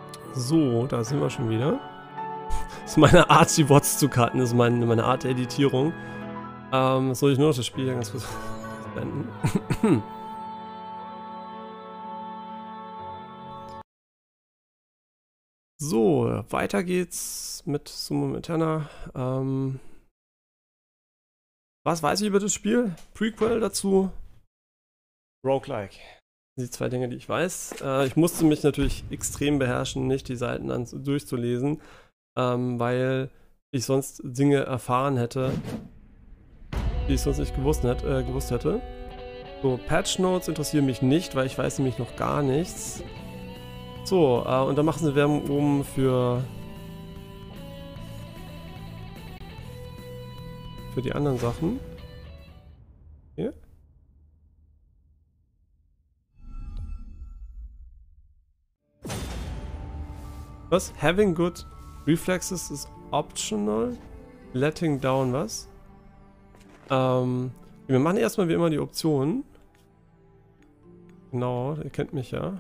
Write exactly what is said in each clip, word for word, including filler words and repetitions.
So, da sind wir schon wieder. Das ist meine Art, die Wots zu cutten. Das ist meine, meine Art der Editierung. Ähm, soll ich nur noch das Spiel ganz kurz beenden? So, weiter geht's mit Summum Eterna. Ähm, was weiß ich über das Spiel? Prequel dazu. Roguelike. Die zwei Dinge, die ich weiß. Äh, ich musste mich natürlich extrem beherrschen, nicht die Seiten an, durchzulesen, ähm, weil ich sonst Dinge erfahren hätte, die ich sonst nicht gewusst, net, äh, gewusst hätte. So, Patch Notes interessieren mich nicht, weil ich weiß nämlich noch gar nichts. So, äh, und dann machen sie Werbung oben für für die anderen Sachen. Hier. Was? Having good reflexes is optional. Letting down was? Ähm, wir machen erstmal wie immer die Optionen. Genau, ihr kennt mich ja.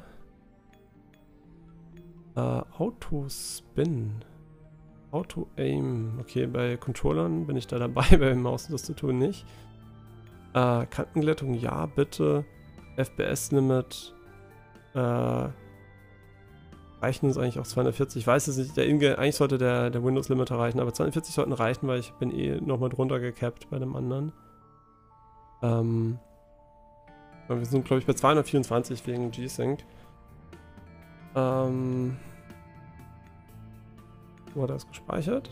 Äh, Auto-Spin. Auto-Aim. Okay, bei Controllern bin ich da dabei, bei Maus und Tastatur nicht. Äh, Kantenglättung, ja, bitte. F P S-Limit. Äh, reichen uns eigentlich auch zweihundertvierzig. Ich weiß es nicht, der Inge, eigentlich sollte der, der Windows-Limiter reichen, aber zweihundertvierzig sollten reichen, weil ich bin eh nochmal drunter gecapped bei dem anderen. Ähm, wir sind, glaube ich, bei zweihundertvierundzwanzig wegen G-Sync. Ähm, wo hat das gespeichert?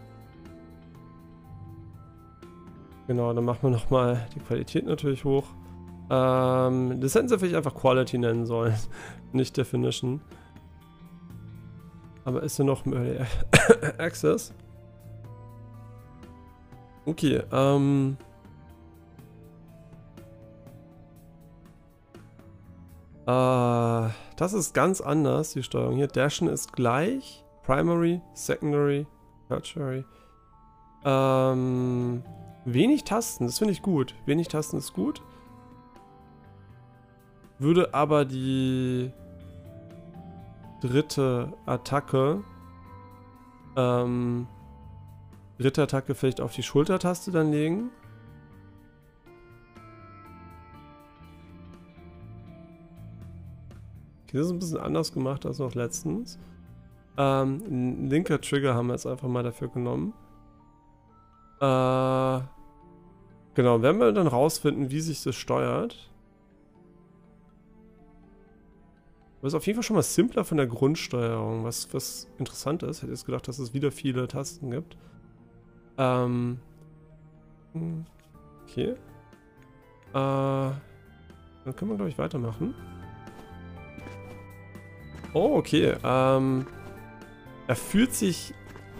Genau, dann machen wir nochmal die Qualität natürlich hoch. Ähm, das hätten sie vielleicht einfach Quality nennen sollen, nicht Definition. Aber ist ja noch im Early Access. Okay, ähm. Äh, das ist ganz anders, die Steuerung hier. Dashen ist gleich. Primary, Secondary, Tertiary. Ähm, wenig Tasten, das finde ich gut. Wenig Tasten ist gut. Würde aber die dritte Attacke, ähm, dritte Attacke vielleicht auf die Schultertaste dann legen. Okay, das ist ein bisschen anders gemacht als noch letztens. Ähm, ein linker Trigger haben wir jetzt einfach mal dafür genommen. Äh, genau, werden wir dann rausfinden, wie sich das steuert. Aber ist auf jeden Fall schon mal simpler von der Grundsteuerung, was, was interessant ist. Hätte jetzt gedacht, dass es wieder viele Tasten gibt. Ähm. Okay. Äh. Dann können wir, glaube ich, weitermachen. Oh, okay. Ähm. Er fühlt sich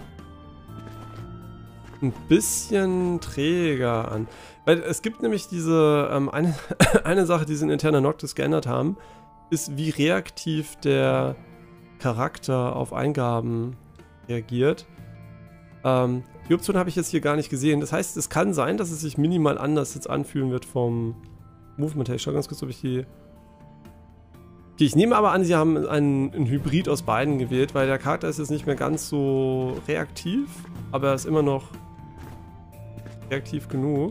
ein bisschen träger an. Weil es gibt nämlich diese, ähm, eine, eine Sache, die sie in interner Noctis geändert haben, ist, wie reaktiv der Charakter auf Eingaben reagiert. Ähm, die Option habe ich jetzt hier gar nicht gesehen. Das heißt, es kann sein, dass es sich minimal anders jetzt anfühlen wird vom Movement her. Ich schaue ganz kurz, ob ich die... Okay, ich nehme aber an, sie haben einen, einen Hybrid aus beiden gewählt, weil der Charakter ist jetzt nicht mehr ganz so reaktiv, aber er ist immer noch reaktiv genug.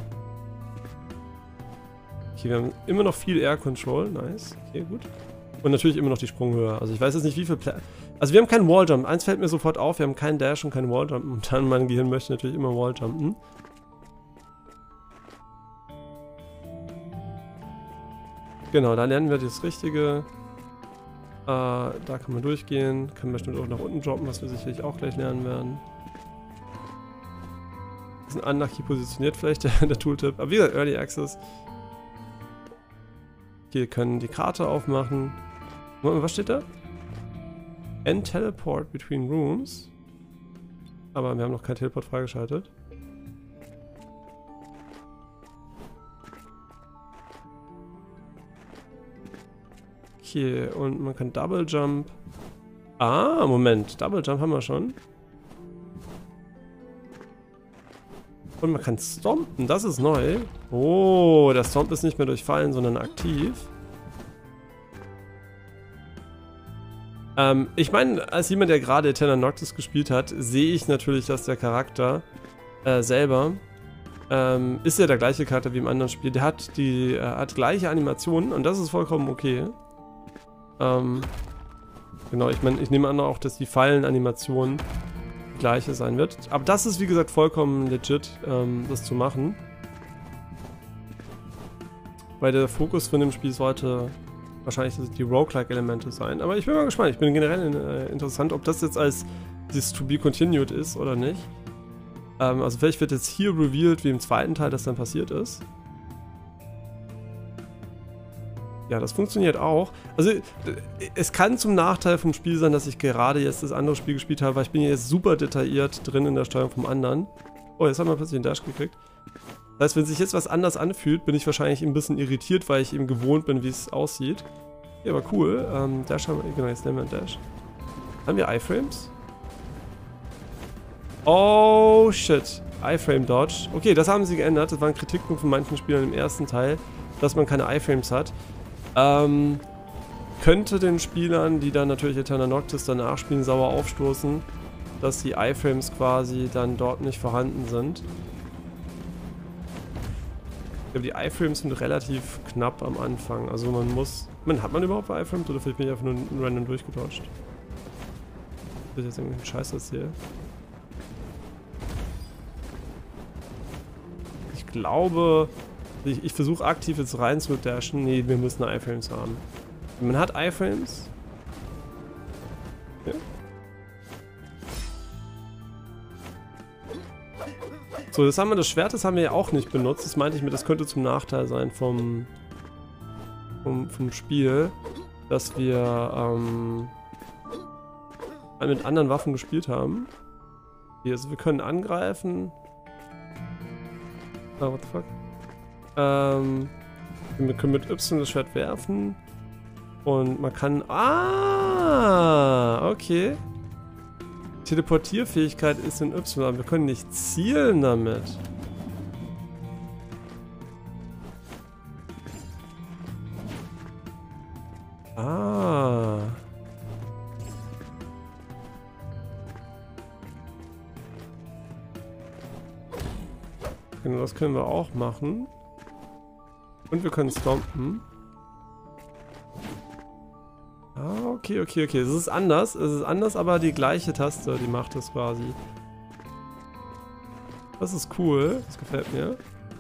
Okay, wir haben immer noch viel Air Control, nice, okay, gut. Und natürlich immer noch die Sprunghöhe, also ich weiß jetzt nicht, wie viel Pla Also wir haben keinen Walljump, eins fällt mir sofort auf, wir haben keinen Dash und keinen Walljump. Und dann mein Gehirn möchte natürlich immer Walljumpen. Genau, da lernen wir das Richtige. Äh, da kann man durchgehen, kann bestimmt auch nach unten droppen, was wir sicherlich auch gleich lernen werden. Bisschen unlucky positioniert vielleicht der, der Tooltip, aber wie gesagt, Early Access. Hier können die Karte aufmachen. Was steht da? End Teleport between rooms. Aber wir haben noch kein Teleport freigeschaltet. Okay, und man kann Double Jump. Ah, Moment. Double Jump haben wir schon. Und man kann stompen, das ist neu. Oh, der Stomp ist nicht mehr durch Fallen, sondern aktiv. Ähm, ich meine, als jemand, der gerade Eterna Noctis gespielt hat, sehe ich natürlich, dass der Charakter äh, selber ähm, ist ja der gleiche Charakter wie im anderen Spiel. Der hat die äh, hat gleiche Animationen und das ist vollkommen okay. Ähm, genau, ich meine, ich nehme an auch, dass die Fallenanimation die gleiche sein wird. Aber das ist, wie gesagt, vollkommen legit, ähm, das zu machen. Weil der Fokus von dem Spiel sollte wahrscheinlich die Roguelike-Elemente sein. Aber ich bin mal gespannt. Ich bin generell äh, interessant, ob das jetzt als das To Be Continued ist oder nicht. Ähm, also vielleicht wird jetzt hier revealed, wie im zweiten Teil das dann passiert ist. Ja, das funktioniert auch. Also es kann zum Nachteil vom Spiel sein, dass ich gerade jetzt das andere Spiel gespielt habe, weil ich bin jetzt super detailliert drin in der Steuerung vom anderen. Oh, jetzt haben wir plötzlich einen Dash gekriegt. Das heißt, wenn sich jetzt was anders anfühlt, bin ich wahrscheinlich ein bisschen irritiert, weil ich eben gewohnt bin, wie es aussieht. Ja, aber cool. Ähm, Dash haben wir, genau, jetzt nehmen wir einen Dash. Haben wir Iframes? Oh, shit. Iframe Dodge. Okay, das haben sie geändert. Das war ein Kritikpunkt von manchen Spielern im ersten Teil, dass man keine Iframes hat. Ähm, könnte den Spielern, die dann natürlich Eterna Noctis danach spielen, sauer aufstoßen, dass die Iframes quasi dann dort nicht vorhanden sind. Ich glaube, die Iframes sind relativ knapp am Anfang. Also man muss... Man, hat man überhaupt Iframes oder vielleicht bin ich einfach nur random durchgedodged? Das ist jetzt irgendwie ein Scheiß erzählen. Ich glaube... Ich, ich versuche aktiv jetzt rein zu dashen. Nee, wir müssen Iframes haben. Man hat Iframes. Okay. So, das haben wir, das Schwert, das haben wir ja auch nicht benutzt. Das meinte ich mir, das könnte zum Nachteil sein vom, vom, vom Spiel, dass wir ähm, mit anderen Waffen gespielt haben. Hier, also wir können angreifen. Oh, what the fuck? Ähm, wir können mit Y das Schwert werfen. Und man kann... Ah, okay. Teleportierfähigkeit ist in Y, aber wir können nicht zielen damit. Ah. Genau, das können wir auch machen. Und wir können stompen. Ah, okay, okay, okay. Es ist anders. Es ist anders, aber die gleiche Taste, die macht das quasi. Das ist cool. Das gefällt mir.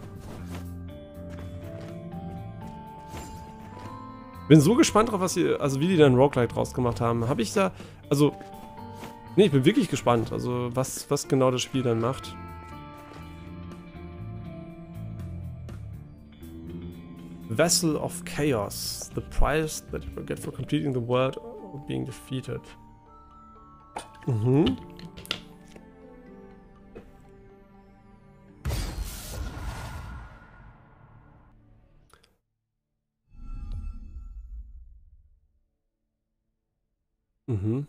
Bin so gespannt drauf, was sie, also wie die dann Roguelike draus gemacht haben. Habe ich da, also, nee, ich bin wirklich gespannt, also was, was genau das Spiel dann macht. Vessel of Chaos. The price that you will get for completing the world or being defeated. Mhm. Mhm.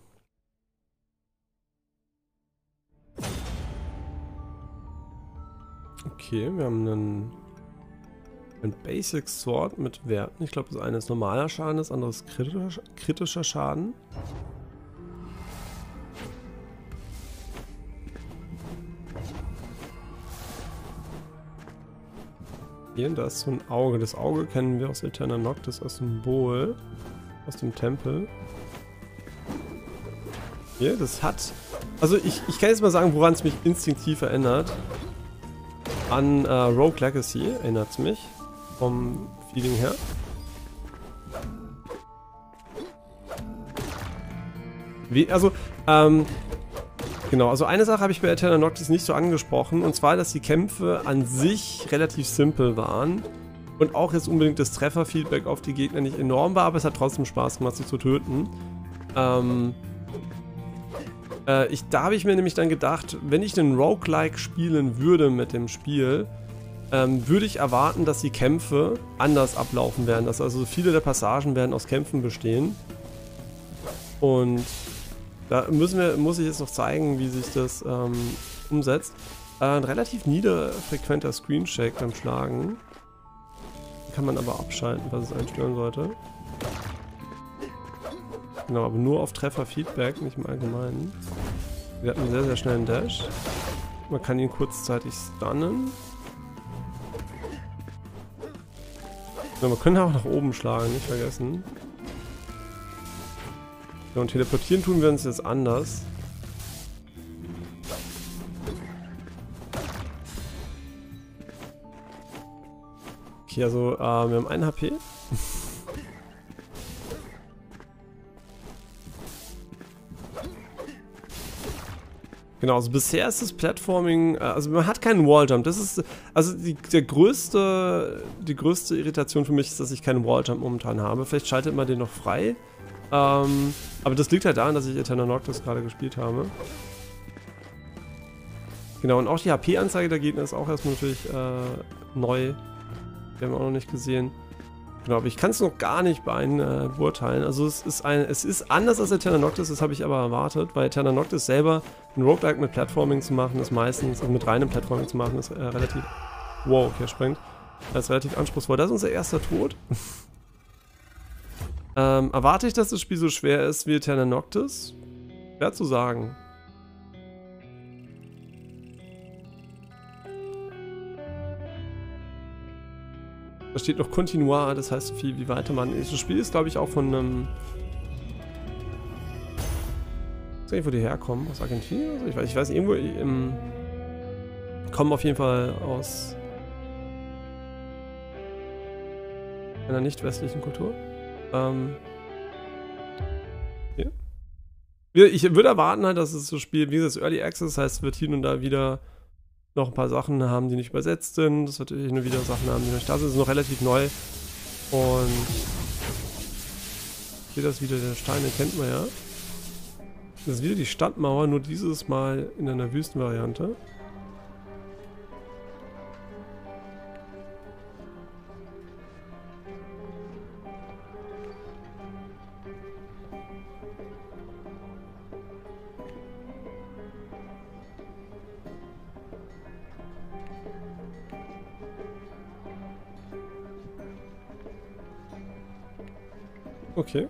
Okay, wir haben einen, einen Basic Sword mit Werten. Ich glaube, das eine ist normaler Schaden, das andere ist kritischer, kritischer Schaden. Hier, da ist so ein Auge. Das Auge kennen wir aus Eterna Noctis als Symbol aus dem Tempel. Hier, das hat... Also ich, ich kann jetzt mal sagen, woran es mich instinktiv erinnert. An äh, Rogue Legacy erinnert es mich. Vom Feeling her. Wie, also, ähm... Genau, also eine Sache habe ich bei Eterna Noctis nicht so angesprochen. Und zwar, dass die Kämpfe an sich relativ simpel waren. Und auch jetzt unbedingt das Trefferfeedback auf die Gegner nicht enorm war. Aber es hat trotzdem Spaß gemacht, sie zu töten. Ähm... Ich, da habe ich mir nämlich dann gedacht, wenn ich einen Roguelike spielen würde mit dem Spiel, ähm, würde ich erwarten, dass die Kämpfe anders ablaufen werden. Dass also viele der Passagen werden aus Kämpfen bestehen. Und da müssen wir, muss ich jetzt noch zeigen, wie sich das ähm, umsetzt. Äh, ein relativ niederfrequenter Screenshake beim Schlagen. Den kann man aber abschalten, was es einen stören sollte. Genau, aber nur auf Treffer-Feedback, nicht im Allgemeinen. Wir hatten einen sehr, sehr schnellen Dash. Man kann ihn kurzzeitig stunnen. Ja, man könnte auch nach oben schlagen, nicht vergessen. Ja, und teleportieren tun wir uns jetzt anders. Okay, also äh, wir haben ein H P. Genau, also bisher ist das Platforming, also man hat keinen Walljump. Das ist, also die, der größte, die größte Irritation für mich ist, dass ich keinen Walljump momentan habe. Vielleicht schaltet man den noch frei. Ähm, aber das liegt halt daran, dass ich Eterna Noctis gerade gespielt habe. Genau, und auch die H P-Anzeige der Gegner ist auch erstmal natürlich äh, neu. Die haben wir auch noch nicht gesehen. Genau, aber ich kann es noch gar nicht beein, äh, beurteilen. Also es ist ein, es ist anders als Eterna Noctis, das habe ich aber erwartet, weil Eterna Noctis selber ein Roguelike mit Platforming zu machen ist meistens, also mit reinem Platforming zu machen, ist äh, relativ, wow, okay, sprengt, das ist relativ anspruchsvoll. Das ist unser erster Tod. ähm, erwarte ich, dass das Spiel so schwer ist wie Eterna Noctis? Schwer zu sagen. Da steht noch Continuar, das heißt so viel wie weiter man. Das Spiel ist, glaube ich, auch von einem. Ich weiß nicht, wo die herkommen. Aus Argentinien? Also ich weiß, ich weiß irgendwo. Im, kommen auf jeden Fall aus einer nicht westlichen Kultur. Ähm. Hier. Ich würde erwarten halt, dass es so Spiel, wie das Early Access heißt, es wird hin und da wieder noch ein paar Sachen haben, die nicht übersetzt sind. Das wird hin und wieder Sachen haben, die noch nicht da sind. Das ist noch relativ neu. Und hier das wieder der Stein, den kennt man ja. Das ist wieder die Stadtmauer, nur dieses Mal in einer Wüstenvariante. Okay.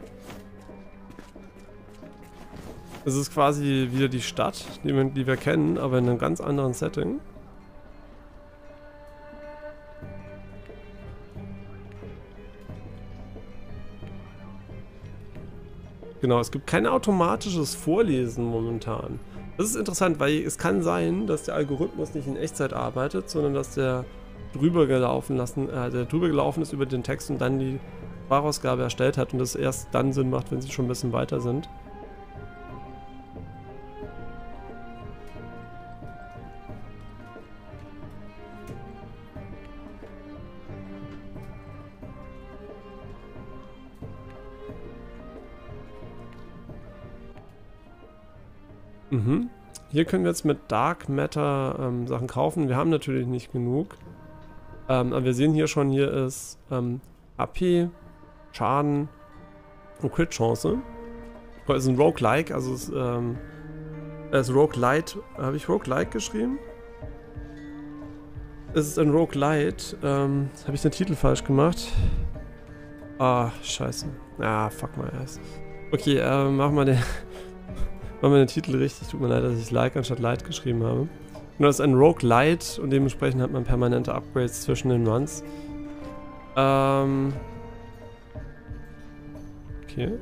Es ist quasi wieder die Stadt, die wir, die wir kennen, aber in einem ganz anderen Setting. Genau, es gibt kein automatisches Vorlesen momentan. Das ist interessant, weil es kann sein, dass der Algorithmus nicht in Echtzeit arbeitet, sondern dass der drüber gelaufen lassen, äh, der drüber gelaufen ist über den Text und dann die Sprachausgabe erstellt hat und das erst dann Sinn macht, wenn sie schon ein bisschen weiter sind. Mhm. Hier können wir jetzt mit Dark Matter ähm, Sachen kaufen. Wir haben natürlich nicht genug. Ähm, aber wir sehen hier schon, hier ist ähm, A P, Schaden und Crit-Chance. Es ist ein Roguelike, also es ist, ähm, es ist Roguelite. Habe ich Roguelike geschrieben? Es ist ein Roguelite. Ähm, habe ich den Titel falsch gemacht? Ah, scheiße. Ah, fuck my ass. Okay, äh, machen wir den... Machen wir den Titel richtig. Tut mir leid, dass ich Like anstatt Light geschrieben habe. Und das ist ein Roguelite und dementsprechend hat man permanente Upgrades zwischen den Runs. Ähm. Okay.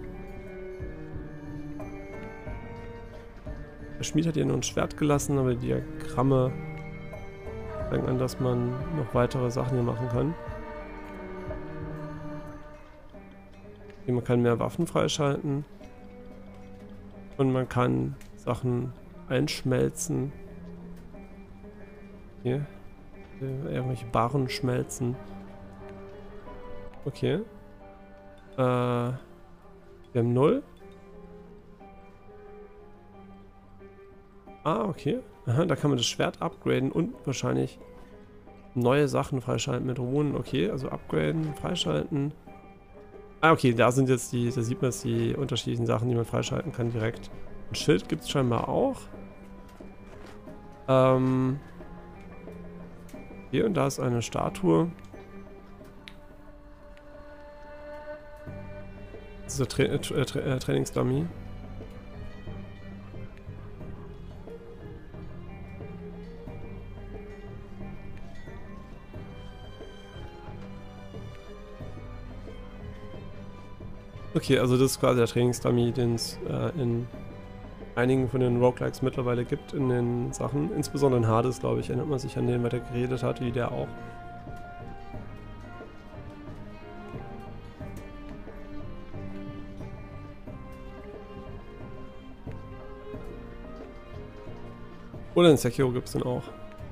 Der Schmied hat hier nur ein Schwert gelassen, aber die Diagramme zeigen an, dass man noch weitere Sachen hier machen kann. Okay, man kann mehr Waffen freischalten. Und man kann Sachen einschmelzen. Hier. Irgendwelche Barren schmelzen. Okay. Äh, wir haben null. Ah, okay. Aha, da kann man das Schwert upgraden und wahrscheinlich neue Sachen freischalten mit Runen. Okay, also upgraden, freischalten. Ah, okay, da sind jetzt die, da sieht man jetzt die unterschiedlichen Sachen, die man freischalten kann direkt. Ein Schild gibt es scheinbar auch. Ähm, hier und da ist eine Statue. Dieser Tra äh, Tra äh, Trainingsdummy. Okay, also das ist quasi der Trainingsdummy, den es äh, in einigen von den Roguelikes mittlerweile gibt in den Sachen. Insbesondere in Hades, glaube ich, erinnert man sich an den, weil der geredet hat, wie der auch. Oder in Sekiro gibt es den auch.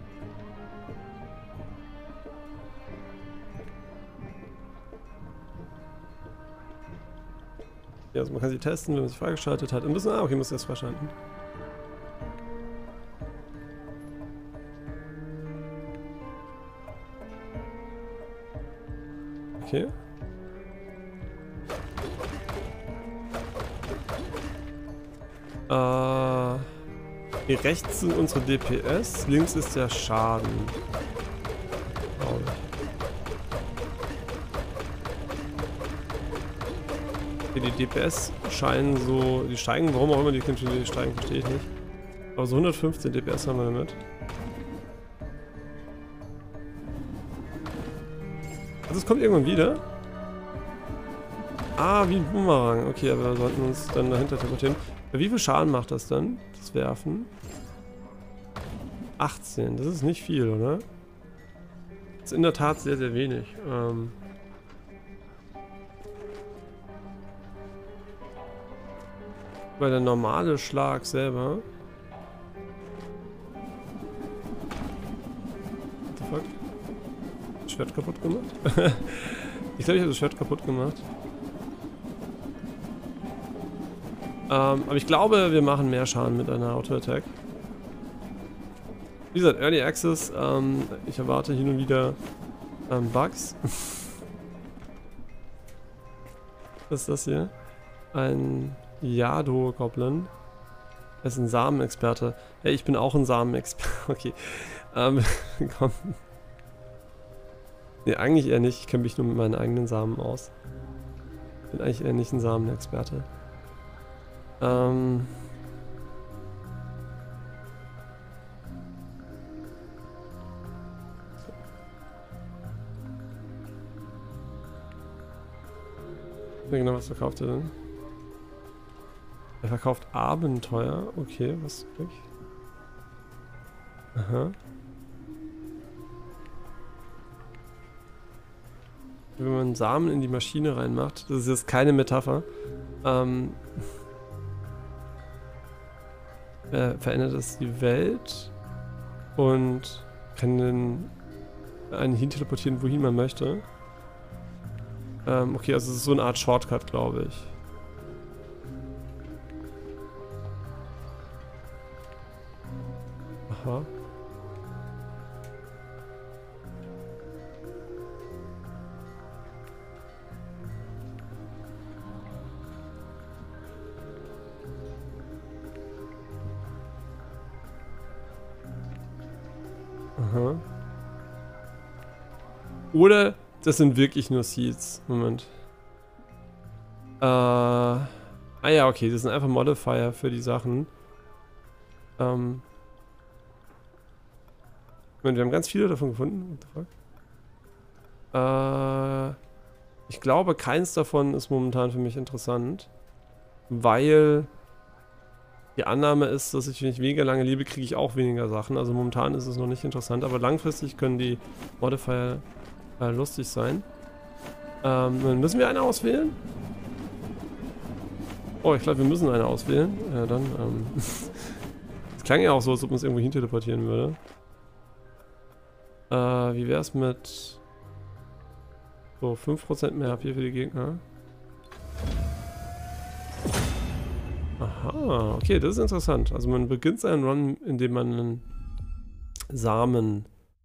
Ja, also man kann sie testen, wenn man sich freigeschaltet hat. Ein bisschen, ah, okay, muss das freischalten. Okay. Äh, hier rechts sind unsere D P S, links ist der Schaden. Glaube ich. Die D P S scheinen so, die steigen, warum auch immer die kontinuierlich steigen, verstehe ich nicht. Aber so hundertfünfzehn D P S haben wir damit. Also es kommt irgendwann wieder. Ah, wie ein Boomerang. Okay, aber wir sollten uns dann dahinter teleportieren. Wie viel Schaden macht das dann, das Werfen? achtzehn, das ist nicht viel, oder? Das ist in der Tat sehr, sehr wenig. Ähm Weil der normale Schlag selber. What the fuck? Das Schwert kaputt gemacht? Ich glaube, ich habe das Schwert kaputt gemacht. Ähm, aber ich glaube, wir machen mehr Schaden mit einer Auto-Attack. Wie gesagt, Early Access. Ähm, ich erwarte hin und wieder ähm, Bugs. Was ist das hier? Ein Yado-Goblin. Er ist ein Samenexperte. Hey, ich bin auch ein Samenexperte. Okay. Ähm, komm. Ne, eigentlich eher nicht. Ich kenne mich nur mit meinen eigenen Samen aus. Ich bin eigentlich eher nicht ein Samenexperte. Ähm. Genau, was verkauft er denn? Er verkauft Abenteuer. Okay, was krieg ich? Aha. Wenn man Samen in die Maschine reinmacht, das ist jetzt keine Metapher, ähm, äh, verändert das die Welt und kann dann einen hin teleportieren, wohin man möchte. Ähm, okay, also es ist so eine Art Shortcut, glaube ich. Aha. Aha. Oder das sind wirklich nur Seeds. Moment. Äh. Ah ja, okay, das sind einfach Modifier für die Sachen. Ähm. Moment, wir haben ganz viele davon gefunden. What the fuck? Äh. Ich glaube, keins davon ist momentan für mich interessant. Weil die Annahme ist, dass ich, wenn ich weniger lange lebe, kriege ich auch weniger Sachen. Also momentan ist es noch nicht interessant, aber langfristig können die Modifier äh, lustig sein. Ähm, dann müssen wir eine auswählen? Oh, ich glaube, wir müssen eine auswählen. Ja, dann, ähm... Es klang ja auch so, als ob man es irgendwo hin teleportieren würde. Äh, wie wär's mit... So, fünf Prozent mehr H P für die Gegner. Aha, okay, das ist interessant. Also man beginnt seinen Run, indem man einen Samen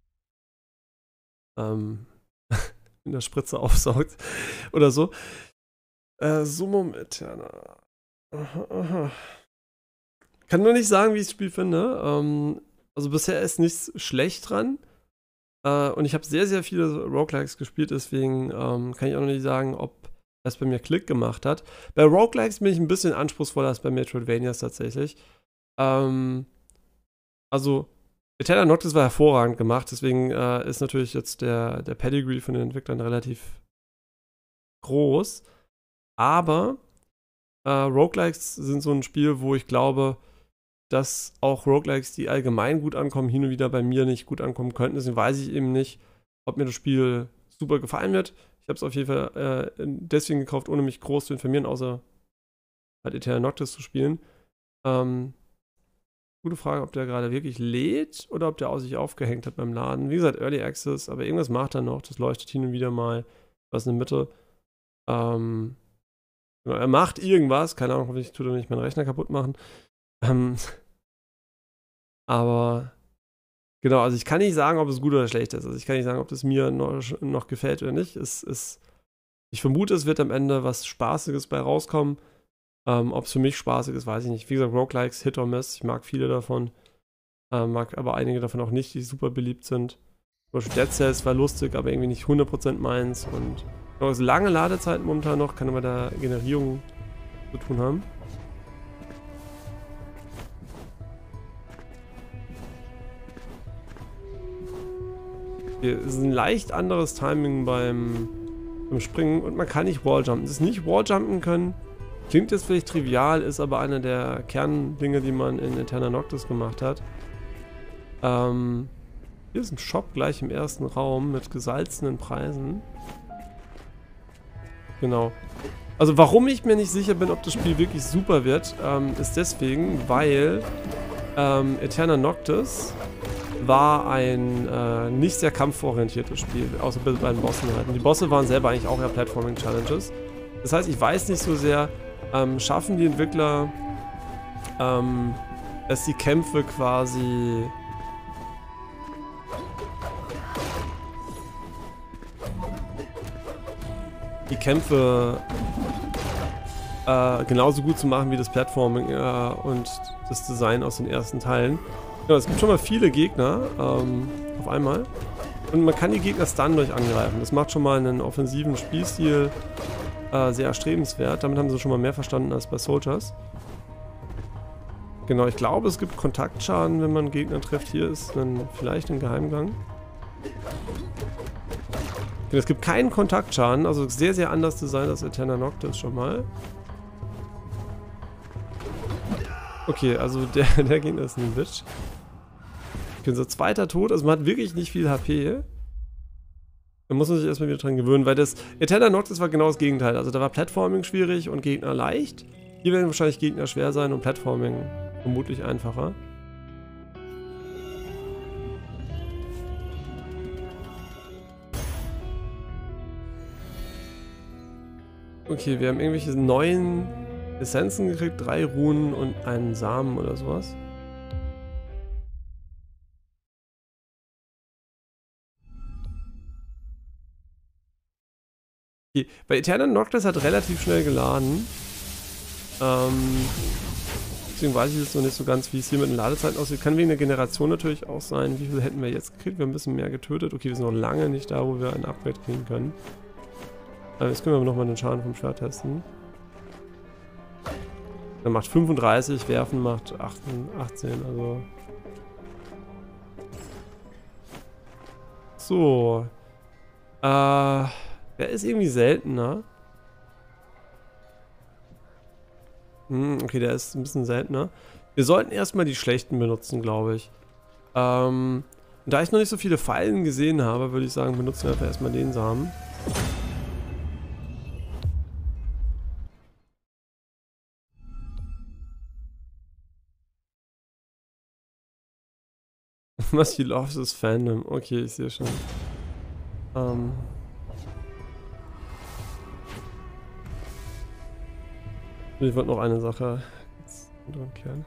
ähm, in der Spritze aufsaugt oder so. Äh, Summum Eterna. Aha, aha. Kann nur nicht sagen, wie ich das Spiel finde. Ähm, also bisher ist nichts schlecht dran. Äh, und ich habe sehr, sehr viele Roguelikes gespielt, deswegen ähm, kann ich auch noch nicht sagen, ob was bei mir Klick gemacht hat. Bei Roguelikes bin ich ein bisschen anspruchsvoller als bei Metroidvanias tatsächlich. Ähm, also, Eternal Noctis war hervorragend gemacht, deswegen äh, ist natürlich jetzt der, der Pedigree von den Entwicklern relativ groß. Aber äh, Roguelikes sind so ein Spiel, wo ich glaube, dass auch Roguelikes, die allgemein gut ankommen, hin und wieder bei mir nicht gut ankommen könnten. Deswegen weiß ich eben nicht, ob mir das Spiel super gefallen wird. Ich habe es auf jeden Fall äh, deswegen gekauft, ohne mich groß zu informieren, außer halt Eternal Noctis zu spielen. Ähm, gute Frage, ob der gerade wirklich lädt oder ob der aus sich aufgehängt hat beim Laden. Wie gesagt, Early Access, aber irgendwas macht er noch. Das leuchtet hin und wieder mal was in der Mitte. Ähm, genau, er macht irgendwas. Keine Ahnung, hoffentlich tut er nicht meinen Rechner kaputt machen. Ähm, aber genau, also ich kann nicht sagen, ob es gut oder schlecht ist. Also ich kann nicht sagen, ob das mir noch, noch gefällt oder nicht. Es ist, ich vermute, es wird am Ende was Spaßiges bei rauskommen. Ähm, ob es für mich spaßig ist, weiß ich nicht. Wie gesagt, Roguelikes, Hit or Miss. Ich mag viele davon. Ähm, mag aber einige davon auch nicht, die super beliebt sind. Zum Beispiel Dead Cells war lustig, aber irgendwie nicht hundert Prozent meins. Und noch ist lange Ladezeiten momentan noch, kann aber der Generierung zu tun haben. Es ist ein leicht anderes Timing beim, beim Springen und man kann nicht Walljumpen. Das nicht Walljumpen können, klingt jetzt vielleicht trivial, ist aber eine der Kerndinge, die man in Eternal Noctis gemacht hat. Ähm, hier ist ein Shop gleich im ersten Raum mit gesalzenen Preisen. Genau. Also warum ich mir nicht sicher bin, ob das Spiel wirklich super wird, ähm, ist deswegen, weil ähm, Eternal Noctis war ein äh, nicht sehr kampforientiertes Spiel, außer bei den Bossen halt. Und die Bosse waren selber eigentlich auch eher Platforming-Challenges. Das heißt, ich weiß nicht so sehr, ähm, schaffen die Entwickler, ähm, dass die Kämpfe quasi die Kämpfe äh, genauso gut zu machen wie das Platforming äh, und das Design aus den ersten Teilen. Ja, es gibt schon mal viele Gegner ähm, auf einmal. Und man kann die Gegner stunnen durch Angreifen. Das macht schon mal einen offensiven Spielstil äh, sehr erstrebenswert. Damit haben sie schon mal mehr verstanden als bei Soldiers. Genau, ich glaube, es gibt Kontaktschaden, wenn man Gegner trifft. Hier ist dann vielleicht ein Geheimgang. Okay, es gibt keinen Kontaktschaden, also sehr, sehr anders Design als Eternal Noctis schon mal. Okay, also der, der Gegner ist ein Bitch. Okay, unser zweiter Tod, also man hat wirklich nicht viel H P. Da muss man sich erstmal wieder dran gewöhnen, weil das Eternal Noctis war genau das Gegenteil. Also da war Platforming schwierig und Gegner leicht. Hier werden wahrscheinlich Gegner schwer sein und Platforming vermutlich einfacher. Okay, wir haben irgendwelche neuen Essenzen gekriegt, drei Runen und einen Samen oder sowas. Okay, bei Eternal Noctis hat relativ schnell geladen. Ähm, deswegen weiß ich jetzt noch nicht so ganz, wie es hier mit den Ladezeiten aussieht. Kann wegen der Generation natürlich auch sein. Wie viel hätten wir jetzt gekriegt? Wir haben ein bisschen mehr getötet. Okay, wir sind noch lange nicht da, wo wir ein Upgrade kriegen können. Aber jetzt können wir nochmal den Schaden vom Schwert testen. Er macht fünfunddreißig, Werfen macht achtzehn, also... So. Äh... Der ist irgendwie seltener. Hm, okay, der ist ein bisschen seltener. Wir sollten erstmal die schlechten benutzen, glaube ich. Ähm, da ich noch nicht so viele Fallen gesehen habe, würde ich sagen, benutzen wir einfach erstmal den Samen. Was he loves is Fandom. Okay, ich sehe schon. Ähm... Ich wollte noch eine Sache jetzt dran kehren.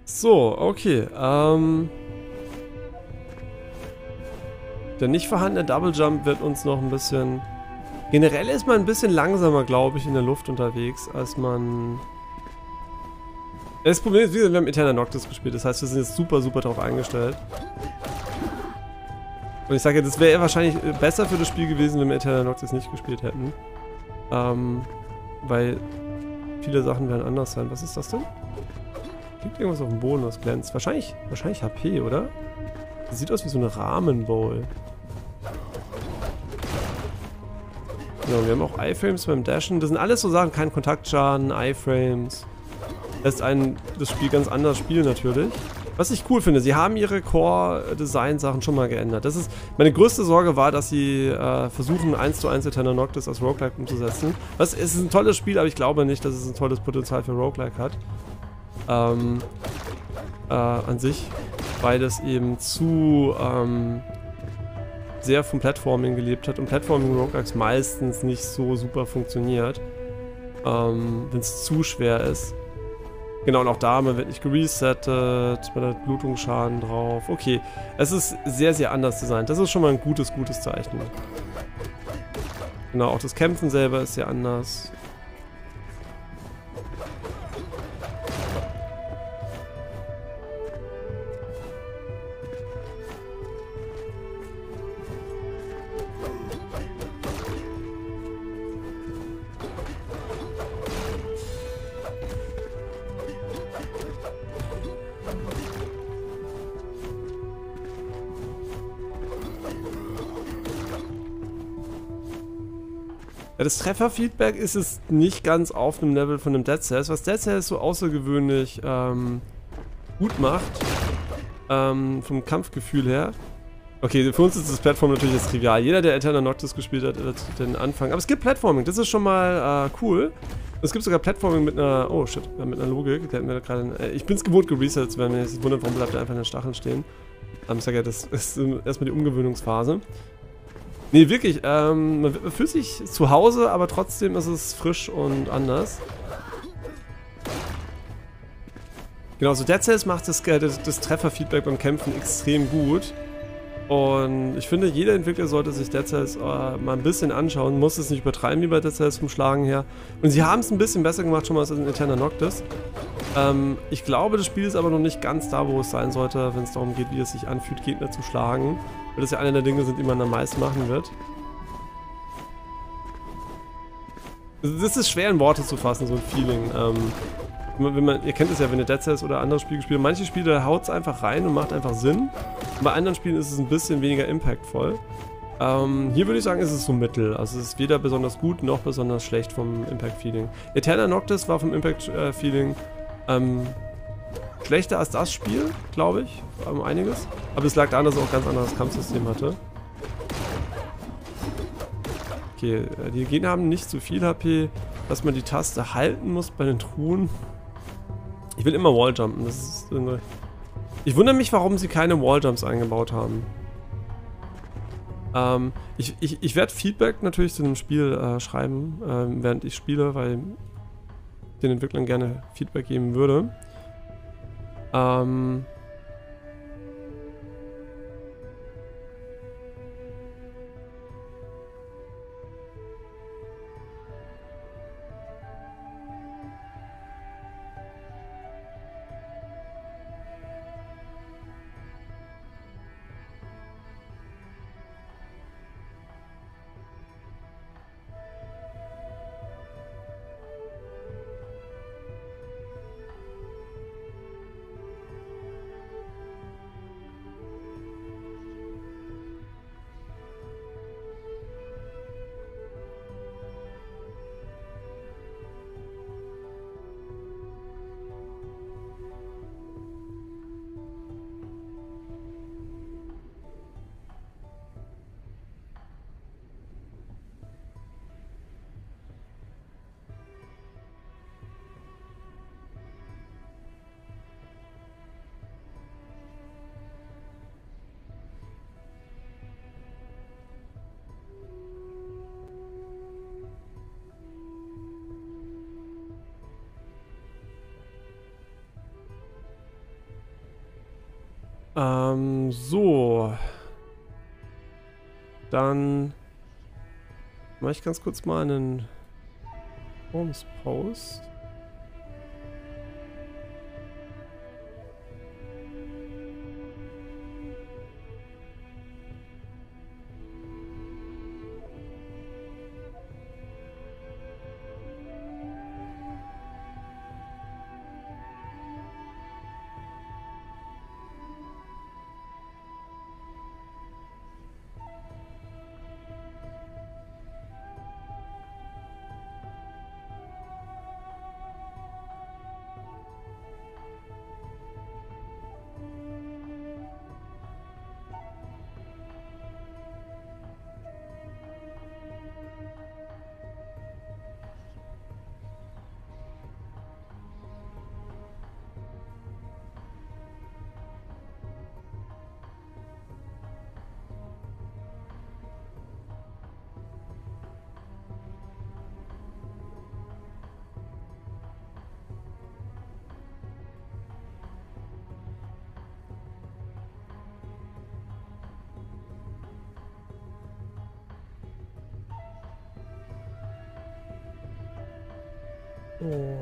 So, okay. Ähm, der nicht vorhandene Double Jump wird uns noch ein bisschen... Generell ist man ein bisschen langsamer, glaube ich, in der Luft unterwegs, als man... Das Problem ist, wie gesagt, wir haben Eterna Noctis gespielt, das heißt, wir sind jetzt super, super darauf eingestellt. Und ich sage ja, das wäre wahrscheinlich besser für das Spiel gewesen, wenn wir Eterna Noctis nicht gespielt hätten. Ähm, weil viele Sachen werden anders sein. Was ist das denn? Liegt irgendwas auf dem Boden, was glänzt. Wahrscheinlich, wahrscheinlich H P, oder? Das sieht aus wie so eine Ramen-Bowl. Genau, wir haben auch Iframes beim Dashen. Das sind alles so Sachen, kein Kontaktschaden, Iframes. Lässt einen das Spiel ganz anders spielen natürlich. Was ich cool finde, sie haben ihre Core-Design-Sachen schon mal geändert. Das ist, meine größte Sorge war, dass sie äh, versuchen, eins zu eins Eterna Noctis als Roguelike umzusetzen. Was, es ist ein tolles Spiel, aber ich glaube nicht, dass es ein tolles Potenzial für Roguelike hat. Ähm, äh, an sich, weil das eben zu ähm, sehr vom Platforming gelebt hat und Platforming Roguelikes meistens nicht so super funktioniert, ähm, wenn es zu schwer ist. Genau, und auch da, man wird nicht geresettet, man hat Blutungsschaden drauf. Okay, es ist sehr, sehr anders designt. Das ist schon mal ein gutes, gutes Zeichen. Genau, auch das Kämpfen selber ist sehr anders. Ja, das Trefferfeedback ist es nicht ganz auf dem Level von einem Dead Cells, was Dead Cells so außergewöhnlich ähm, gut macht, ähm, vom Kampfgefühl her. Okay, für uns ist das Plattform natürlich jetzt trivial. Jeder, der Eterna Noctis gespielt hat, wird den Anfang. Aber es gibt Platforming, das ist schon mal äh, cool. Es gibt sogar Platforming mit einer, oh shit, mit einer Logik. Der hat mir grade, äh, ich bin es gewohnt geresettet zu werden, wenn ich sich wundert, warum bleibt er einfach in den Stacheln stehen. Ähm, ich sag ja, das ist erstmal die Umgewöhnungsphase. Nee, wirklich, ähm, man fühlt sich zu Hause, aber trotzdem ist es frisch und anders. Genau, so Dead Cells macht das, das, das Trefferfeedback beim Kämpfen extrem gut. Und ich finde, jeder Entwickler sollte sich Dead Cells äh, mal ein bisschen anschauen, muss es nicht übertreiben wie bei Dead Cells vom Schlagen her. Und sie haben es ein bisschen besser gemacht schon mal als in Eterna Noctis. Ähm, ich glaube, das Spiel ist aber noch nicht ganz da, wo es sein sollte, wenn es darum geht, wie es sich anfühlt, Gegner zu schlagen. Weil das ja eine der Dinge sind, die man am meisten machen wird. Das ist schwer in Worte zu fassen, so ein Feeling. Ähm, wenn man, ihr kennt es ja, wenn ihr Dead Cells oder andere Spiele spielt. Manche Spiele haut es einfach rein und macht einfach Sinn. Und bei anderen Spielen ist es ein bisschen weniger impactvoll. Ähm, hier würde ich sagen, ist es so mittel. Also es ist weder besonders gut noch besonders schlecht vom Impact-Feeling. Eterna Noctis war vom Impact-Feeling ähm, schlechter als das Spiel, glaube ich, um einiges. Aber es lag daran, dass es auch ein ganz anderes Kampfsystem hatte. Okay, die Gegner haben nicht so viel H P, dass man die Taste halten muss bei den Truhen. Ich will immer Walljumpen. Das ist eine ich wundere mich, warum sie keine Walljumps eingebaut haben. Ähm, ich ich, ich werde Feedback natürlich zu dem Spiel äh, schreiben, äh, während ich spiele, weil ich den Entwicklern gerne Feedback geben würde. Ähm... Ähm, so. Dann mache ich ganz kurz mal einen Forums-Post. Oh.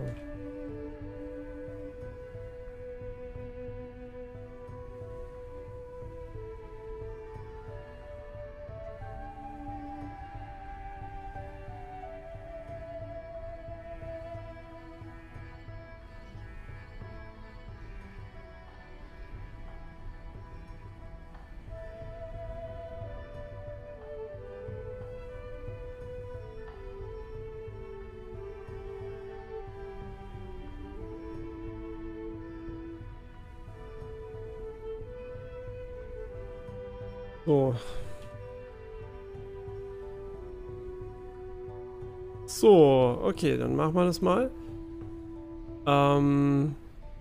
So. So, okay, dann machen wir das mal. Ähm.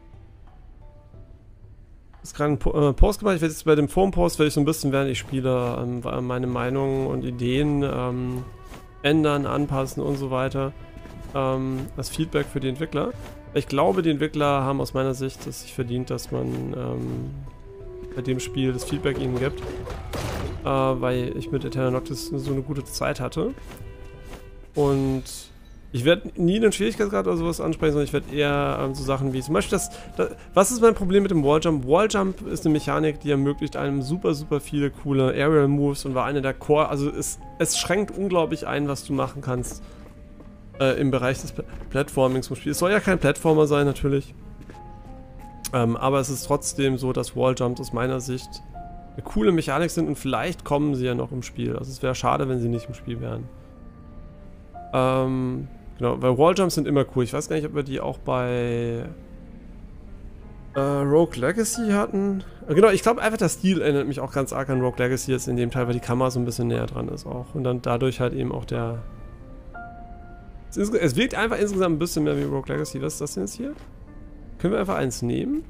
Ich habe gerade einen Post gemacht. Ich werde jetzt bei dem Forum-Post, werde ich so ein bisschen, während ich spiele, ähm, meine Meinungen und Ideen ähm, ändern, anpassen und so weiter. Ähm, das Feedback für die Entwickler. Ich glaube, die Entwickler haben aus meiner Sicht es sich verdient, dass man ähm, bei dem Spiel das Feedback ihnen gibt. Äh, weil ich mit Eterna Noctis so eine gute Zeit hatte. Und ich werde nie einen Schwierigkeitsgrad oder sowas ansprechen, sondern ich werde eher ähm, so Sachen wie zum Beispiel das, das... Was ist mein Problem mit dem Walljump? Walljump ist eine Mechanik, die ermöglicht einem super, super viele coole Aerial Moves und war eine der Core... Also es, es schränkt unglaublich ein, was du machen kannst äh, im Bereich des Pl Platformings vom Spiel. Es soll ja kein Platformer sein, natürlich. Ähm, aber es ist trotzdem so, dass Walljumps aus meiner Sicht eine coole Mechanik sind und vielleicht kommen sie ja noch im Spiel. Also es wäre schade, wenn sie nicht im Spiel wären. Ähm... Genau, weil Walljumps sind immer cool. Ich weiß gar nicht, ob wir die auch bei äh, Rogue Legacy hatten. Äh, genau, ich glaube einfach, der Stil erinnert mich auch ganz arg an Rogue Legacy jetzt in dem Teil, weil die Kamera so ein bisschen näher dran ist auch. Und dann dadurch halt eben auch der... Es, es wirkt einfach insgesamt ein bisschen mehr wie Rogue Legacy. Was ist das denn jetzt hier? Können wir einfach eins nehmen?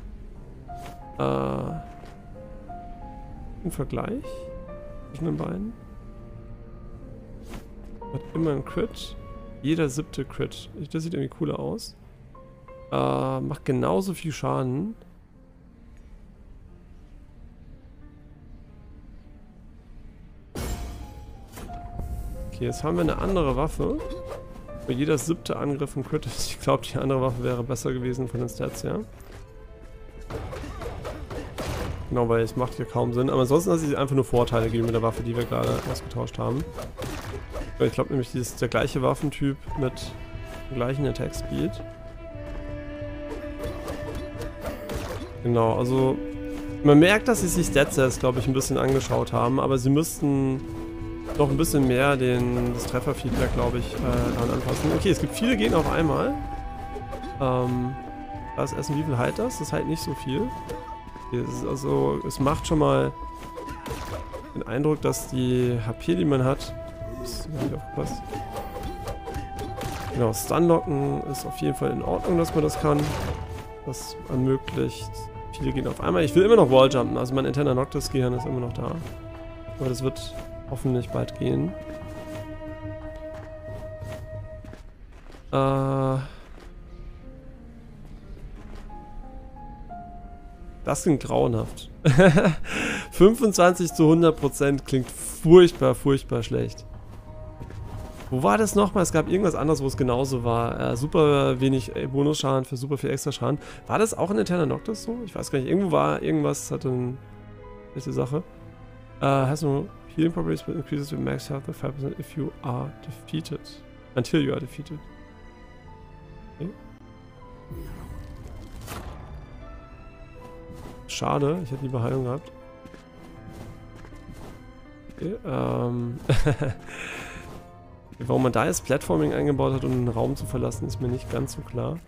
Äh... Ein Vergleich zwischen den beiden. Hat immer ein Crit. Jeder siebte Crit. Das sieht irgendwie cooler aus. Äh, macht genauso viel Schaden. Okay, jetzt haben wir eine andere Waffe. Wo jeder siebte Angriff ein Crit ist. Ich glaube, die andere Waffe wäre besser gewesen von den Stats, ja. Genau, weil es macht hier kaum Sinn. Aber ansonsten hat sie einfach nur Vorteile gegeben mit der Waffe, die wir gerade ausgetauscht haben. Ich glaube nämlich, das ist der gleiche Waffentyp mit dem gleichen Attack Speed. Genau, also man merkt, dass sie sich Stats, glaube ich, ein bisschen angeschaut haben, aber sie müssten noch ein bisschen mehr den, das Trefferfeedback, glaube ich, äh, daran anpassen. Okay, es gibt viele Gegner auf einmal. Ähm, das Essen, wie viel heilt das? Das heilt nicht so viel. Okay, es ist also, es macht schon mal den Eindruck, dass die H P, die man hat, nicht aufgepasst. Genau, Stunlocken ist auf jeden Fall in Ordnung, dass man das kann. Das ermöglicht viele Gegner auf einmal. Ich will immer noch Walljumpen, also mein Eterna Noctis Gehirn ist immer noch da. Aber das wird hoffentlich bald gehen. Äh... Das klingt grauenhaft. fünfundzwanzig zu hundert Prozent klingt furchtbar, furchtbar schlecht. Wo war das nochmal? Es gab irgendwas anderes, wo es genauso war. Äh, super wenig Bonusschaden für super viel extra Schaden. War das auch in Eterna Noctis so? Ich weiß gar nicht. Irgendwo war irgendwas, hatte eine echte Sache. Uh, has no healing properties, but increases your max health by five percent if you are defeated. Until you are defeated. Okay. Schade, ich hätte lieber Heilung gehabt. Okay, ähm... Warum man da jetzt Platforming eingebaut hat, um den Raum zu verlassen, ist mir nicht ganz so klar.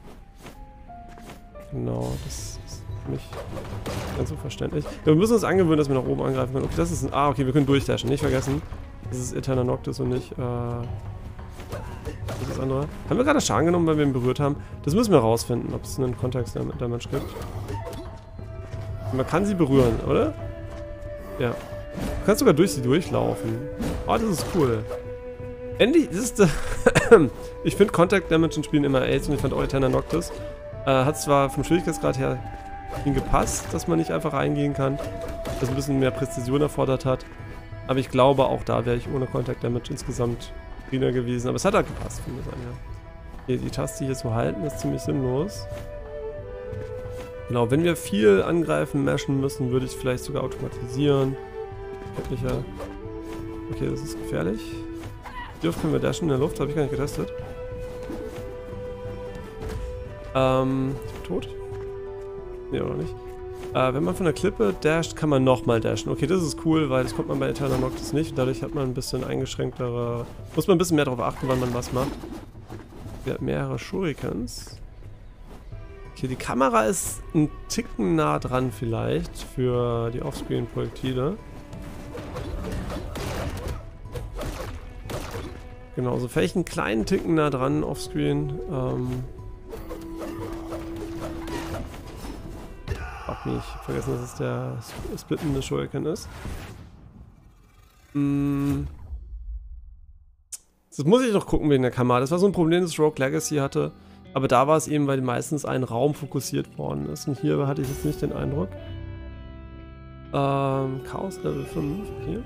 Genau, das ist für mich nicht ganz so verständlich. Ja, wir müssen uns angewöhnen, dass wir nach oben angreifen können. Okay, das ist ein... Ah, okay, wir können durchdashen. Nicht vergessen. Das ist Eterna Noctis und nicht... Äh, das ist das andere. Haben wir gerade Schaden genommen, weil wir ihn berührt haben? Das müssen wir rausfinden, ob es einen Context-Damage gibt. Man kann sie berühren, oder? Ja. Du kannst sogar durch sie durchlaufen. Oh, das ist cool. Endlich, das ist, äh, ich finde Contact Damage in Spielen immer Ace und ich fand auch Eterna Noctis. Äh, hat zwar vom Schwierigkeitsgrad her ihm gepasst, dass man nicht einfach reingehen kann, das ein bisschen mehr Präzision erfordert hat. Aber ich glaube, auch da wäre ich ohne Contact Damage insgesamt grüner gewesen. Aber es hat halt gepasst, finde ich. Ja. Okay, die Taste hier zu halten ist ziemlich sinnlos. Genau, wenn wir viel angreifen, mashen müssen, würde ich es vielleicht sogar automatisieren. Ja. Okay, das ist gefährlich. Wie oft können wir dashen in der Luft? Habe ich gar nicht getestet. Ähm, ich bin tot? Nee, oder nicht? Äh, wenn man von der Klippe dasht, kann man nochmal dashen. Okay, das ist cool, weil das kommt man bei Eterna Noctis nicht. Dadurch hat man ein bisschen eingeschränktere... Muss man ein bisschen mehr darauf achten, wann man was macht. Wir haben mehrere Shurikens. Okay, die Kamera ist ein Ticken nah dran vielleicht für die Offscreen-Projektile. Genau, so vielleicht einen kleinen Ticken nah dran offscreen. Ähm Ach nee, ich hab vergessen, dass es der splittende Shuriken ist. Mm. Das muss ich noch gucken wegen der Kamera. Das war so ein Problem, das Rogue Legacy hatte. Aber da war es eben, weil meistens ein Raum fokussiert worden ist. Und hier hatte ich jetzt nicht den Eindruck. Ähm, Chaos Level fünf, okay.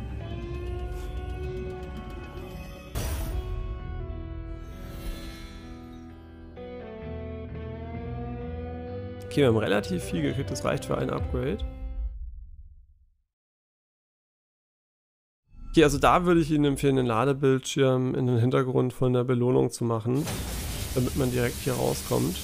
Okay, wir haben relativ viel gekriegt, das reicht für ein Upgrade. Okay, also da würde ich Ihnen empfehlen, den Ladebildschirm in den Hintergrund von der Belohnung zu machen, damit man direkt hier rauskommt.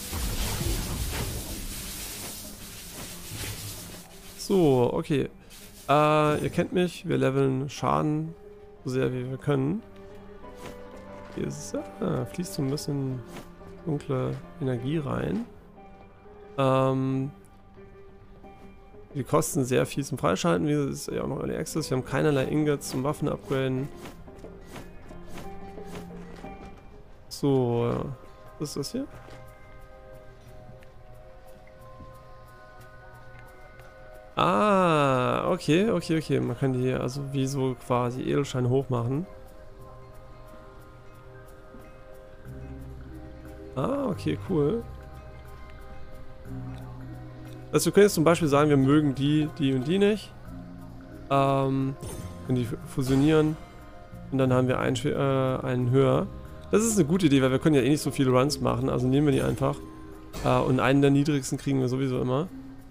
So, okay. Äh, ihr kennt mich, wir leveln Schaden so sehr wie wir können. Hier ist es, ah, fließt so ein bisschen dunkle Energie rein. Ähm, die kosten sehr viel zum Freischalten, wie gesagt, ist ja auch noch Early Access. Wir haben keinerlei Ingots zum Waffen-Upgraden. So, was ist das hier? Ah, okay, okay, okay. Man kann die also wie so quasi Edelsteine hochmachen. Ah, okay, cool. Also wir können jetzt zum Beispiel sagen, wir mögen die, die und die nicht. Ähm, können die fusionieren. Und dann haben wir einen, äh, einen höher. Das ist eine gute Idee, weil wir können ja eh nicht so viele Runs machen. Also nehmen wir die einfach. Äh, und einen der niedrigsten kriegen wir sowieso immer.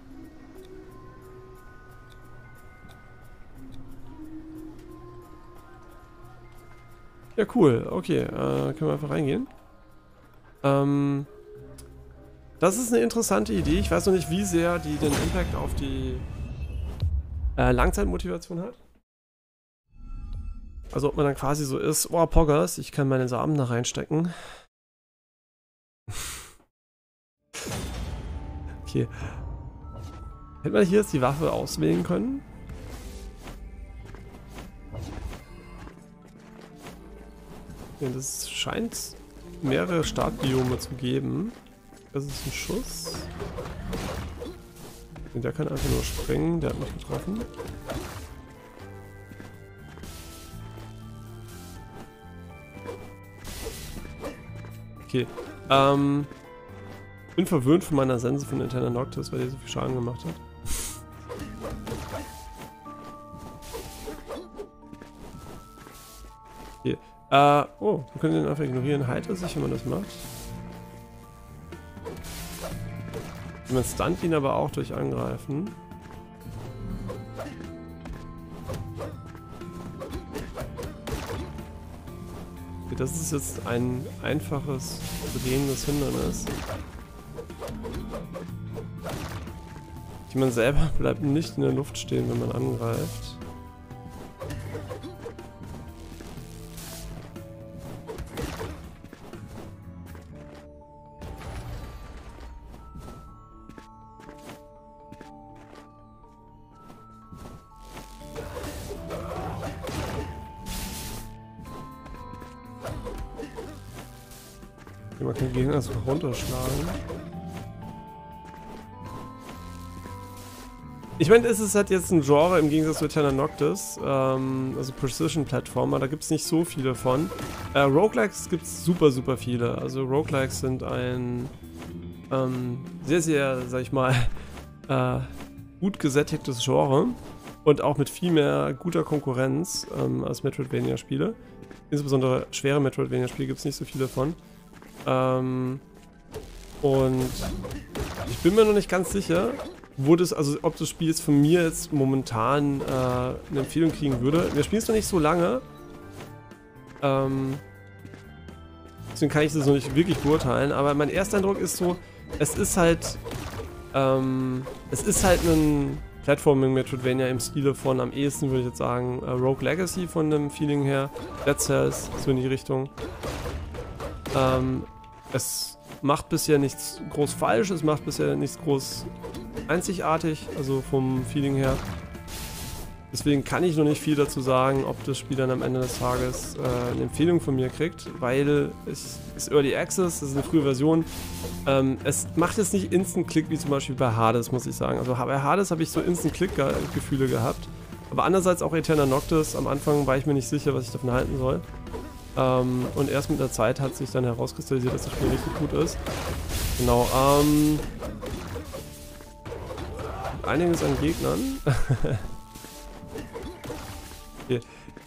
Ja, cool. Okay, äh, können wir einfach reingehen. Ähm... Das ist eine interessante Idee. Ich weiß noch nicht, wie sehr die den Impact auf die äh, Langzeitmotivation hat. Also ob man dann quasi so ist, oh Poggers, ich kann meine Samen da reinstecken. Okay. Hätte man hier jetzt die Waffe auswählen können? Okay, das scheint mehrere Startbiome zu geben. Das ist ein Schuss. Der kann einfach nur springen, der hat mich getroffen. Okay. Ähm. bin verwöhnt von meiner Sense von Eterna Noctis, weil die so viel Schaden gemacht hat. Hier. Äh, oh, wir können den einfach ignorieren. Heilt er sich, wenn man das macht. Man stunt ihn aber auch durch Angreifen. Okay, das ist jetzt ein einfaches, drehendes Hindernis. Man selber bleibt nicht in der Luft stehen, wenn man angreift. Man kann Gegner also runterschlagen. Ich meine, es ist halt jetzt ein Genre im Gegensatz zu Eterna Noctis, ähm, also Precision-Plattformer, da gibt es nicht so viele von. Äh, Roguelikes gibt es super, super viele. Also Roguelikes sind ein ähm, sehr, sehr, sag ich mal, äh, gut gesättigtes Genre und auch mit viel mehr guter Konkurrenz ähm, als Metroidvania-Spiele. Insbesondere schwere Metroidvania-Spiele gibt es nicht so viele von. Ähm, und ich bin mir noch nicht ganz sicher, wo das, also ob das Spiel jetzt von mir jetzt momentan äh, eine Empfehlung kriegen würde. Wir spielen es noch nicht so lange. Ähm, deswegen kann ich das noch nicht wirklich beurteilen, aber mein erster Eindruck ist so, es ist halt ähm, es ist halt ein Platforming Metroidvania im Stile von, am ehesten würde ich jetzt sagen, äh, Rogue Legacy von dem Feeling her, Dead Cells, so in die Richtung. Ähm, es macht bisher nichts groß falsch, es macht bisher nichts groß einzigartig, also vom Feeling her. Deswegen kann ich noch nicht viel dazu sagen, ob das Spiel dann am Ende des Tages äh, eine Empfehlung von mir kriegt, weil es ist Early Access, das ist eine frühe Version. Ähm, es macht jetzt nicht Instant-Click wie zum Beispiel bei Hades, muss ich sagen. Also bei Hades habe ich so Instant-Click-Gefühle gehabt. Aber andererseits auch Eterna Noctis, am Anfang war ich mir nicht sicher, was ich davon halten soll. Ähm, und erst mit der Zeit hat sich dann herauskristallisiert, dass das Spiel richtig gut ist. Genau, ähm... einiges an Gegnern. Hier.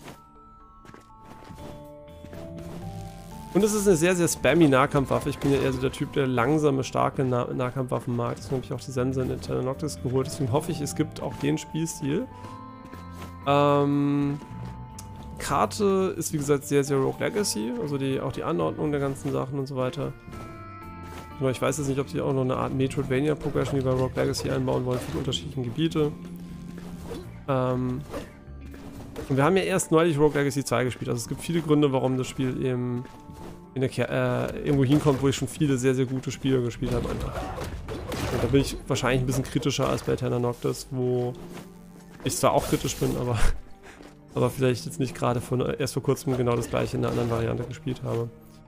Und es ist eine sehr, sehr spammy Nahkampfwaffe. Ich bin ja eher so der Typ, der langsame, starke nah Nahkampfwaffen mag. Deswegen habe ich auch die Sense in Eterna Noctis geholt. Deswegen hoffe ich, es gibt auch den Spielstil. Ähm... Karte ist wie gesagt sehr, sehr Rogue Legacy, also die, auch die Anordnung der ganzen Sachen und so weiter. Ich weiß jetzt nicht, ob sie auch noch eine Art Metroidvania-Progression wie bei Rogue Legacy einbauen wollen für die unterschiedlichen Gebiete. Ähm und wir haben ja erst neulich Rogue Legacy zwei gespielt, also es gibt viele Gründe, warum das Spiel eben in der Ke äh, irgendwo hinkommt, wo ich schon viele sehr, sehr gute Spiele gespielt habe einfach. Und da bin ich wahrscheinlich ein bisschen kritischer als bei Eterna Noctis, wo ich zwar auch kritisch bin, aber aber vielleicht jetzt nicht gerade von erst vor kurzem genau das gleiche in einer anderen Variante gespielt habe.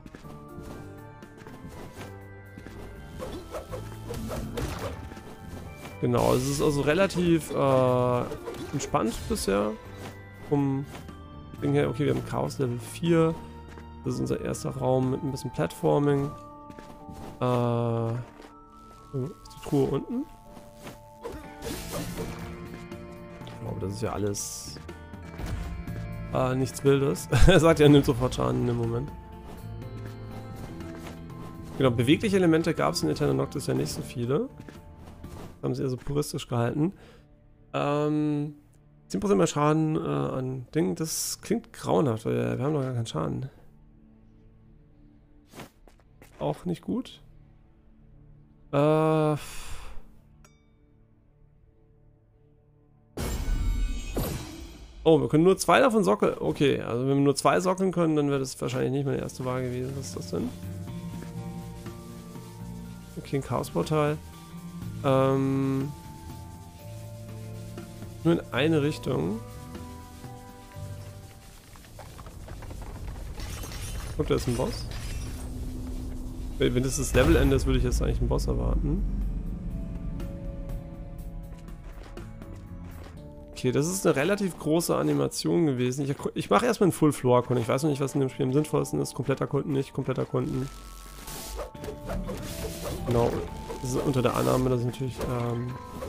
Genau, es ist also relativ äh, entspannt bisher vom Ding her. Okay, wir haben Chaos Level vier. Das ist unser erster Raum mit ein bisschen Platforming. Äh, ist die Truhe unten? Ich glaube, das ist ja alles äh, nichts Wildes. Er sagt ja, er nimmt sofort Schaden in dem Moment. Genau, bewegliche Elemente gab es in Eterna Noctis ja nicht so viele. Haben sie eher so puristisch gehalten. Ähm, zehn Prozent mehr Schaden äh, an Dingen, das klingt grauenhaft, weil wir haben noch gar keinen Schaden. Auch nicht gut. Äh... Oh, wir können nur zwei davon sockeln. Okay, also wenn wir nur zwei sockeln können, dann wäre das wahrscheinlich nicht meine erste Wahl gewesen. Was ist das denn? Okay, ein Chaosportal. Ähm... Nur in eine Richtung. Guck, da ist ein Boss. Wenn das das Levelende ist, würde ich jetzt eigentlich einen Boss erwarten. Okay, das ist eine relativ große Animation gewesen. Ich, ich mache erstmal einen Full Floor erkunden. Ich weiß noch nicht, was in dem Spiel am sinnvollsten ist. Komplett erkunden, nicht komplett erkunden. Genau, das ist unter der Annahme, dass ich natürlich ähm,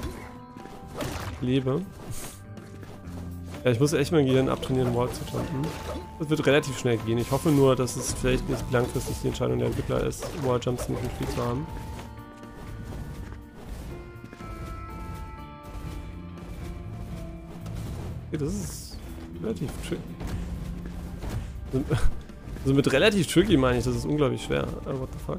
lebe. Ja, ich muss echt mein Gehirn abtrainieren, Wall zu jumpen. Das wird relativ schnell gehen. Ich hoffe nur, dass es vielleicht nicht langfristig die Entscheidung der Entwickler ist, Wall Jumps nicht im Spiel zu haben. Okay, das ist relativ tricky. Also mit relativ tricky meine ich, das ist unglaublich schwer. Uh, what the fuck?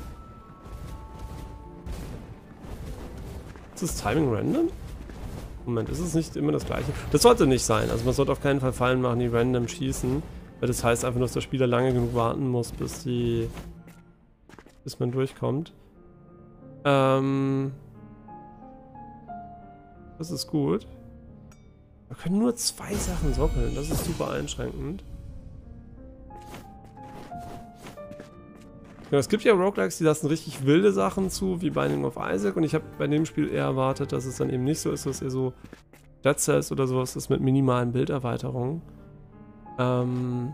Ist das Timing random? Moment, ist es nicht immer das gleiche? Das sollte nicht sein. Also man sollte auf keinen Fall Fallen machen, die random schießen. Weil das heißt einfach nur, dass der Spieler lange genug warten muss, bis die... bis man durchkommt. Ähm... Das ist gut. Wir können nur zwei Sachen soppeln. Das ist super einschränkend. Ja, es gibt ja Roguelikes, die lassen richtig wilde Sachen zu, wie Binding of Isaac. Und ich habe bei dem Spiel eher erwartet, dass es dann eben nicht so ist, dass eher so Dead Cells oder sowas ist mit minimalen Bilderweiterungen. Ähm...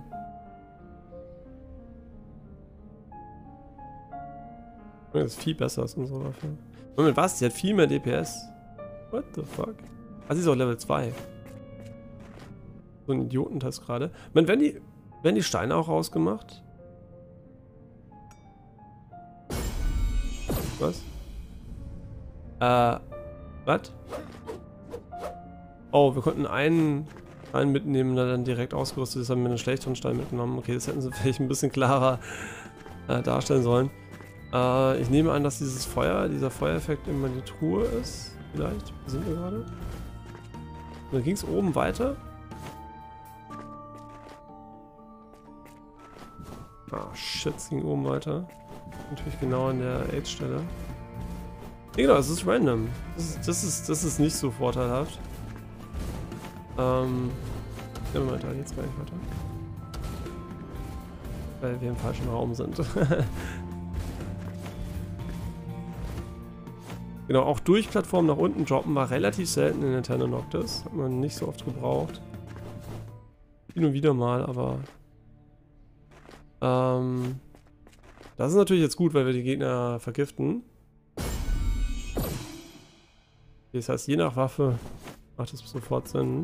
Das ist viel besser als unsere Waffe. Moment, was? Die hat viel mehr D P S. What the fuck? Ah, sie ist auch Level zwei. So ein Idiotentest gerade. Man, werden die, werden die Steine auch rausgemacht? Was? Äh, was? Oh, wir konnten einen Stein mitnehmen, der dann direkt ausgerüstet ist, haben wir einen schlechteren Stein mitgenommen. Okay, das hätten sie vielleicht ein bisschen klarer äh, darstellen sollen. Äh, ich nehme an, dass dieses Feuer, dieser Feuereffekt immer die Truhe ist. Vielleicht. Wo sind wir gerade? Und dann ging es oben weiter. Ah, shit, es ging oben weiter. Natürlich genau an der Age-Stelle. Ja, genau, es ist random. Das ist, das ist, das ist nicht so vorteilhaft. Ähm. Ja, Moment, da geht's gar nicht weiter. Weil wir im falschen Raum sind. Genau, auch durch Plattformen nach unten droppen war relativ selten in Nintendo Noctis. Hat man nicht so oft gebraucht. Hin und wieder mal, aber... Ähm... Das ist natürlich jetzt gut, weil wir die Gegner vergiften. Das heißt, je nach Waffe macht es sofort Sinn.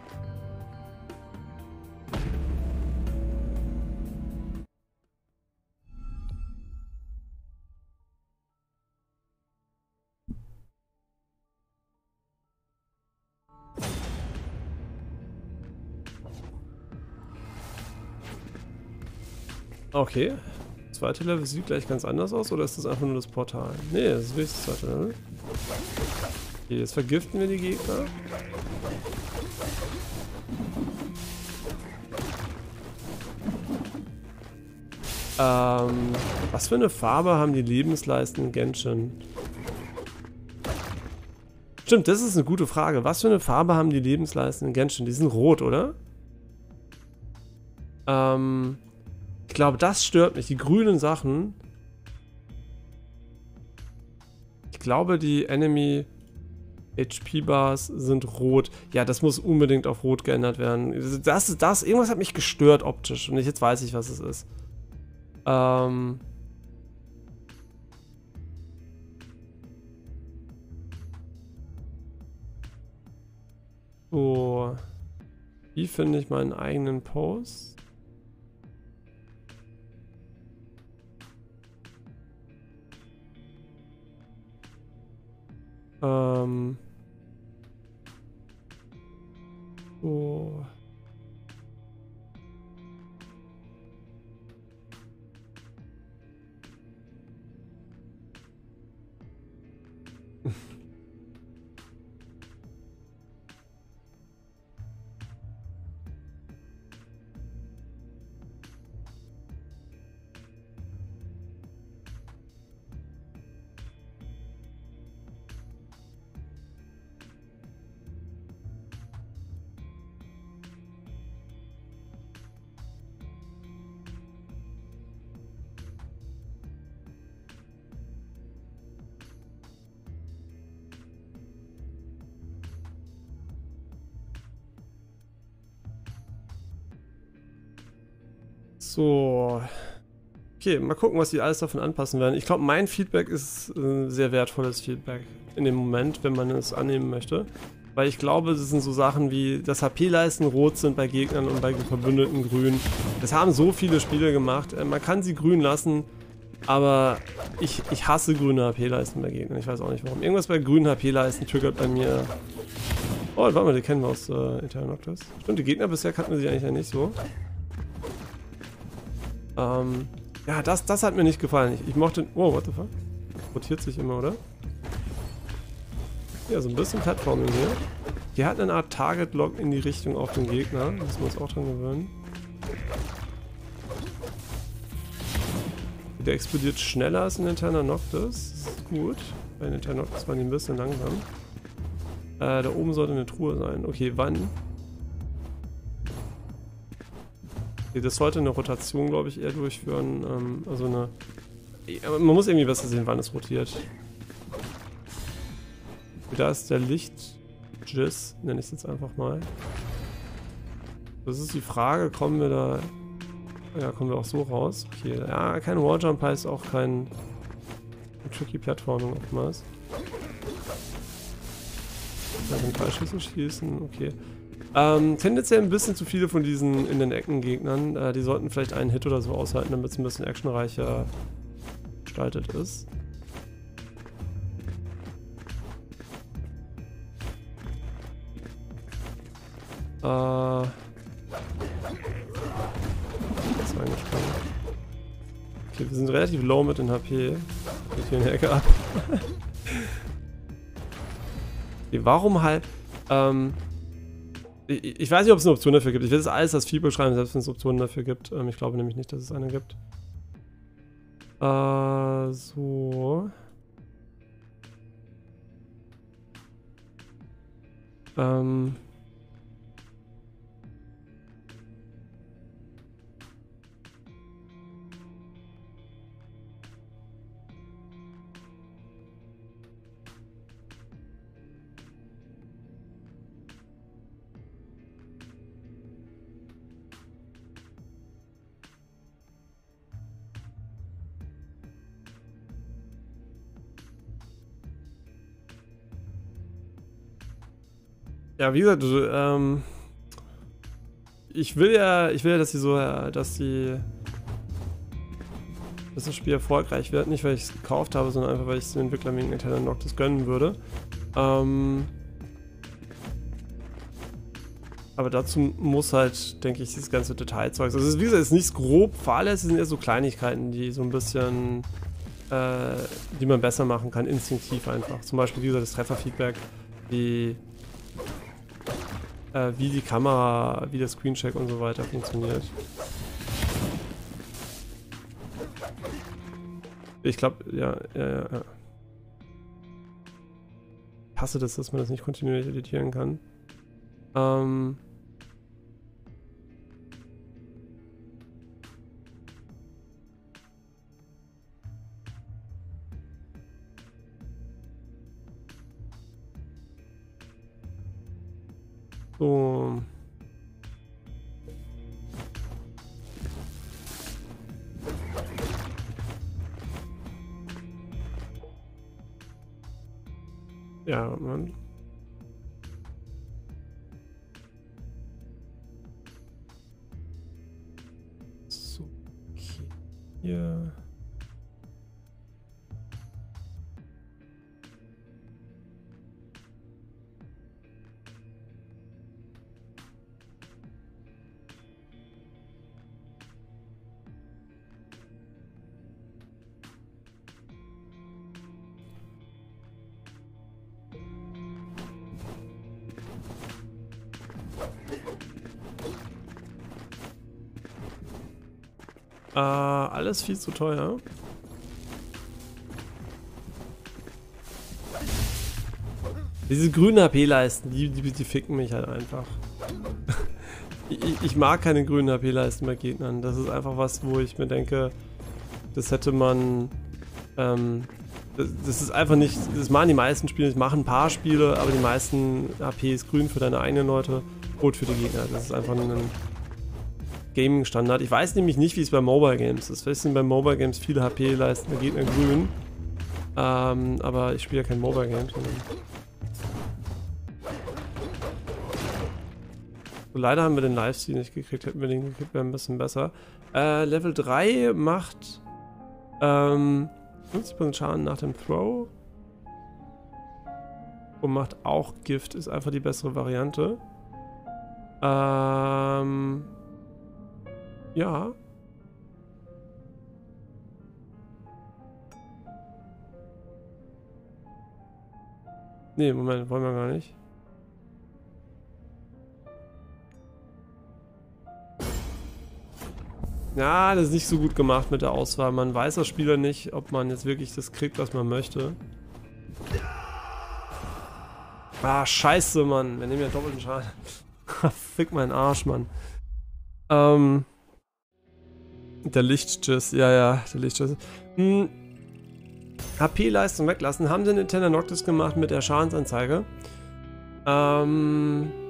Okay. Das zweite Level sieht gleich ganz anders aus, oder ist das einfach nur das Portal? Nee, das ist wirklich das zweite Level. Okay, jetzt vergiften wir die Gegner. Ähm, was für eine Farbe haben die Lebensleisten in Genshin? Stimmt, das ist eine gute Frage. Was für eine Farbe haben die Lebensleisten in Genshin? Die sind rot, oder? Ähm... Ich glaube, das stört mich. Die grünen Sachen. Ich glaube, die Enemy H P Bars sind rot. Ja, das muss unbedingt auf rot geändert werden. Das ist das. Irgendwas hat mich gestört optisch. Und jetzt weiß ich, was es ist. Ähm. So. Wie finde ich meinen eigenen Post? Ähm. So. So. Okay, okay, mal gucken, was die alles davon anpassen werden. Ich glaube, mein Feedback ist äh, sehr wertvolles Feedback in dem Moment, wenn man es annehmen möchte. Weil ich glaube, das sind so Sachen wie, dass H P-Leisten rot sind bei Gegnern und bei Verbündeten grün. Das haben so viele Spiele gemacht. Äh, man kann sie grün lassen, aber ich, ich hasse grüne H P-Leisten bei Gegnern. Ich weiß auch nicht warum. Irgendwas bei grünen H P-Leisten triggert bei mir... Oh, warte mal, die kennen wir aus äh, Eternal Noctis. Stimmt, die Gegner bisher kannten wir sie eigentlich ja nicht so. Ähm, ja, das, das hat mir nicht gefallen. Ich, ich mochte... Oh, what the fuck? Rotiert sich immer, oder? Ja, so ein bisschen Plattforming hier. Die hat eine Art Target-Lock in die Richtung auf den Gegner. Da müssen wir uns auch dran gewöhnen. Der explodiert schneller als in Eternal Noctis. Das ist gut. Bei Eternal Noctis waren die ein bisschen langsam. Äh, da oben sollte eine Truhe sein. Okay, wann? Okay, das sollte eine Rotation, glaube ich, eher durchführen. Ähm, also eine... Aber man muss irgendwie besser sehen, wann es rotiert. Da ist der Licht-Jizz, nenne ich es jetzt einfach mal. Das ist die Frage, kommen wir da... Ja, kommen wir auch so raus. Okay, ja, kein Walljump heißt auch kein... Tricky Plattforming oftmals. Da sind drei Schüsse schießen, okay. Ähm, tendenziell ein bisschen zu viele von diesen in den Ecken Gegnern. Äh, die sollten vielleicht einen Hit oder so aushalten, damit es ein bisschen actionreicher gestaltet ist. Äh. Das war angespannt. Okay, wir sind relativ low mit den H P. Geht hier in der Ecke ab. Okay, warum halt. Ähm. Ich, ich weiß nicht, ob es eine Option dafür gibt. Ich will das alles als Feedback schreiben, selbst wenn es Optionen dafür gibt. Ähm, ich glaube nämlich nicht, dass es eine gibt. Äh, so. Ähm. Ja, wie gesagt, ähm, ich will ja, ich will ja, dass sie so, dass sie, dass das Spiel erfolgreich wird, nicht weil ich es gekauft habe, sondern einfach weil ich es den Entwicklern wegen Eternal Noctis gönnen würde. Ähm, aber dazu muss halt, denke ich, dieses ganze Detailzeug. Also, wie gesagt, es ist nichts grob fahrlässig, es sind eher so Kleinigkeiten, die so ein bisschen, äh, die man besser machen kann, instinktiv einfach. Zum Beispiel, wie gesagt, das Trefferfeedback, die Äh, wie die Kamera, wie der Screencheck und so weiter funktioniert. Ich glaube, ja, ja, ja, ja. Ich hasse das, dass man das nicht kontinuierlich editieren kann. Ähm... So. Ja, Mann. So, okay. Hier. Äh, alles viel zu teuer. Diese grünen H P-Leisten, die, die, die ficken mich halt einfach. ich, ich mag keine grünen H P-Leisten bei Gegnern. Das ist einfach was, wo ich mir denke, das hätte man... Ähm, das, das ist einfach nicht... Das machen die meisten Spiele. Ich mache ein paar Spiele, aber die meisten H P ist grün für deine eigenen Leute, rot für die Gegner. Das ist einfach ein... Gaming-Standard. Ich weiß nämlich nicht, wie es bei Mobile Games ist. Vielleicht sind bei Mobile Games viele H P leisten der Gegner grün. Ähm, aber ich spiele ja kein Mobile Game, sondern... So, leider haben wir den Lifesteal nicht gekriegt. Hätten wir den gekriegt, wäre ein bisschen besser. Äh, Level drei macht ähm, fünfzig Prozent Schaden nach dem Throw. Und macht auch Gift, ist einfach die bessere Variante. Ähm... Ja. Nee, Moment, wollen wir gar nicht. Ja, das ist nicht so gut gemacht mit der Auswahl. Man weiß als Spieler nicht, ob man jetzt wirklich das kriegt, was man möchte. Ah, scheiße, Mann. Wir nehmen ja doppelten Schaden. Fick meinen Arsch, Mann. Ähm... Der Lichtschiss, ja, ja, der Lichtschiss. Hm. H P-Leistung weglassen. Haben sie eine Nintendo Noctis gemacht mit der Schadensanzeige? Ähm.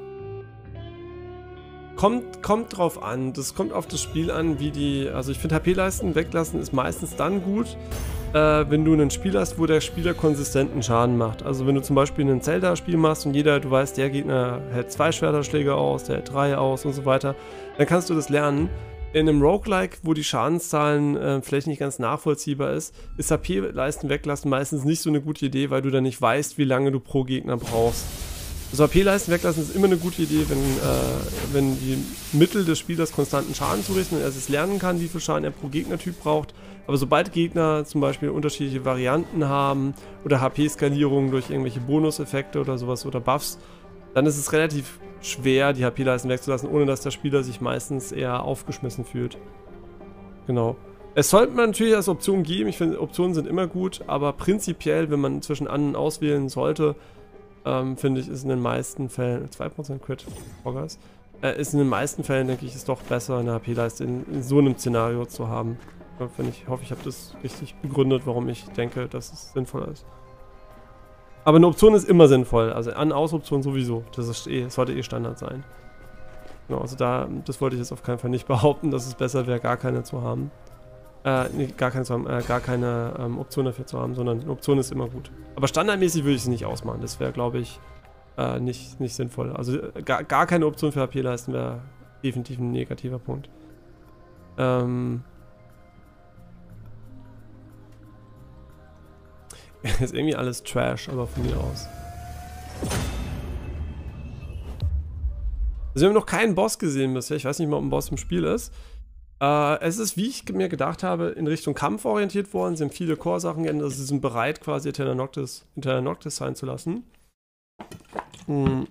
Kommt, kommt drauf an. Das kommt auf das Spiel an, wie die. Also, ich finde, H P-Leisten weglassen ist meistens dann gut, äh, wenn du ein Spiel hast, wo der Spieler konsistenten Schaden macht. Also, wenn du zum Beispiel ein Zelda-Spiel machst und jeder, du weißt, der Gegner hält zwei Schwerterschläge aus, der hält drei aus und so weiter, dann kannst du das lernen. In einem Roguelike, wo die Schadenszahlen äh, vielleicht nicht ganz nachvollziehbar ist, ist H P-Leisten weglassen meistens nicht so eine gute Idee, weil du dann nicht weißt, wie lange du pro Gegner brauchst. Also H P-Leisten weglassen ist immer eine gute Idee, wenn, äh, wenn die Mittel des Spielers konstanten Schaden zurichten und er es lernen kann, wie viel Schaden er pro Gegnertyp braucht. Aber sobald Gegner zum Beispiel unterschiedliche Varianten haben oder H P-Skalierungen durch irgendwelche Bonuseffekte oder sowas oder Buffs, dann ist es relativ schwer, die H P-Leisten wegzulassen, ohne dass der Spieler sich meistens eher aufgeschmissen fühlt. Genau. Es sollte man natürlich als Option geben, ich finde, Optionen sind immer gut, aber prinzipiell, wenn man zwischen an- und auswählen sollte, ähm, finde ich, ist in den meisten Fällen, zwei Prozent Crit, Progress, äh, ist in den meisten Fällen, denke ich, ist doch besser, eine H P-Leiste in, in so einem Szenario zu haben. Ja, finde ich, hoffe, ich habe das richtig begründet, warum ich denke, dass es sinnvoller ist. Aber eine Option ist immer sinnvoll, also An-Aus-Option sowieso, das ist eh, sollte eh Standard sein. Genau, also da, das wollte ich jetzt auf keinen Fall nicht behaupten, dass es besser wäre, gar keine zu haben. Äh, nee, gar keine zu haben, äh, gar keine ähm, Option dafür zu haben, sondern eine Option ist immer gut. Aber standardmäßig würde ich es nicht ausmachen, das wäre, glaube ich, äh, nicht, nicht sinnvoll. Also äh, gar, gar keine Option für H P-Leisten wäre definitiv ein negativer Punkt. Ähm... Ist irgendwie alles Trash, aber von mir aus. Also wir haben noch keinen Boss gesehen bisher. Ich weiß nicht mal, ob ein Boss im Spiel ist. Äh, es ist, wie ich mir gedacht habe, in Richtung Kampf orientiert worden. Sie haben viele Core-Sachen geändert. Also sie sind bereit, quasi Eterna Noctis, Eterna Noctis sein zu lassen. Hm.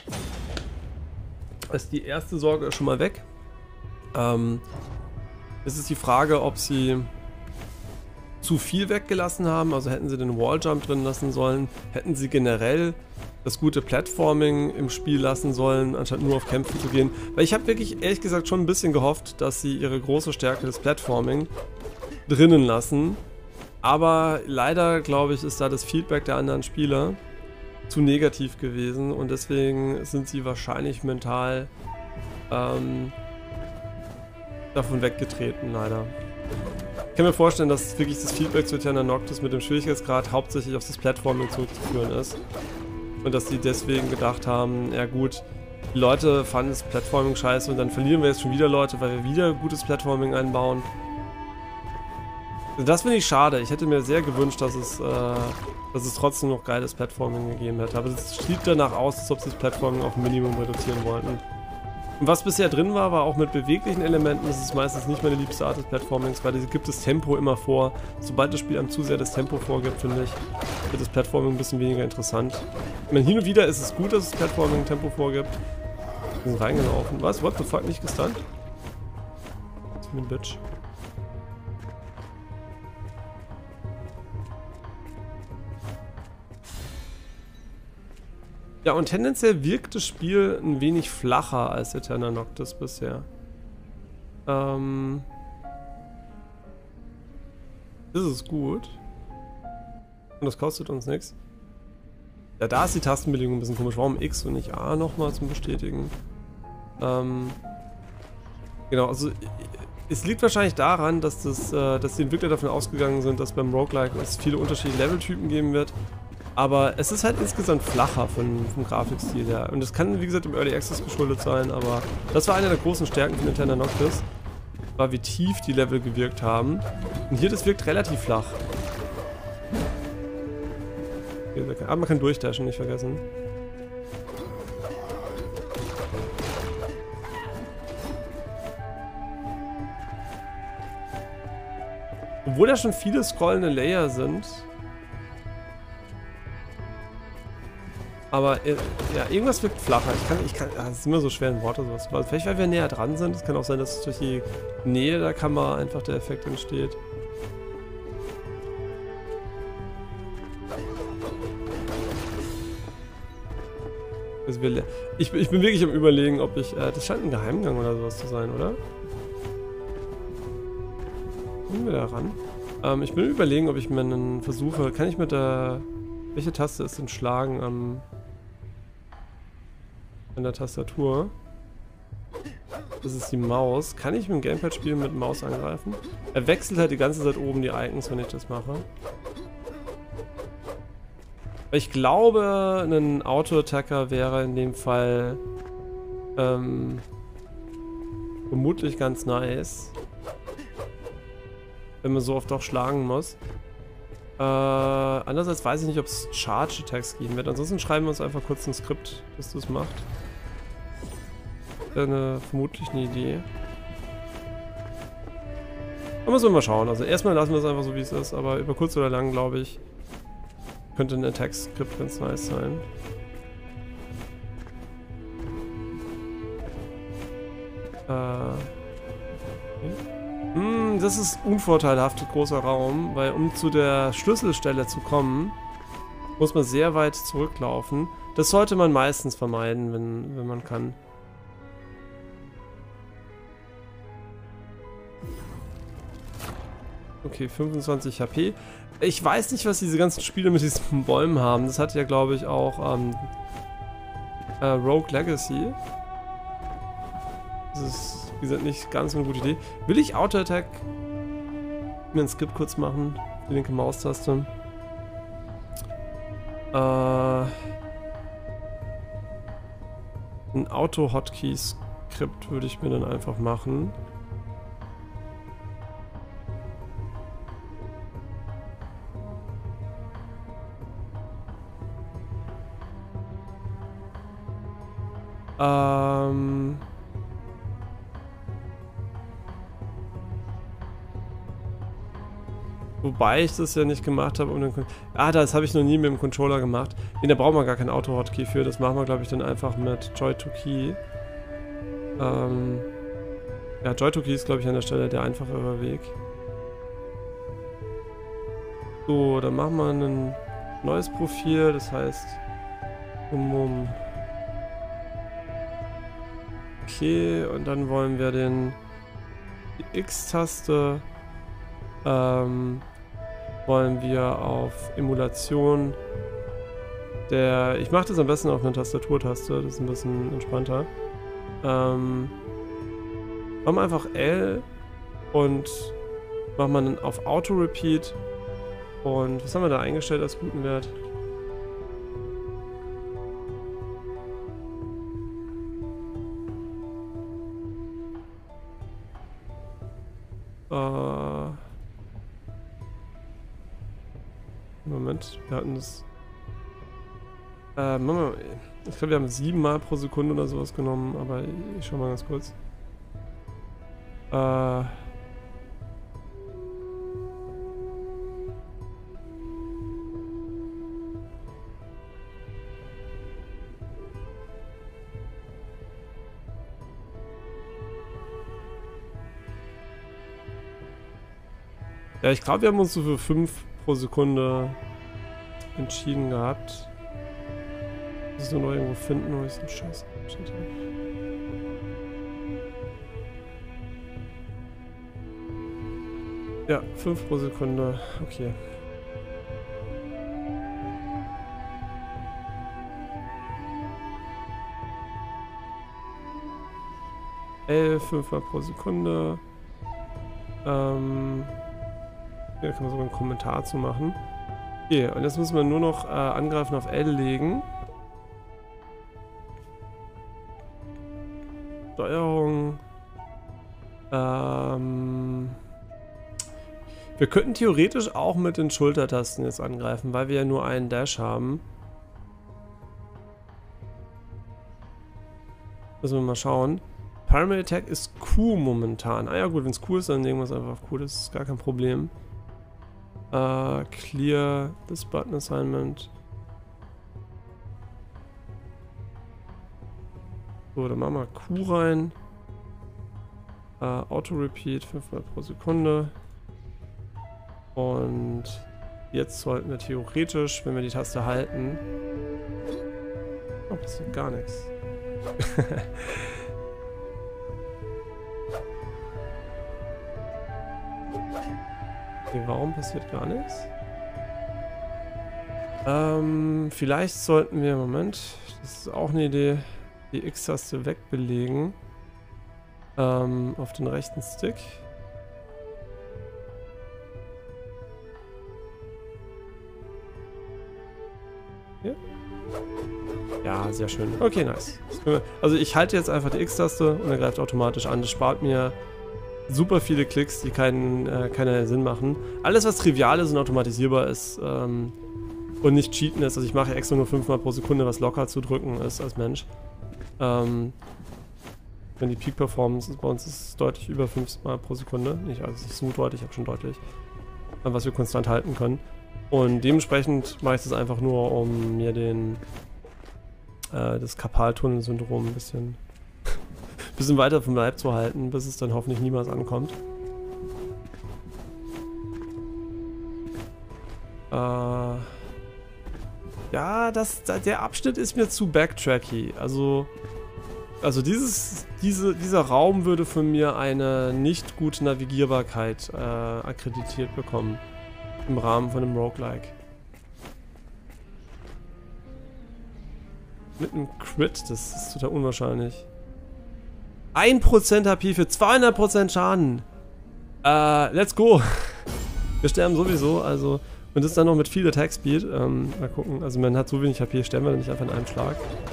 Also die erste Sorge ist schon mal weg. Ähm, es ist die Frage, ob sie zu viel weggelassen haben, also hätten sie den Walljump drin lassen sollen, hätten sie generell das gute Platforming im Spiel lassen sollen, anstatt nur auf Kämpfen zu gehen. Weil ich habe wirklich, ehrlich gesagt, schon ein bisschen gehofft, dass sie ihre große Stärke des Platforming drinnen lassen. Aber leider, glaube ich, ist da das Feedback der anderen Spieler zu negativ gewesen und deswegen sind sie wahrscheinlich mental ähm, davon weggetreten, leider. Ich kann mir vorstellen, dass wirklich das Feedback zu Eterna Noctis mit dem Schwierigkeitsgrad hauptsächlich auf das Platforming zurückzuführen ist. Und dass die deswegen gedacht haben, ja gut, die Leute fanden das Platforming scheiße und dann verlieren wir jetzt schon wieder Leute, weil wir wieder gutes Platforming einbauen. Das finde ich schade. Ich hätte mir sehr gewünscht, dass es, äh, dass es trotzdem noch geiles Platforming gegeben hätte. Aber es sieht danach aus, als ob sie das Platforming auf ein Minimum reduzieren wollten. Und was bisher drin war, war auch mit beweglichen Elementen. Das ist meistens nicht meine liebste Art des Platformings, weil es gibt das Tempo immer vor. Sobald das Spiel einem zu sehr das Tempo vorgibt, finde ich, wird das Platforming ein bisschen weniger interessant. Ich meine, hin und wieder ist es gut, dass das Platforming Tempo vorgibt. Wir sind reingelaufen. Was? What the fuck? Nicht gestunt? Das ist mir ein Bitch. Ja, und tendenziell wirkt das Spiel ein wenig flacher als Eterna Noctis bisher. Ähm. Das ist gut. Und das kostet uns nichts. Ja, da ist die Tastenbelegung ein bisschen komisch. Warum X und nicht A nochmal zum Bestätigen? Ähm. Genau, also es liegt wahrscheinlich daran, dass, das, äh, dass die Entwickler davon ausgegangen sind, dass beim Roguelike es viele unterschiedliche Leveltypen geben wird. Aber es ist halt insgesamt flacher von, vom Grafikstil her. Und es kann, wie gesagt, im Early Access geschuldet sein, aber das war eine der großen Stärken von Eterna Noctis. War, wie tief die Level gewirkt haben. Und hier, das wirkt relativ flach. Aber man kann durchdashen, nicht vergessen. Obwohl da schon viele scrollende Layer sind. Aber äh, ja, irgendwas wirkt flacher. Ich kann, ich kann, ah, es ist immer so schwer in Worte sowas. Also vielleicht, weil wir näher dran sind. Es kann auch sein, dass durch die Nähe der Kamera einfach der Effekt entsteht. Also wir, ich, ich bin wirklich am Überlegen, ob ich. Äh, das scheint ein Geheimgang oder sowas zu sein, oder? Kommen wir da ran? Ähm, ich bin überlegen, ob ich mir einen versuche. Kann ich mit der. Welche Taste ist denn Schlagen am. an der Tastatur? Das ist die Maus. Kann ich mit dem Gamepad spielen, mit Maus angreifen? Er wechselt halt die ganze Zeit oben die Icons, wenn ich das mache. Ich glaube, ein Auto-Attacker wäre in dem Fall ähm, vermutlich ganz nice. Wenn man so oft auch schlagen muss. Äh, andererseits weiß ich nicht, ob es Charge-Attacks geben wird. Ansonsten schreiben wir uns einfach kurz ein Skript, dass das macht. Eine, vermutlich eine Idee. Da müssen wir mal schauen. Also erstmal lassen wir es einfach so, wie es ist. Aber über kurz oder lang, glaube ich, könnte ein Attack-Skript ganz nice sein. Äh... Okay. Hm, das ist unvorteilhaft, großer Raum, weil um zu der Schlüsselstelle zu kommen, muss man sehr weit zurücklaufen. Das sollte man meistens vermeiden, wenn, wenn man kann. Okay, fünfundzwanzig H P. Ich weiß nicht, was diese ganzen Spiele mit diesen Bäumen haben. Das hat ja, glaube ich, auch ähm, äh, Rogue Legacy. Das ist, wie gesagt, nicht ganz so eine gute Idee. Will ich Auto-Attack mir einen Skip kurz machen? Die linke Maustaste. Äh, ein Auto-Hotkey-Skript würde ich mir dann einfach machen. Ähm... Wobei ich das ja nicht gemacht habe, um den Kon Ah, das habe ich noch nie mit dem Controller gemacht. Nee, da braucht man gar keinen Auto-Hotkey für. Das machen wir, glaube ich, dann einfach mit Joy to Key. Ähm... Ja, Joy to Key ist, glaube ich, an der Stelle der einfachere Weg. So, dann machen wir ein neues Profil, das heißt... Um, okay, und dann wollen wir den... die X-Taste... Ähm, wollen wir auf Emulation der... Ich mache das am besten auf einer Tastaturtaste, das ist ein bisschen entspannter. Ähm, machen wir einfach L und machen wir dann auf Auto-Repeat. Und was haben wir da eingestellt als guten Wert? Äh... Moment, wir hatten das. Äh, Mama, ich glaube, wir haben sieben Mal pro Sekunde oder sowas genommen, aber ich schau mal ganz kurz. Äh. Ja, ich glaube, wir haben uns so für fünf pro Sekunde entschieden gehabt. Ich muss nur noch irgendwo finden, wo ich so einen Scheiß steht. Ja, fünf pro Sekunde. Okay. L, fünfmal pro Sekunde. Ähm, hier kann man sogar einen Kommentar zu machen. Okay, und jetzt müssen wir nur noch äh, angreifen auf L legen. Steuerung. Ähm, wir könnten theoretisch auch mit den Schultertasten jetzt angreifen, weil wir ja nur einen Dash haben. Müssen wir mal schauen. Primary Attack ist Q momentan. Ah ja gut, wenn es Q ist, dann legen wir es einfach auf Q. Das ist gar kein Problem. Uh, clear this button assignment. So, dann machen wir Q rein. Uh, Auto-Repeat, fünfmal pro Sekunde. Und jetzt sollten wir theoretisch, wenn wir die Taste halten... Oh, passiert gar nichts. Okay, warum passiert gar nichts? Ähm, vielleicht sollten wir, Moment, das ist auch eine Idee, die X-Taste wegbelegen. Ähm, auf den rechten Stick. Hier. Ja, sehr schön. Okay, nice. Also ich halte jetzt einfach die X-Taste und er greift automatisch an. Das spart mir super viele Klicks, die keinen, äh, keinen Sinn machen. Alles, was trivial ist und automatisierbar ist ähm, und nicht cheaten ist. Also ich mache extra nur fünfmal pro Sekunde, was locker zu drücken ist als Mensch. Ähm, wenn die Peak Performance ist, bei uns ist es deutlich über fünfmal pro Sekunde. Nicht, also nicht so deutlich, aber schon deutlich. Was wir konstant halten können. Und dementsprechend mache ich das einfach nur, um mir den äh, das Karpaltunnel-Syndrom ein bisschen bisschen weiter vom Leib zu halten, bis es dann hoffentlich niemals ankommt. Äh, ja, das, der Abschnitt ist mir zu backtracky. Also, also dieses, diese, dieser Raum würde von mir eine nicht gute Navigierbarkeit äh, akkreditiert bekommen. Im Rahmen von einem Roguelike. Mit einem Crit, das ist total unwahrscheinlich. ein Prozent H P für zweihundert Prozent Schaden. Äh, let's go. Wir sterben sowieso, also. Und das dann noch mit viel Attack Speed. Ähm, mal gucken. Also man hat so wenig H P, sterben wir nicht einfach in einem Schlag.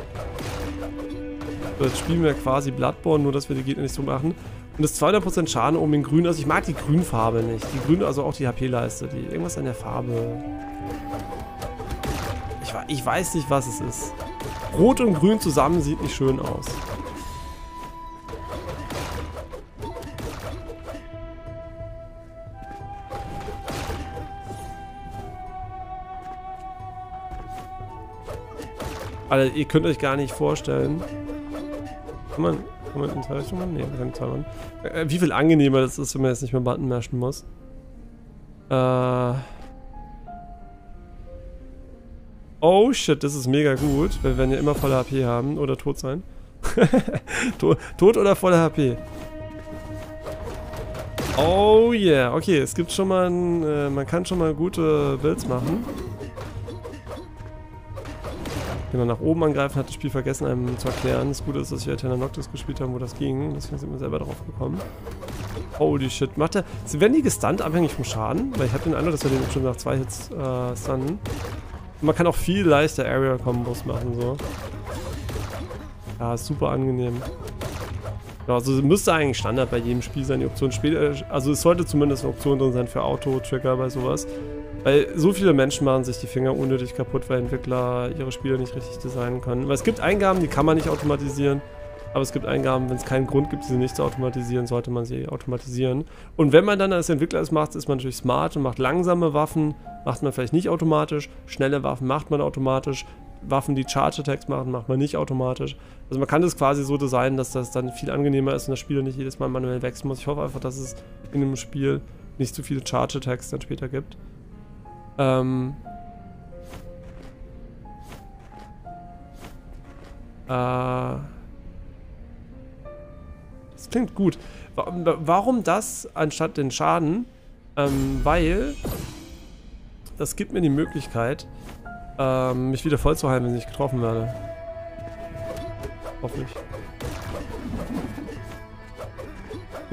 So, jetzt spielen wir quasi Bloodborne, nur dass wir die Gegner nicht so machen. Und das zweihundert Prozent Schaden oben in grün. Also ich mag die Grünfarbe nicht. Die grüne, also auch die H P-Leiste. Die, irgendwas an der Farbe. Ich, ich weiß nicht, was es ist. Rot und grün zusammen sieht nicht schön aus. Alter, ihr könnt euch gar nicht vorstellen. Kann man, kann man in zwei Richtungen? Nee, man kann zwei machen. Äh, wie viel angenehmer das ist, wenn man jetzt nicht mehr Button mashen muss. Äh. Oh shit, das ist mega gut. Wir werden ja immer volle H P haben oder tot sein. Tod, tot oder volle H P. Oh yeah, okay, es gibt schon mal ein, äh, man kann schon mal gute Builds machen. Wenn man nach oben angreifen, hat das Spiel vergessen, einem zu erklären. Das Gute ist, dass wir Eterna Noctis gespielt haben, wo das ging. Deswegen sind wir selber drauf gekommen. Holy shit. Macht der. Werden die gestunt abhängig vom Schaden? Weil ich habe den Eindruck, dass wir den schon nach zwei Hits äh, stunnen. Und man kann auch viel leichter Area-Kombos machen, so. Ja, ist super angenehm. Ja, also müsste eigentlich Standard bei jedem Spiel sein, die Option später. Also es sollte zumindest eine Option drin sein für Auto-Trigger bei sowas. Weil so viele Menschen machen sich die Finger unnötig kaputt, weil Entwickler ihre Spiele nicht richtig designen können. Weil es gibt Eingaben, die kann man nicht automatisieren. Aber es gibt Eingaben, wenn es keinen Grund gibt, sie nicht zu automatisieren, sollte man sie automatisieren. Und wenn man dann als Entwickler es macht, ist man natürlich smart und macht langsame Waffen, macht man vielleicht nicht automatisch. Schnelle Waffen macht man automatisch. Waffen, die Charge Attacks machen, macht man nicht automatisch. Also man kann das quasi so designen, dass das dann viel angenehmer ist und das Spiel nicht jedes Mal manuell wechseln muss. Ich hoffe einfach, dass es in einem Spiel nicht so viele Charge Attacks dann später gibt. Ähm. Äh. Das klingt gut. Warum das anstatt den Schaden? Ähm, weil das gibt mir die Möglichkeit, ähm, mich wieder voll zu heilen, wenn ich getroffen werde. Hoffentlich.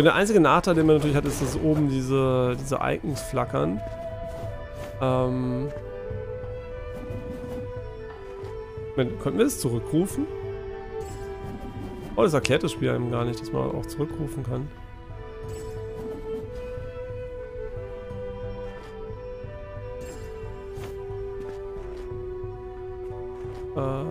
Der einzige Nachteil, den man natürlich hat, ist, dass oben diese, diese Icons flackern. Ähm... Konnten wir das zurückrufen? Oh, das erklärt das Spiel einem gar nicht, dass man auch zurückrufen kann. Äh.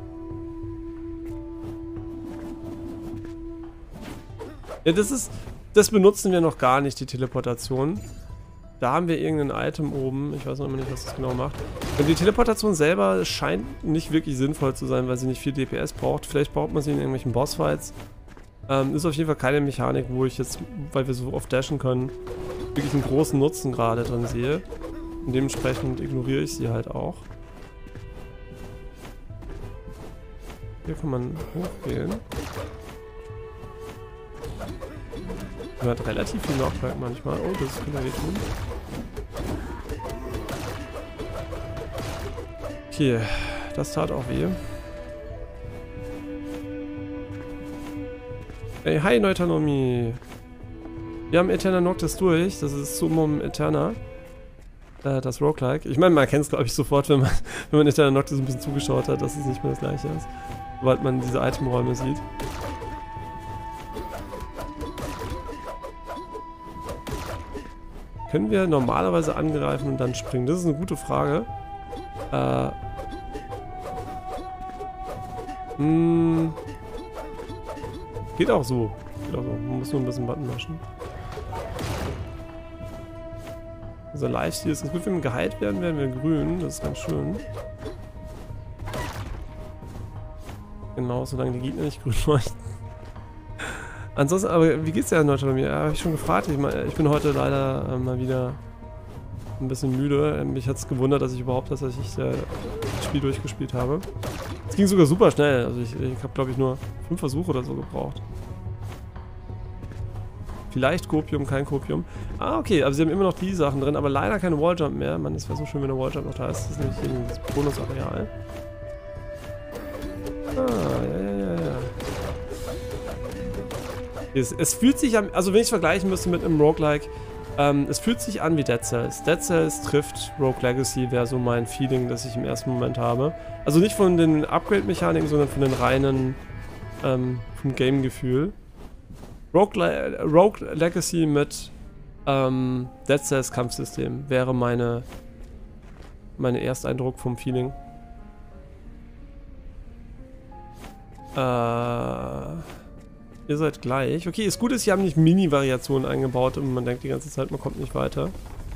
Ja, das ist... Das benutzen wir noch gar nicht, die Teleportation. Da haben wir irgendein Item oben. Ich weiß noch immer nicht, was das genau macht. Und die Teleportation selber scheint nicht wirklich sinnvoll zu sein, weil sie nicht viel D P S braucht. Vielleicht braucht man sie in irgendwelchen Bossfights. Ähm, ist auf jeden Fall keine Mechanik, wo ich jetzt, weil wir so oft dashen können, wirklich einen großen Nutzen gerade drin sehe. Und dementsprechend ignoriere ich sie halt auch. Hier kann man hochgehen. Man hat relativ viel Knockback manchmal. Oh, das kann ja weh tun. Okay, das tat auch weh. Ey, hi Neutanomi. Wir haben Eterna Noctis durch. Das ist Summum Eterna. Äh, das Roguelike. Ich meine, man kennt es glaube ich sofort, wenn man, wenn man Eterna Noctis ein bisschen zugeschaut hat, dass es nicht mehr das gleiche ist. Sobald man diese Itemräume sieht. Können wir normalerweise angreifen und dann springen? Das ist eine gute Frage. Äh. Mh, geht auch so. Geht auch so. Man muss nur ein bisschen Button maschen. Unser Lifesteal ist gut, wenn wir geheilt werden, werden wir grün. Das ist ganz schön. Genau, solange die Gegner nicht grün leuchten. Ansonsten, aber wie geht's dir an Neutanomi? Ja, habe ich schon gefragt. Ich, mein, ich bin heute leider äh, mal wieder ein bisschen müde. Mich hat es gewundert, dass ich überhaupt dass ich äh, das Spiel durchgespielt habe. Es ging sogar super schnell. Also ich, ich habe, glaube ich, nur fünf Versuche oder so gebraucht. Vielleicht Copium, kein Copium. Ah, okay, aber sie haben immer noch die Sachen drin, aber leider keine Walljump mehr. Mann, es wäre so schön, wenn der Walljump noch da ist. Das ist nämlich irgendwie das Bonusareal. Ah, ja, ja, ja, ja. Es, es fühlt sich an, also wenn ich es vergleichen müsste mit einem Roguelike, ähm, es fühlt sich an wie Dead Cells. Dead Cells trifft Rogue Legacy, wäre so mein Feeling, das ich im ersten Moment habe. Also nicht von den Upgrade-Mechaniken, sondern von den reinen, ähm, vom Game-Gefühl. Rogue, Le Rogue Legacy mit ähm, Dead Cells Kampfsystem wäre meine, meine Ersteindruck vom Feeling. Äh... Ihr seid gleich. Okay, ist gut, dass sie haben nicht Mini-Variationen eingebaut und man denkt die ganze Zeit, man kommt nicht weiter.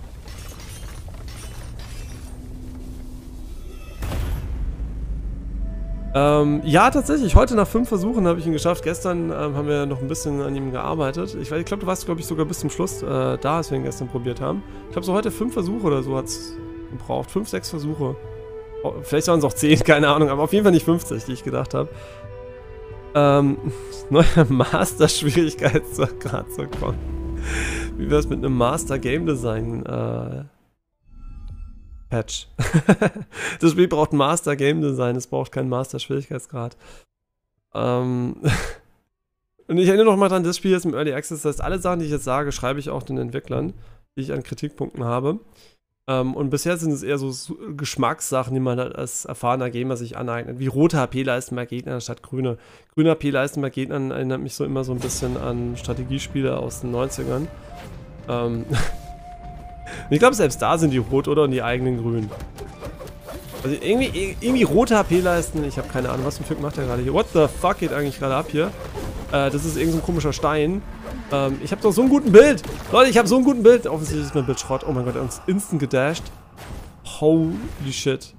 Ähm, ja, tatsächlich. Heute nach fünf Versuchen habe ich ihn geschafft. Gestern ähm, haben wir noch ein bisschen an ihm gearbeitet. Ich, ich glaube, du warst, glaube ich, sogar bis zum Schluss äh, da, als wir ihn gestern probiert haben. Ich glaube, so heute fünf Versuche oder so hat es gebraucht. Fünf, sechs Versuche. Oh, vielleicht waren es auch zehn, keine Ahnung, aber auf jeden Fall nicht fünfzig, die ich gedacht habe. Ähm, neuer Master-Schwierigkeitsgrad zu kommen. Wie wäre es mit einem Master-Game Design äh, Patch? Das Spiel braucht Master-Game Design, es braucht keinen Master-Schwierigkeitsgrad. Ähm, und ich erinnere noch mal dran, das Spiel ist im Early Access, das heißt, alle Sachen, die ich jetzt sage, schreibe ich auch den Entwicklern, die ich an Kritikpunkten habe. Um, und bisher sind es eher so Geschmackssachen, die man halt als erfahrener Gamer sich aneignet. Wie rote H P-Leisten bei Gegnern statt grüne. Grüne H P-Leisten bei Gegnern erinnert mich so immer so ein bisschen an Strategiespiele aus den neunzigern. Um, ich glaube, selbst da sind die rot, oder? Und die eigenen grün. Also irgendwie, irgendwie rote H P-Leisten, ich habe keine Ahnung, was für ein Fick macht der gerade hier. What the fuck geht eigentlich gerade ab hier? Äh, das ist irgend so ein komischer Stein. Ähm, ich habe doch so einen guten Bild. Leute, ich habe so einen guten Bild. Offensichtlich ist mein Bild Schrott. Oh mein Gott, er hat uns instant gedasht. Holy shit.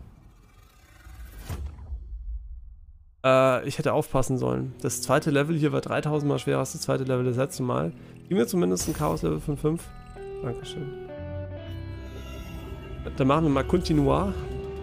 Äh, ich hätte aufpassen sollen. Das zweite Level hier war dreitausend Mal schwerer als das zweite Level das letzte Mal. Gib mir zumindest ein Chaos-Level von fünf. Dankeschön. Dann machen wir mal Continuar.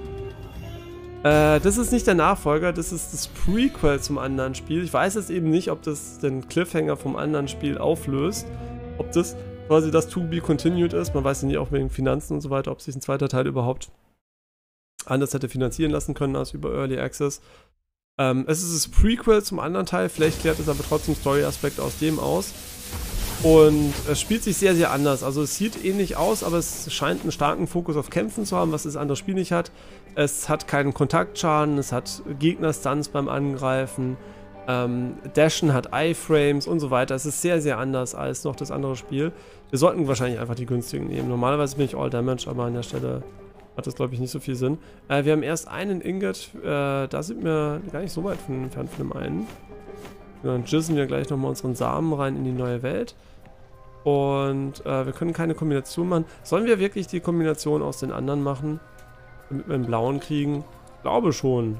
Äh, das ist nicht der Nachfolger, das ist das Prequel zum anderen Spiel. Ich weiß jetzt eben nicht, ob das den Cliffhanger vom anderen Spiel auflöst. Ob das quasi das To Be Continued ist. Man weiß ja nicht, auch wegen Finanzen und so weiter, ob sich ein zweiter Teil überhaupt anders hätte finanzieren lassen können als über Early Access. Ähm, es ist das Prequel zum anderen Teil. Vielleicht klärt es aber trotzdem Story-Aspekt aus dem aus. Und es spielt sich sehr, sehr anders. Also es sieht ähnlich aus, aber es scheint einen starken Fokus auf Kämpfen zu haben, was das andere Spiel nicht hat. Es hat keinen Kontaktschaden, es hat Gegner-Stunts beim Angreifen, ähm, Dashen hat Iframes und so weiter. Es ist sehr, sehr anders als noch das andere Spiel. Wir sollten wahrscheinlich einfach die günstigen nehmen. Normalerweise bin ich All Damage, aber an der Stelle hat das, glaube ich, nicht so viel Sinn. Äh, wir haben erst einen Ingot, äh, da sind wir gar nicht so weit von entfernt von dem einen. Dann jizzen wir gleich nochmal unseren Samen rein in die neue Welt. Und äh, wir können keine Kombination machen. Sollen wir wirklich die Kombination aus den anderen machen? Damit wir einen blauen kriegen? Ich glaube schon.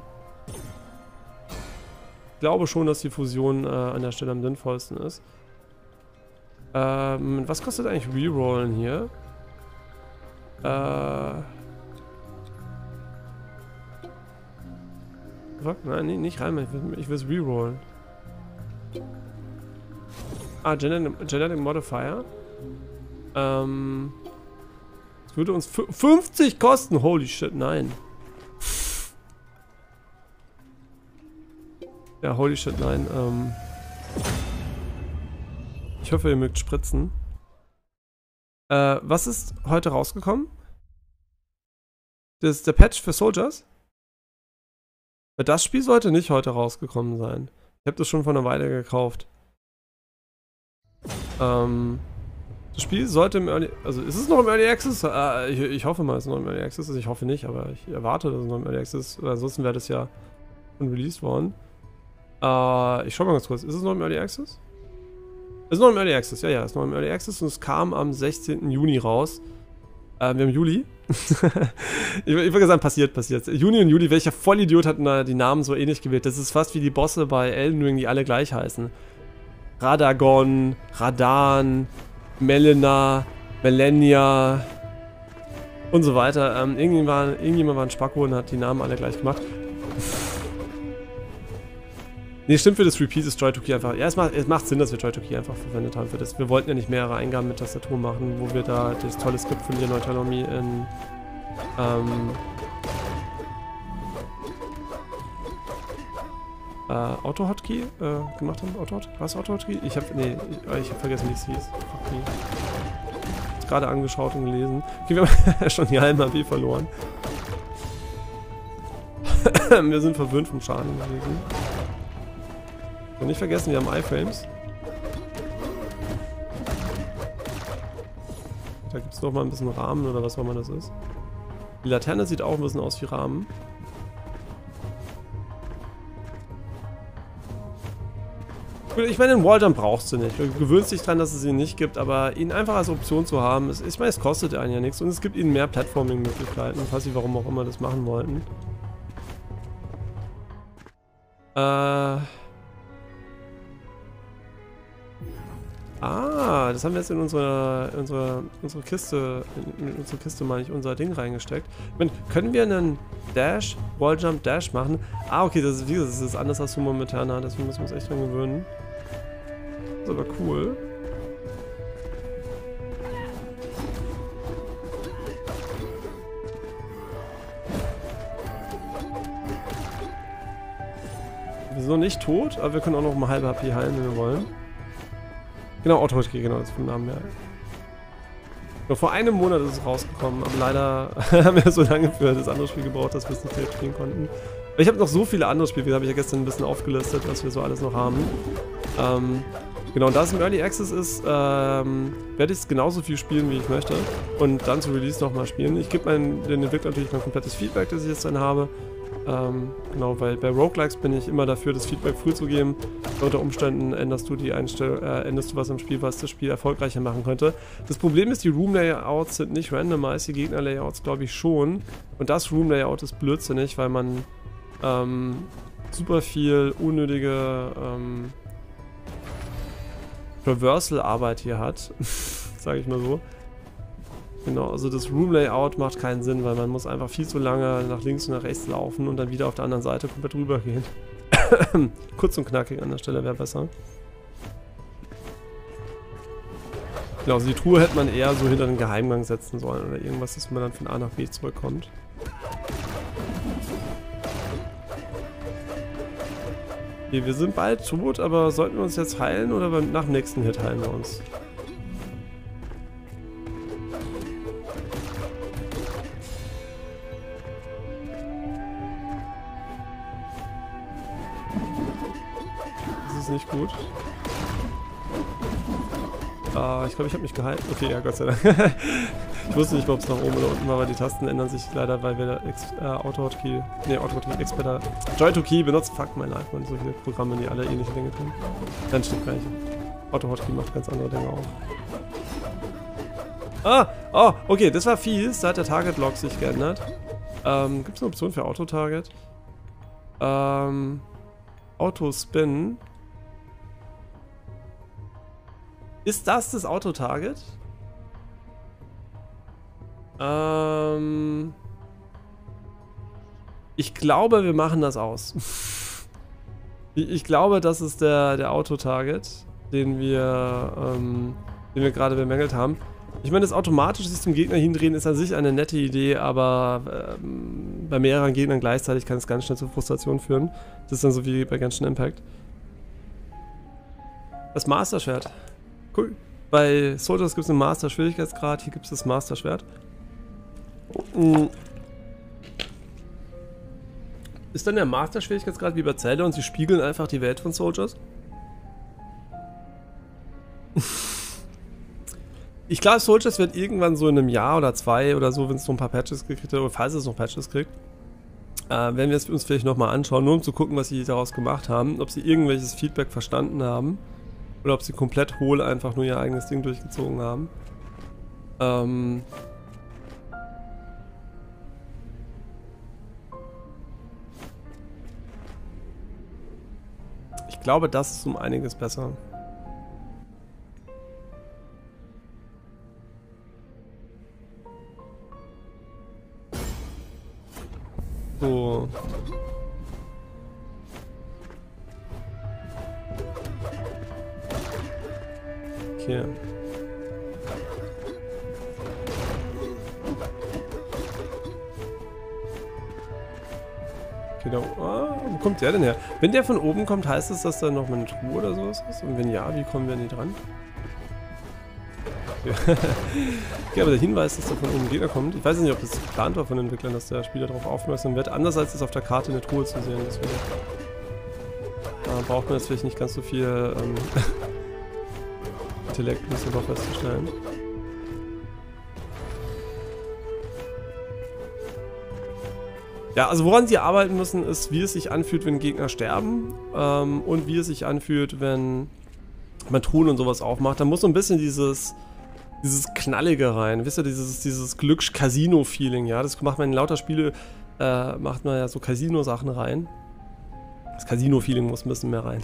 Ich glaube schon, dass die Fusion äh, an der Stelle am sinnvollsten ist. Ähm, was kostet eigentlich Rerollen hier? Äh... Nein, nee, nicht rein, ich will, ich will es rerollen. Ah, Genetic, Genetic Modifier. Ähm. Das würde uns fünfzig kosten. Holy shit, nein. Ja, holy shit, nein. Ähm. Ich hoffe, ihr mögt spritzen. Äh, was ist heute rausgekommen? Das ist der Patch für Soldiers? Das Spiel sollte nicht heute rausgekommen sein. Ich habe das schon vor einer Weile gekauft. Ähm, das Spiel sollte im Early... Also ist es noch im Early Access? Äh, ich, ich hoffe mal, es ist noch im Early Access. Also ich hoffe nicht, aber ich erwarte, dass es noch im Early Access ist. Ansonsten wäre das ja schon released worden. Äh, ich schau mal ganz kurz. Ist es noch im Early Access? Ist noch im Early Access, ja, ja. Ist noch im Early Access und es kam am sechzehnten Juni raus. Äh, wir haben Juli. ich ich würde sagen, passiert, passiert. Juni und Juli, welcher Vollidiot hat da die Namen so ähnlich gewählt? Das ist fast wie die Bosse bei Elden Ring, die alle gleich heißen. Radagon, Radan, Melina, Melania und so weiter. Ähm, irgendjemand, war, irgendjemand war ein Spacko und hat die Namen alle gleich gemacht. Nee, stimmt, für das Repeat ist Joy to Key einfach... Ja, es macht, es macht Sinn, dass wir Joy to Key einfach verwendet haben für das. Wir wollten ja nicht mehrere Eingaben mit Tastatur machen, wo wir da das tolle Skript von Lian Autonomy in... Ähm... Äh, Auto-Hotkey äh, gemacht haben? Auto-Hotkey? Was Auto-Hotkey? Ich hab... Nee, ich, ich hab vergessen, wie es hieß. Okay. Hab's gerade angeschaut und gelesen. Okay, wir haben schon die halben H P verloren. Wir sind verwöhnt vom Schaden gewesen. Und nicht vergessen, wir haben Iframes. Da gibt es noch mal ein bisschen Rahmen oder was auch immer das ist. Die Laterne sieht auch ein bisschen aus wie Rahmen. Ich meine, den Walljump brauchst du nicht. Du gewöhnst dich dran, dass es ihn nicht gibt, aber ihn einfach als Option zu haben, ist, ich meine, es kostet einen ja nichts und es gibt ihnen mehr Platforming-Möglichkeiten, falls sie warum auch immer das machen wollten. Äh... Ah, das haben wir jetzt in unsere, unsere, unsere Kiste, in, in unsere Kiste meine ich, unser Ding reingesteckt. Ich meine, können wir einen Dash, Walljump Dash machen? Ah, okay, das ist, das ist anders als Sumo Eterna, deswegen müssen wir uns echt dran gewöhnen. Das ist aber cool. Wir sind noch nicht tot, aber wir können auch noch mal halbe H P heilen, wenn wir wollen. Genau, Auto-Hotkey, genau, das ist vom Namen her. Nur vor einem Monat ist es rausgekommen, aber leider haben wir so lange für das andere Spiel gebraucht, dass wir es nicht direkt spielen konnten. Ich habe noch so viele andere Spiele, die habe ich ja gestern ein bisschen aufgelistet, was wir so alles noch haben. Ähm, genau, und da es im Early Access ist, ähm, werde ich es genauso viel spielen, wie ich möchte. Und dann zu Release nochmal spielen. Ich gebe den Entwicklern natürlich mein komplettes Feedback, das ich jetzt dann habe. Ähm, genau, weil bei Roguelikes bin ich immer dafür, das Feedback früh zu geben. Unter Umständen änderst du die Einstell äh, änderst du was im Spiel, was das Spiel erfolgreicher machen könnte. Das Problem ist, die Room-Layouts sind nicht randomized, die Gegner-Layouts glaube ich schon. Und das Room-Layout ist blödsinnig, weil man ähm, super viel unnötige ähm, Traversal-Arbeit hier hat, sage ich mal so. Genau, also das Room-Layout macht keinen Sinn, weil man muss einfach viel zu lange nach links und nach rechts laufen und dann wieder auf der anderen Seite komplett rüber gehen. Kurz und knackig an der Stelle wäre besser. Genau, also die Truhe hätte man eher so hinter den Geheimgang setzen sollen oder irgendwas, dass man dann von A nach B zurückkommt. Okay, wir sind bald tot, aber sollten wir uns jetzt heilen oder nach dem nächsten Hit heilen wir uns? ist nicht gut. Ah, ich glaube, ich habe mich geheilt. Okay, ja, Gott sei Dank. Ich wusste nicht, ob es nach oben oder unten war, weil die Tasten ändern sich leider, weil wir äh, Auto-Hotkey, ne, Auto-Hotkey, Expert, Joy-to-Key benutzen. Fuck my life, man, so viele Programme, die alle ähnliche Dinge tun. Dann stimmt gleich. Auto-Hotkey macht ganz andere Dinge auch. Ah, oh, okay, das war fies. Da hat der Target-Lock sich geändert. Ähm, gibt es eine Option für Auto-Target? Ähm, Auto-Spin. Ist das das Auto-Target? Ähm, ich glaube, wir machen das aus. ich, ich glaube, das ist der, der Auto-Target, den wir, ähm, den wir gerade bemängelt haben. Ich meine, das automatisch sich zum Gegner hindrehen ist an sich eine nette Idee, aber ähm, bei mehreren Gegnern gleichzeitig kann es ganz schnell zu Frustration führen. Das ist dann so wie bei Genshin Impact. Das Master-Schwert. Cool. Bei Soldiers gibt es einen Master-Schwierigkeitsgrad, hier gibt es das Master-Schwert. Ist dann der Master-Schwierigkeitsgrad wie bei Zelda und sie spiegeln einfach die Welt von Soldiers? Ich glaube, Soldiers wird irgendwann so in einem Jahr oder zwei oder so, wenn es so ein paar Patches gekriegt hat, oder falls es noch Patches kriegt, äh, werden wir es uns vielleicht nochmal anschauen, nur um zu gucken, was sie daraus gemacht haben, ob sie irgendwelches Feedback verstanden haben oder ob sie komplett hohl einfach nur ihr eigenes Ding durchgezogen haben. Ähm... Ich glaube, das ist um einiges besser. So. Okay. Okay, da, ah, wo kommt der denn her? Wenn der von oben kommt, heißt es, dass da noch mal eine Truhe oder sowas ist? Und wenn ja, wie kommen wir an die dran? Okay. Okay, aber der Hinweis, dass da von oben ein Gegner kommt. Ich weiß nicht, ob das geplant war von den Entwicklern, dass der Spieler darauf aufmerksam wird. Anders als es auf der Karte eine Truhe zu sehen. Deswegen da braucht man jetzt vielleicht nicht ganz so viel ähm, Intellekt, um das doch festzustellen. Ja, also woran sie arbeiten müssen, ist, wie es sich anfühlt, wenn Gegner sterben ähm, und wie es sich anfühlt, wenn man Truhen und sowas aufmacht. Da muss so ein bisschen dieses, dieses Knallige rein, wisst ihr, dieses, dieses Glücks-Casino-Feeling, ja, das macht man in lauter Spiele, äh, macht man ja so Casino-Sachen rein. Das Casino-Feeling muss ein bisschen mehr rein.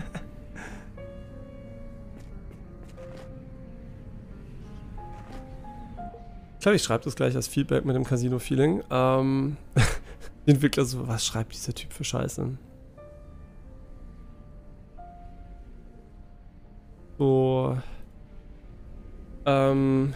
Ich glaube, ich schreibe das gleich als Feedback mit dem Casino-Feeling. Ähm... Die Entwickler so, was schreibt dieser Typ für Scheiße? So. Ähm.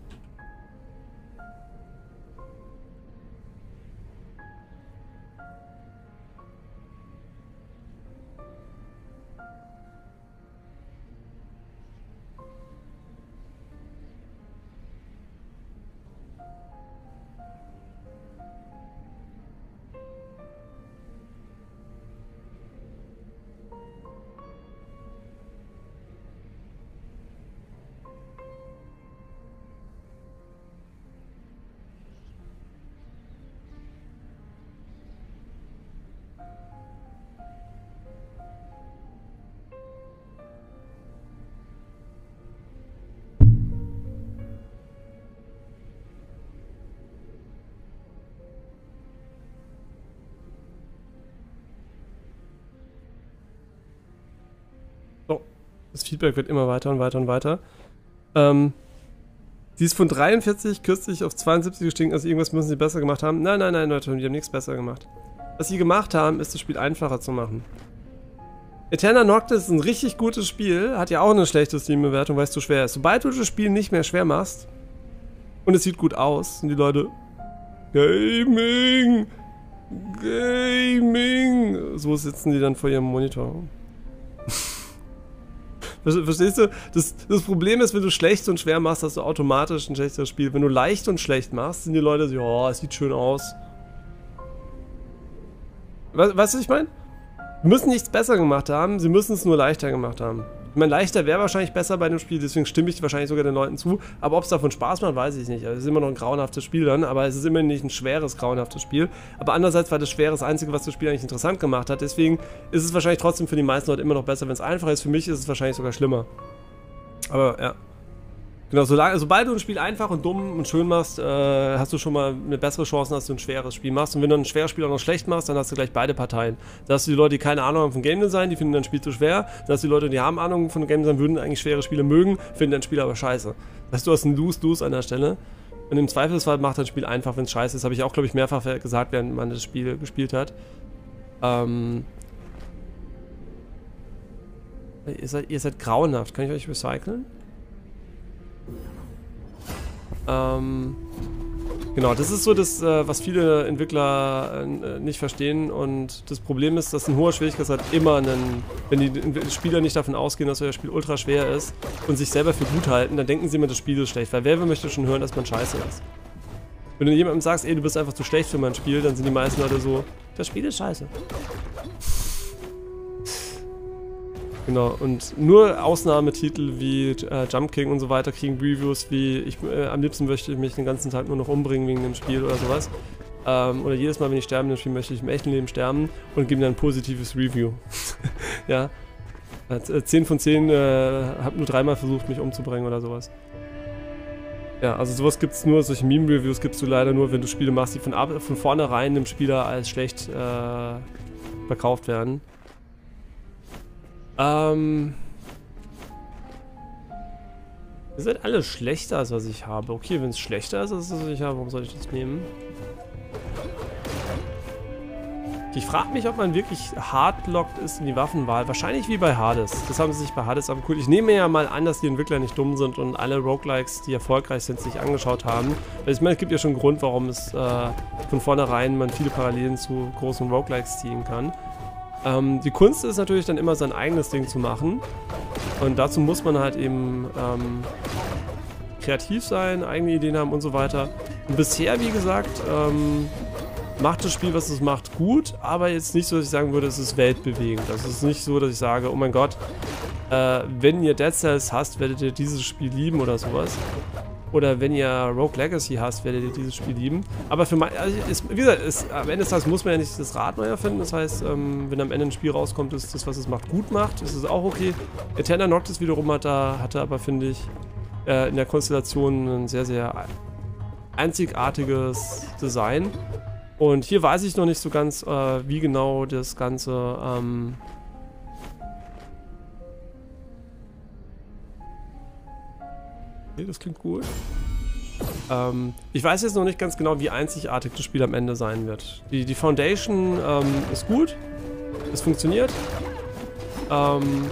So, das Feedback wird immer weiter und weiter und weiter. Ähm, sie ist von dreiundvierzig kürzlich auf zweiundsiebzig gestiegen, also irgendwas müssen sie besser gemacht haben. Nein, nein, nein, Leute, die haben nichts besser gemacht. Was sie gemacht haben, ist das Spiel einfacher zu machen. Eterna Noctis ist ein richtig gutes Spiel, hat ja auch eine schlechte Steam-Bewertung, weil es zu schwer ist. Sobald du das Spiel nicht mehr schwer machst und es sieht gut aus, sind die Leute Gaming, Gaming, so sitzen die dann vor ihrem Monitor. Verstehst du? Das, das Problem ist, wenn du schlecht und schwer machst, hast du automatisch ein schlechteres Spiel. Wenn du leicht und schlecht machst, sind die Leute so, ja, es sieht schön aus. Weißt du, was ich meine? Sie müssen nichts besser gemacht haben, sie müssen es nur leichter gemacht haben. Ich meine, leichter wäre wahrscheinlich besser bei dem Spiel, deswegen stimme ich wahrscheinlich sogar den Leuten zu. Aber ob es davon Spaß macht, weiß ich nicht. Also es ist immer noch ein grauenhaftes Spiel dann, aber es ist immer nicht ein schweres, grauenhaftes Spiel. Aber andererseits war das Schwere das Einzige, was das Spiel eigentlich interessant gemacht hat. Deswegen ist es wahrscheinlich trotzdem für die meisten Leute immer noch besser, wenn es einfach ist. Für mich ist es wahrscheinlich sogar schlimmer. Aber ja. Genau, solange, sobald du ein Spiel einfach und dumm und schön machst, äh, hast du schon mal eine bessere Chance, dass du ein schweres Spiel machst. Und wenn du ein schweres Spiel auch noch schlecht machst, dann hast du gleich beide Parteien. Da hast du die Leute, die keine Ahnung haben von Game Design, die finden dein Spiel zu schwer. Da hast du die Leute, die haben Ahnung von Game Design, würden eigentlich schwere Spiele mögen, finden dein Spiel aber scheiße. Das heißt, du hast ein Lose-Lose an der Stelle. Und im Zweifelsfall macht dein Spiel einfach, wenn es scheiße ist. Habe ich auch, glaube ich, mehrfach gesagt, während man das Spiel gespielt hat. Ähm... Ihr seid, ihr seid grauenhaft. Kann ich euch recyceln? Ähm, genau, das ist so das, äh, was viele Entwickler äh, nicht verstehen, und das Problem ist, dass ein hoher Schwierigkeitsgrad immer einen, wenn die Spieler nicht davon ausgehen, dass euer Spiel ultra schwer ist und sich selber für gut halten, dann denken sie immer, das Spiel ist schlecht, weil wer möchte schon hören, dass man scheiße ist. Wenn du jemandem sagst, ey, du bist einfach zu schlecht für mein Spiel, dann sind die meisten Leute so, das Spiel ist scheiße. Genau, und nur Ausnahmetitel wie äh, Jump King und so weiter kriegen Reviews wie, ich, äh, am liebsten möchte ich mich den ganzen Tag nur noch umbringen wegen dem Spiel oder sowas. Ähm, oder jedes Mal, wenn ich sterbe in dem Spiel, möchte ich im echten Leben sterben, und geben dann ein positives Review. Ja. Äh, zehn von zehn, äh, hab nur dreimal versucht, mich umzubringen oder sowas. Ja, also sowas gibt's nur, solche Meme-Reviews gibst du leider nur, wenn du Spiele machst, die von, von vornherein dem Spieler als schlecht äh, verkauft werden. Ähm. Ihr seid alle schlechter, als was ich habe. Okay, wenn es schlechter ist, als was ich habe, warum soll ich das nehmen? Okay, ich frage mich, ob man wirklich hardlocked ist in die Waffenwahl. Wahrscheinlich wie bei Hades. Das haben sie sich bei Hades abgeholt. Ich nehme ja mal an, dass die Entwickler nicht dumm sind und alle Roguelikes, die erfolgreich sind, sich angeschaut haben. Weil ich meine, es gibt ja schon einen Grund, warum es äh, von vornherein man viele Parallelen zu großen Roguelikes ziehen kann. Ähm, die Kunst ist natürlich dann immer sein eigenes Ding zu machen, und dazu muss man halt eben ähm, kreativ sein, eigene Ideen haben und so weiter. Und bisher, wie gesagt, ähm, macht das Spiel, was es macht, gut, aber jetzt nicht so, dass ich sagen würde, es ist weltbewegend. Also es ist nicht so, dass ich sage, oh mein Gott, äh, wenn ihr Dead Cells hasst, werdet ihr dieses Spiel lieben oder sowas. Oder wenn ihr Rogue Legacy hasst, werdet ihr dieses Spiel lieben. Aber für mein, also ist, wie gesagt, ist, am Ende des Tages muss man ja nicht das Rad neu erfinden. Das heißt, ähm, wenn am Ende ein Spiel rauskommt, ist das, was es macht, gut macht, ist es auch okay. Eterna Noctis wiederum hat da, hatte aber, finde ich, äh, in der Konstellation ein sehr, sehr einzigartiges Design. Und hier weiß ich noch nicht so ganz, äh, wie genau das Ganze ähm, okay, das klingt gut. Ähm, ich weiß jetzt noch nicht ganz genau, wie einzigartig das Spiel am Ende sein wird. Die, die Foundation ähm, ist gut. Es funktioniert. Ähm,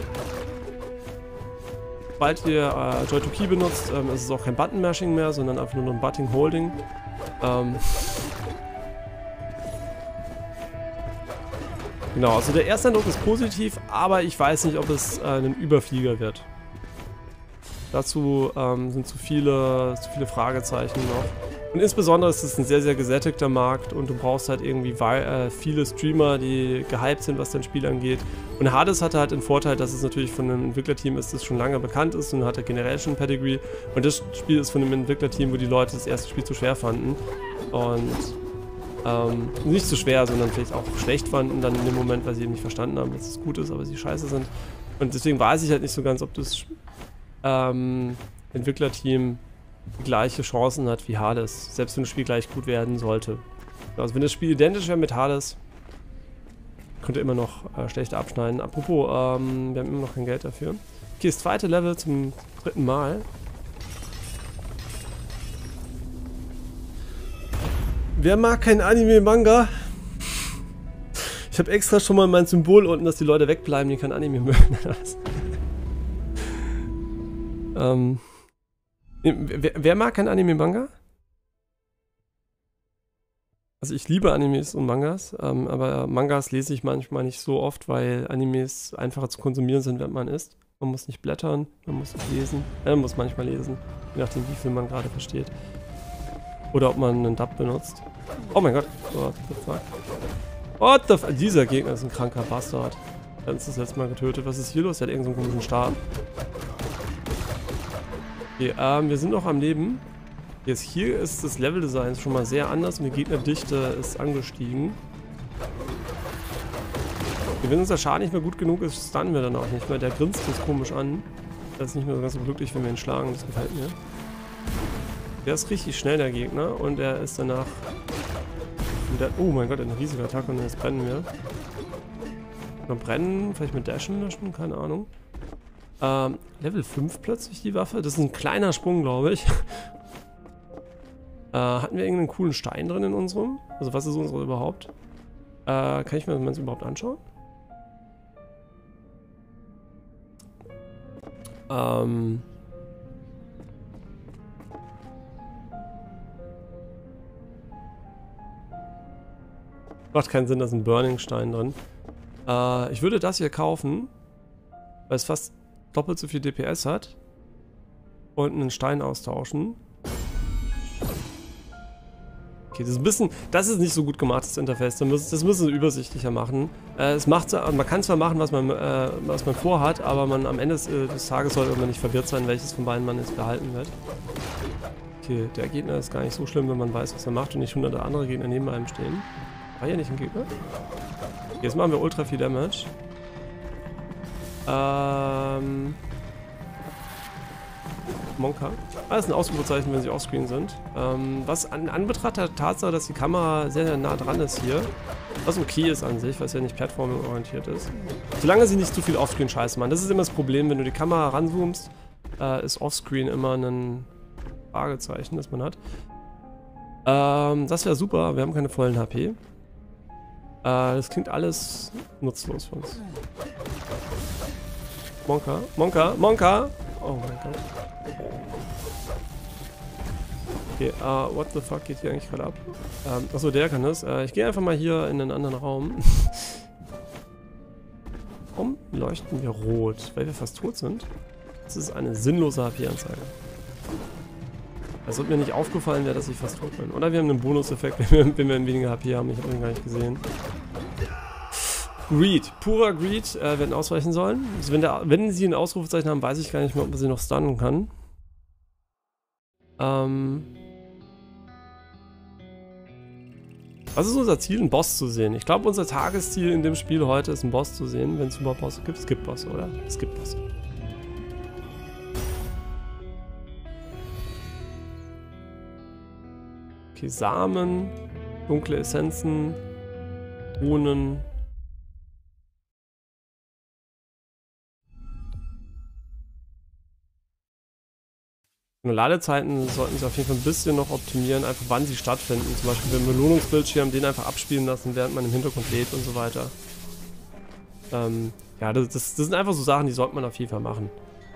sobald ihr äh, Joy to Key benutzt, ähm, ist es auch kein Button-Mashing mehr, sondern einfach nur ein Button-Holding. Ähm, genau, also der erste Eindruck ist positiv, aber ich weiß nicht, ob es äh, ein Überflieger wird. Dazu ähm, sind zu viele, zu viele Fragezeichen noch. Und insbesondere ist es ein sehr, sehr gesättigter Markt, und du brauchst halt irgendwie äh, viele Streamer, die gehypt sind, was dein Spiel angeht. Und Hades hatte halt den Vorteil, dass es natürlich von einem Entwicklerteam ist, das schon lange bekannt ist, und hat ja generell schon Pedigree. Und das Spiel ist von einem Entwicklerteam, wo die Leute das erste Spiel zu schwer fanden. Und ähm, nicht zu schwer, sondern vielleicht auch schlecht fanden dann in dem Moment, weil sie eben nicht verstanden haben, dass es gut ist, aber sie scheiße sind. Und deswegen weiß ich halt nicht so ganz, ob das Ähm, Entwicklerteam die gleiche Chancen hat wie Hades, selbst wenn das Spiel gleich gut werden sollte. Also wenn das Spiel identisch wäre mit Hades, könnte immer noch äh, schlechter abschneiden. Apropos, ähm, wir haben immer noch kein Geld dafür. Okay, das zweite Level zum dritten Mal. Wer mag kein Anime-Manga? Ich habe extra schon mal mein Symbol unten, dass die Leute wegbleiben, die kein Anime mögen. Ähm, wer, wer mag kein Anime-Manga? Also ich liebe Animes und Mangas, ähm, aber Mangas lese ich manchmal nicht so oft, weil Animes einfacher zu konsumieren sind, wenn man isst. Man muss nicht blättern, man muss nicht lesen. Ja, man muss manchmal lesen, je nachdem wie viel man gerade versteht. Oder ob man einen Dub benutzt. Oh mein Gott, what the fuck. What the f... Dieser Gegner ist ein kranker Bastard. Dann ist das letzte Mal getötet. Was ist hier los? Der hat irgendeinen so komischen Stab. Okay, ähm, wir sind noch am Leben. Jetzt hier ist das Leveldesign schon mal sehr anders und die Gegnerdichte ist angestiegen. Okay, wenn unser Schaden nicht mehr gut genug ist, stunnen wir dann auch nicht mehr. Der grinst uns komisch an. Der ist nicht mehr so ganz so glücklich, wenn wir ihn schlagen. Das gefällt mir. Der ist richtig schnell, der Gegner. Und er ist danach wieder... Oh mein Gott, eine riesige Attacke und jetzt brennen wir. Mal brennen, vielleicht mit Dashen löschen, keine Ahnung. Ähm, Level fünf plötzlich die Waffe. Das ist ein kleiner Sprung, glaube ich. äh, hatten wir irgendeinen coolen Stein drin in unserem? Also was ist unsere überhaupt? Äh, kann ich mir das überhaupt anschauen? Ähm... Macht keinen Sinn, da ist ein Burning-Stein drin. Äh, ich würde das hier kaufen, weil es fast doppelt so viel D P S hat. Und einen Stein austauschen. Okay, das ist ein bisschen... Das ist nicht so gut gemacht, das Interface. Das müssen, das müssen sie übersichtlicher machen. Äh, es macht, man kann zwar machen, was man, äh, was man vorhat, aber man am Ende des, äh, des Tages sollte man nicht verwirrt sein, welches von beiden man jetzt behalten wird. Okay, der Gegner ist gar nicht so schlimm, wenn man weiß, was er macht und nicht hunderte andere Gegner neben einem stehen. War hier nicht ein Gegner? Jetzt machen wir ultra viel Damage. Ähm... Monka. Ah, das ist ein Ausrufezeichen, wenn sie offscreen sind. Ähm, was an Anbetracht der Tatsache, dass die Kamera sehr, sehr nah dran ist hier, was okay ist an sich, weil es ja nicht plattformorientiert ist. Solange sie nicht zu viel Offscreen-Scheiße machen. Das ist immer das Problem, wenn du die Kamera ranzoomst, äh, ist Offscreen immer ein Fragezeichen, das man hat. Ähm, das wäre super, wir haben keine vollen H P. Äh, das klingt alles nutzlos für uns. Monka, Monka, Monka! Oh mein Gott. Okay, uh, what the fuck geht hier eigentlich gerade ab? Ähm, achso, der kann das. Äh, ich gehe einfach mal hier in einen anderen Raum. Warum leuchten wir rot? Weil wir fast tot sind? Das ist eine sinnlose H P-Anzeige. Es wird mir nicht aufgefallen wäre, dass ich fast tot bin. Oder wir haben einen Bonuseffekt, wenn wir, wenn wir weniger H P haben. Ich habe ihn gar nicht gesehen. Greed. Purer Greed äh, werden ausweichen sollen. Also wenn, der, wenn sie ein Ausrufezeichen haben, weiß ich gar nicht mehr, ob man sie noch stunnen kann. Ähm... Was ist unser Ziel? Einen Boss zu sehen. Ich glaube, unser Tagesziel in dem Spiel heute ist, einen Boss zu sehen. Wenn es überhaupt Bosse gibt. Es gibt Bosse, oder? Es gibt Bosse. Okay, Samen, dunkle Essenzen, Runen. Ladezeiten sollten sie auf jeden Fall ein bisschen noch optimieren, einfach wann sie stattfinden. Zum Beispiel den Belohnungsbildschirm, den einfach abspielen lassen, während man im Hintergrund lädt und so weiter. Ähm, ja, das, das, das sind einfach so Sachen, die sollte man auf jeden Fall machen.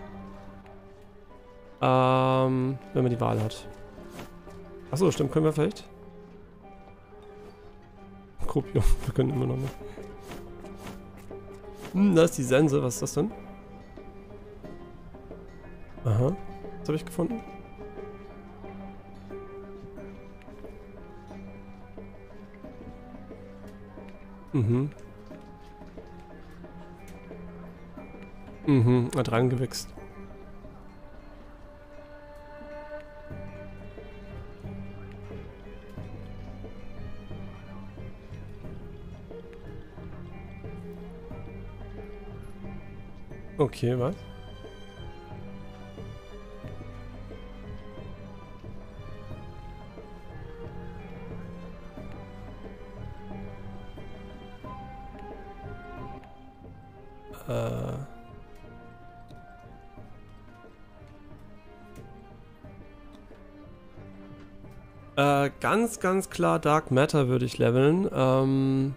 Ähm, wenn man die Wahl hat. Achso, stimmt, können wir vielleicht? Kopium, wir können immer noch nicht. Hm, da ist die Sense, was ist das denn? Aha. Was habe ich gefunden? Mhm. Mhm, hat reingewichst. Okay, was? Äh, ganz, ganz klar Dark Matter würde ich leveln. Ähm,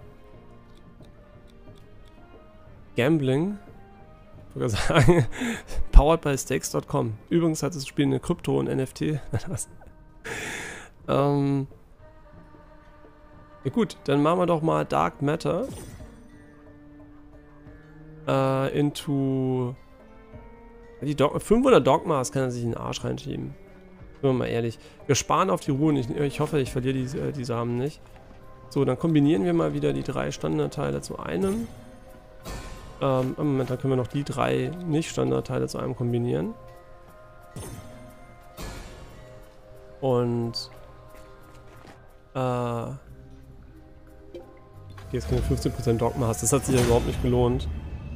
Gambling. Ich würde sagen, powered by stakes Punkt com. Übrigens hat das Spiel eine Krypto- und N F T. ähm, ja gut, dann machen wir doch mal Dark Matter. Äh, into... Die Dog fünfhundert Dogmas kann er sich in den Arsch reinschieben. Sind wir mal ehrlich. Wir sparen auf die Ruhen. Ich, ich hoffe, ich verliere die, äh, die Samen nicht. So, dann kombinieren wir mal wieder die drei Standardteile zu einem. Ähm, im Moment, dann können wir noch die drei Nicht-Standardteile zu einem kombinieren. Und äh, jetzt können wir fünfzehn Prozent Dogma hast. Das hat sich ja überhaupt nicht gelohnt.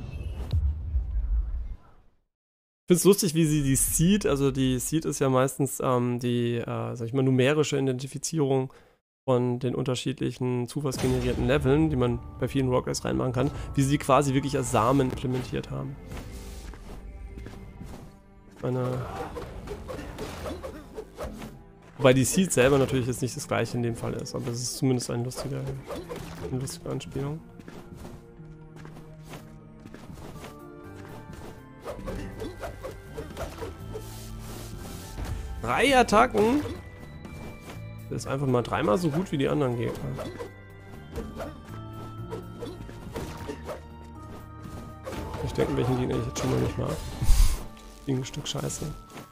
Ich finde es lustig, wie sie die Seed, also die Seed ist ja meistens ähm, die, äh, sag ich mal, numerische Identifizierung von den unterschiedlichen zufallsgenerierten Leveln, die man bei vielen Roguelikes reinmachen kann, wie sie die quasi wirklich als Samen implementiert haben. Meine Wobei die Seed selber natürlich jetzt nicht das gleiche in dem Fall ist, aber es ist zumindest eine lustige, eine lustige Anspielung. Drei Attacken? Das ist einfach mal dreimal so gut wie die anderen Gegner. Ich denke, welchen Gegner ich jetzt schon mal nicht mag. Gegen ein Stück Scheiße.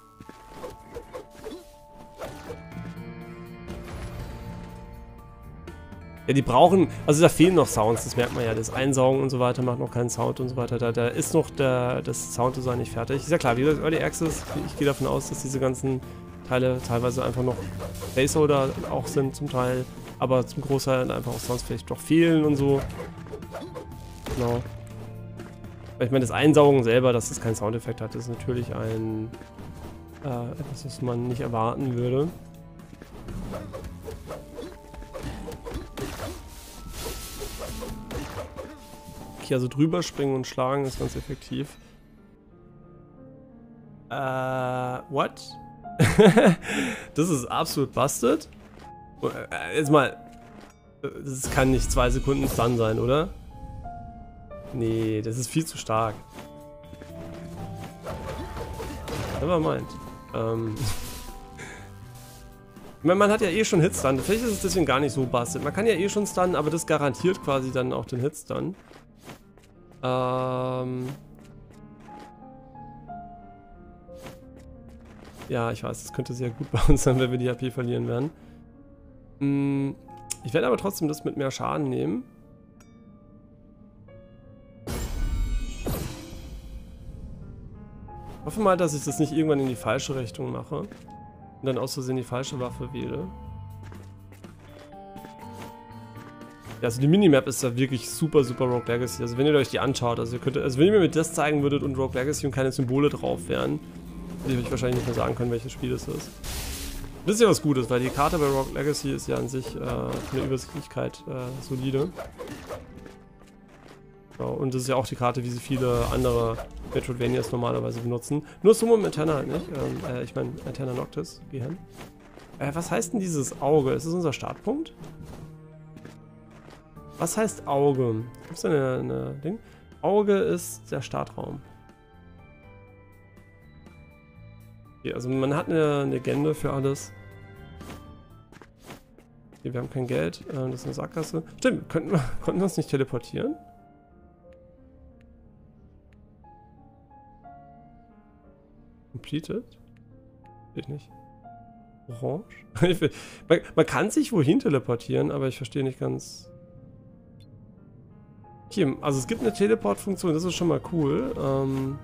Ja, die brauchen, also da fehlen noch Sounds, das merkt man ja, das Einsaugen und so weiter macht noch keinen Sound und so weiter, da, da ist noch der, das Sounddesign nicht fertig. Ist ja klar, wie gesagt, Early Access, ich gehe davon aus, dass diese ganzen Teile teilweise einfach noch Placeholder auch sind zum Teil, aber zum Großteil einfach auch Sounds vielleicht doch fehlen und so. Genau. Ich meine, das Einsaugen selber, dass es keinen Soundeffekt hat, ist natürlich ein, äh, etwas, was man nicht erwarten würde. Okay, also drüber springen und schlagen ist ganz effektiv. Äh, what? Das ist absolut busted. Jetzt mal, das kann nicht zwei Sekunden Stun sein, oder? Nee, das ist viel zu stark. Never mind. Ähm. Ich meine, man hat ja eh schon Hitstun. Vielleicht ist es deswegen gar nicht so busted. Man kann ja eh schon stunnen, aber das garantiert quasi dann auch den Hitstun. Ähm. Ja, ich weiß, das könnte sehr gut bei uns sein, wenn wir die H P verlieren werden. Hm, ich werde aber trotzdem das mit mehr Schaden nehmen. Ich hoffe mal, dass ich das nicht irgendwann in die falsche Richtung mache und dann aus Versehen die falsche Waffe wähle. Ja, also die Minimap ist da wirklich super, super Rogue Legacy. Also wenn ihr euch die anschaut, also ihr könnt, also wenn ihr mir mit das zeigen würdet und Rogue Legacy und keine Symbole drauf wären, würde ich euch wahrscheinlich nicht mehr sagen können, welches Spiel es ist. Wisst ihr, was gut ist, weil die Karte bei Rogue Legacy ist ja an sich äh, von der Übersichtlichkeit äh, solide. Ja, und das ist ja auch die Karte, wie sie viele andere Metroidvanias normalerweise benutzen. Nur Summum Eterna halt nicht. Ähm, äh, ich meine, Eterna Noctis, gehen. Äh, was heißt denn dieses Auge? Ist das unser Startpunkt? Was heißt Auge? Gibt es da eine, eine Ding? Auge ist der Startraum. Okay, also man hat eine Legende für alles. Okay, wir haben kein Geld. Äh, das ist eine Sackgasse. Stimmt, könnten wir, konnten wir uns nicht teleportieren? Completed? Ich nicht. Orange? Ich will, man, man kann sich wohin teleportieren, aber ich verstehe nicht ganz. Okay, also es gibt eine Teleport-Funktion, das ist schon mal cool. Ähm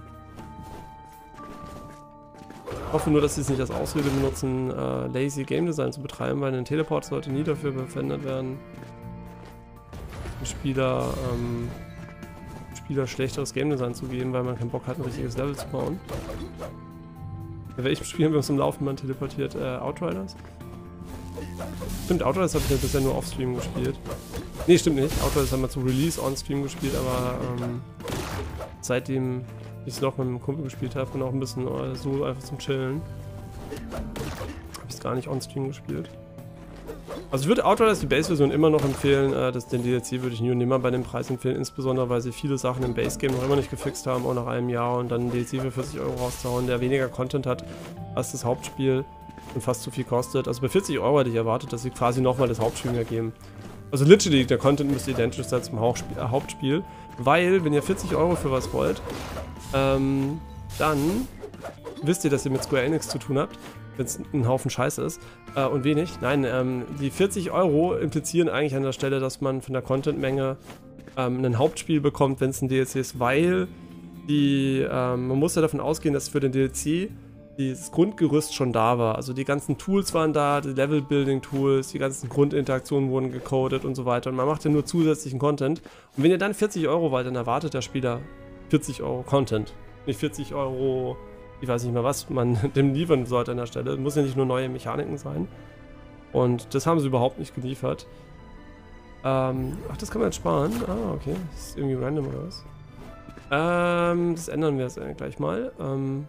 ich hoffe nur, dass sie es nicht als Ausrede benutzen, äh, lazy Game Design zu betreiben, weil ein Teleport sollte nie dafür verwendet werden, dem Spieler, ähm, dem Spieler schlechteres Game Design zu geben, weil man keinen Bock hat, ein richtiges Level zu bauen. Bei welchem Spiel haben wir uns im Laufenden teleportiert? Äh, Outriders? Stimmt, Outriders habe ich ja bisher nur off-stream gespielt. Nee, stimmt nicht. Outriders haben wir zum Release on-stream gespielt, aber ähm, seitdem ich es noch mit einem Kumpel gespielt habe und auch ein bisschen äh, so einfach zum Chillen, habe ich es gar nicht on-stream gespielt. Also ich würde Outriders die Base-Version immer noch empfehlen, äh, das, den D L C würde ich nie und nimmer bei dem Preis empfehlen, insbesondere weil sie viele Sachen im Base-Game noch immer nicht gefixt haben, auch nach einem Jahr, und dann einen D L C für vierzig Euro rauszuhauen, der weniger Content hat als das Hauptspiel und fast so viel kostet. Also bei vierzig Euro hätte ich erwartet, dass sie quasi nochmal das Hauptspiel mehr geben. Also literally, der Content müsste identisch sein zum Hauptspiel, äh, Hauptspiel, weil wenn ihr vierzig Euro für was wollt, ähm, dann wisst ihr, dass ihr mit Square Enix zu tun habt. wenn es ein Haufen Scheiße ist äh, und wenig. Nein, ähm, die vierzig Euro implizieren eigentlich an der Stelle, dass man von der Contentmenge ähm, ein Hauptspiel bekommt, wenn es ein D L C ist, weil die, ähm, man muss ja davon ausgehen, dass für den D L C das Grundgerüst schon da war. Also die ganzen Tools waren da, die Level-Building-Tools, die ganzen Grundinteraktionen wurden gecodet und so weiter. Und man macht ja nur zusätzlichen Content. Und wenn ihr dann vierzig Euro wollt, dann erwartet der Spieler vierzig Euro Content. Nicht vierzig Euro, ich weiß nicht mehr was, man dem liefern sollte an der Stelle. Muss ja nicht nur neue Mechaniken sein. Und das haben sie überhaupt nicht geliefert. Ähm, ach, das kann man jetzt sparen. Ah, okay. Das ist irgendwie random oder was? Ähm, das ändern wir jetzt gleich mal. Ähm,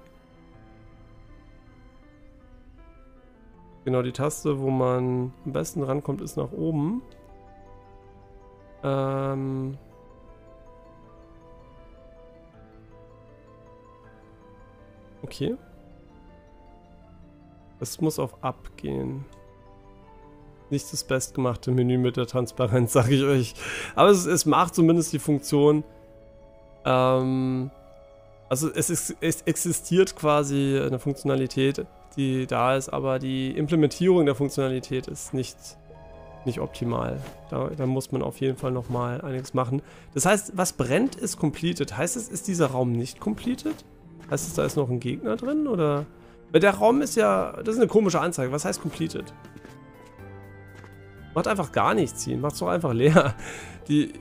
genau, die Taste, wo man am besten rankommt, ist nach oben. Ähm... Okay. Das muss auf Up gehen. Nicht das bestgemachte Menü mit der Transparenz, sage ich euch. Aber es, es macht zumindest die Funktion. Ähm, also es, ist, es existiert quasi eine Funktionalität, die da ist, aber die Implementierung der Funktionalität ist nicht, nicht optimal. Da, da muss man auf jeden Fall nochmal einiges machen. Das heißt, was brennt, ist completed. Heißt es, ist dieser Raum nicht completed? Heißt es, da ist noch ein Gegner drin, oder? Weil der Raum ist ja, das ist eine komische Anzeige. Was heißt completed? Macht einfach gar nichts ziehen. Macht's doch einfach leer. Die...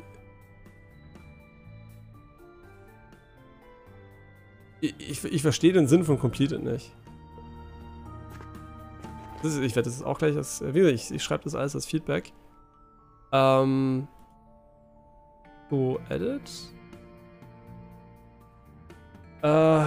Ich, ich, ich verstehe den Sinn von completed nicht. Das ist, ich werde das auch gleich als... Wie gesagt, ich, ich schreibe das alles als Feedback. Ähm... So, edit... Uh,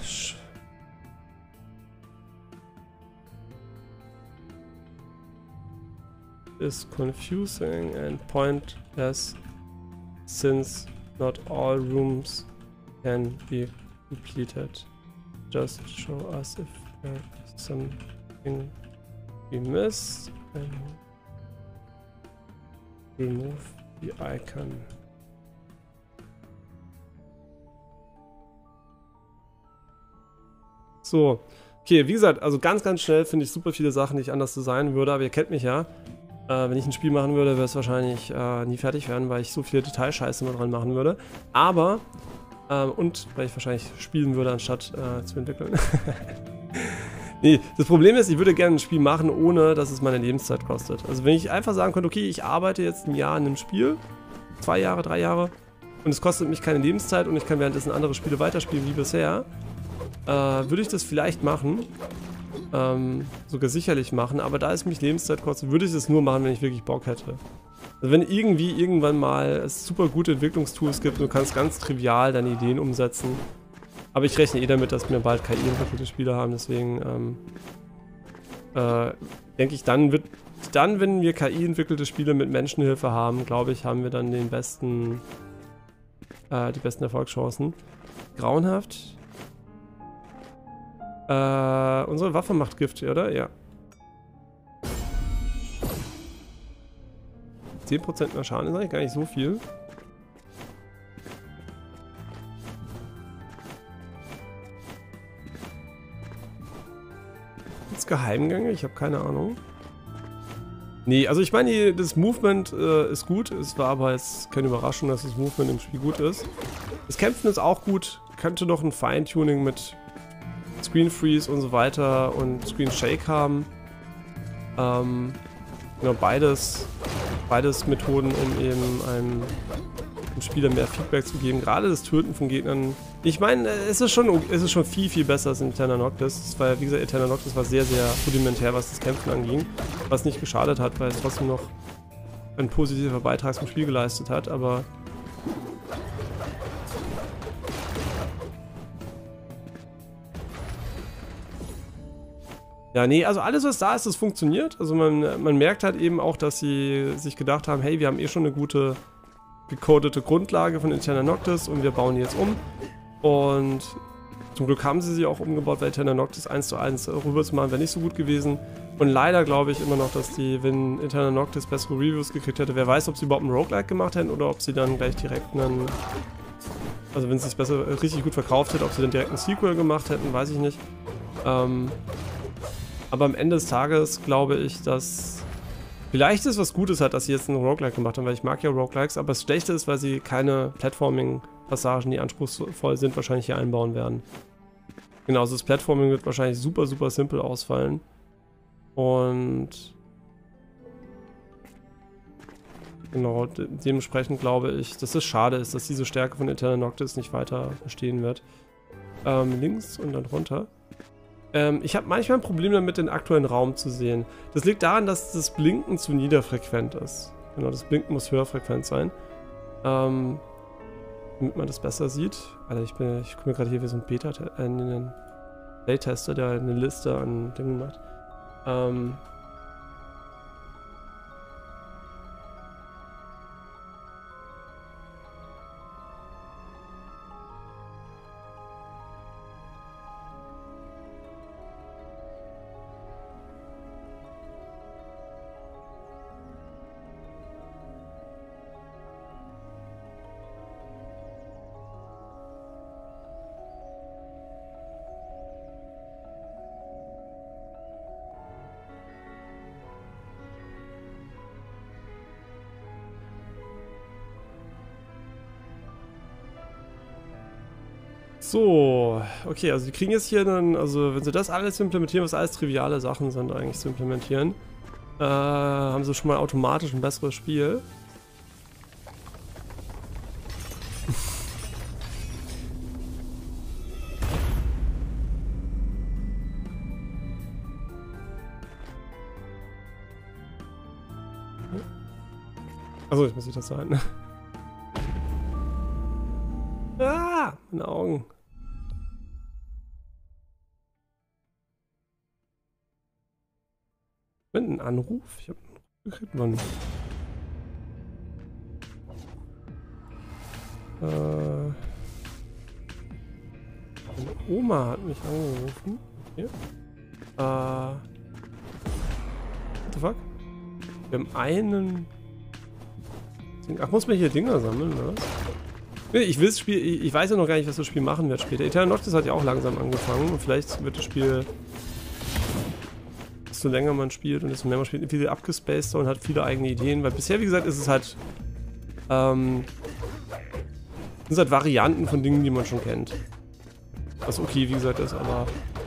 is confusing and pointless since not all rooms can be completed. Just show us if there is something we missed and remove the icon. So, okay, wie gesagt, also ganz, ganz schnell finde ich super viele Sachen, die ich anders designen würde, aber ihr kennt mich ja. Äh, wenn ich ein Spiel machen würde, wäre es wahrscheinlich äh, nie fertig werden, weil ich so viele Detailscheiße mal dran machen würde. Aber, äh, und weil ich wahrscheinlich spielen würde, anstatt äh, zu entwickeln. Nee, das Problem ist, ich würde gerne ein Spiel machen, ohne dass es meine Lebenszeit kostet. Also wenn ich einfach sagen könnte, okay, ich arbeite jetzt ein Jahr an einem Spiel, zwei Jahre, drei Jahre, und es kostet mich keine Lebenszeit und ich kann währenddessen andere Spiele weiterspielen wie bisher, Äh, würde ich das vielleicht machen. Ähm, sogar sicherlich machen, aber da es mich Lebenszeit kostet, würde ich das nur machen, wenn ich wirklich Bock hätte. Also wenn irgendwie irgendwann mal es super gute Entwicklungstools gibt und du kannst ganz trivial deine Ideen umsetzen. Aber ich rechne eh damit, dass wir bald K I-entwickelte Spiele haben, deswegen ähm, äh, denke ich, dann wird, dann, wenn wir K I-entwickelte Spiele mit Menschenhilfe haben, glaube ich, haben wir dann den besten, äh, die besten Erfolgschancen. Grauenhaft. Äh, unsere Waffe macht Gift, oder? Ja. zehn Prozent mehr Schaden ist eigentlich gar nicht so viel. Gibt's Geheimgänge? Ich habe keine Ahnung. Nee, also ich meine, das Movement äh, ist gut. Es war aber jetzt keine Überraschung, dass das Movement im Spiel gut ist. Das Kämpfen ist auch gut. Könnte noch ein Feintuning mit Screen Freeze und so weiter und Screen Shake haben. Ähm, genau, beides, beides Methoden, um eben einem, einem Spieler mehr Feedback zu geben. Gerade das Töten von Gegnern. Ich meine, es ist schon, es ist schon viel, viel besser als in Eterna Noctis. Es war, wie gesagt, Eterna Noctis war sehr, sehr rudimentär, was das Kämpfen anging. Was nicht geschadet hat, weil es trotzdem noch ein positiver Beitrag zum Spiel geleistet hat, aber ja, nee, also alles, was da ist, das funktioniert. Also man, man merkt halt eben auch, dass sie sich gedacht haben, hey, wir haben eh schon eine gute gecodete Grundlage von Eterna Noctis und wir bauen die jetzt um. Und zum Glück haben sie sie auch umgebaut, weil Eterna Noctis eins zu eins rüber zu machen wäre nicht so gut gewesen. Und leider glaube ich immer noch, dass die, wenn Eterna Noctis bessere Reviews gekriegt hätte, wer weiß, ob sie überhaupt einen Roguelike gemacht hätten oder ob sie dann gleich direkt einen, also wenn es sich besser richtig gut verkauft hätte, ob sie dann direkt einen Sequel gemacht hätten, weiß ich nicht. Ähm... Aber am Ende des Tages glaube ich, dass vielleicht es was Gutes hat, dass sie jetzt einen Roguelike gemacht haben, weil ich mag ja Roguelikes, aber das Schlechte ist, weil sie keine Platforming-Passagen, die anspruchsvoll sind, wahrscheinlich hier einbauen werden. Genauso das Platforming wird wahrscheinlich super, super simpel ausfallen. Und genau, de dementsprechend glaube ich, dass es schade ist, dass diese Stärke von Eternal Noctis nicht weiter bestehen wird. Ähm, links und dann runter. Ähm, ich habe manchmal ein Problem damit, den aktuellen Raum zu sehen. Das liegt daran, dass das Blinken zu niederfrequent ist. Genau, das Blinken muss höherfrequent sein. Ähm, damit man das besser sieht. Alter, ich bin, ich komme gerade hier wie so ein Beta, äh, einen Playtester, der eine Liste an Dingen macht. Ähm, So, okay, also die kriegen jetzt hier dann, also wenn sie das alles implementieren, was alles triviale Sachen sind eigentlich zu implementieren, äh, haben sie schon mal automatisch ein besseres Spiel. Achso, ich muss ich das sagen. Ah, meine Augen. Mit einem Anruf? Ich hab einen Anruf gekriegt, Mann. Äh, meine Oma hat mich angerufen. Okay. Äh, what the fuck? Wir haben einen... Ach, muss man hier Dinger sammeln, oder was? Nee, ich will das Spiel, ich, ich weiß ja noch gar nicht, was das Spiel machen wird später. Eternal Noctis hat ja auch langsam angefangen und vielleicht wird das Spiel, desto länger man spielt und desto mehr man spielt, viel abgespaceder und hat viele eigene Ideen, weil bisher, wie gesagt, ist es halt, ähm, sind halt Varianten von Dingen, die man schon kennt. Was okay, wie gesagt, ist, aber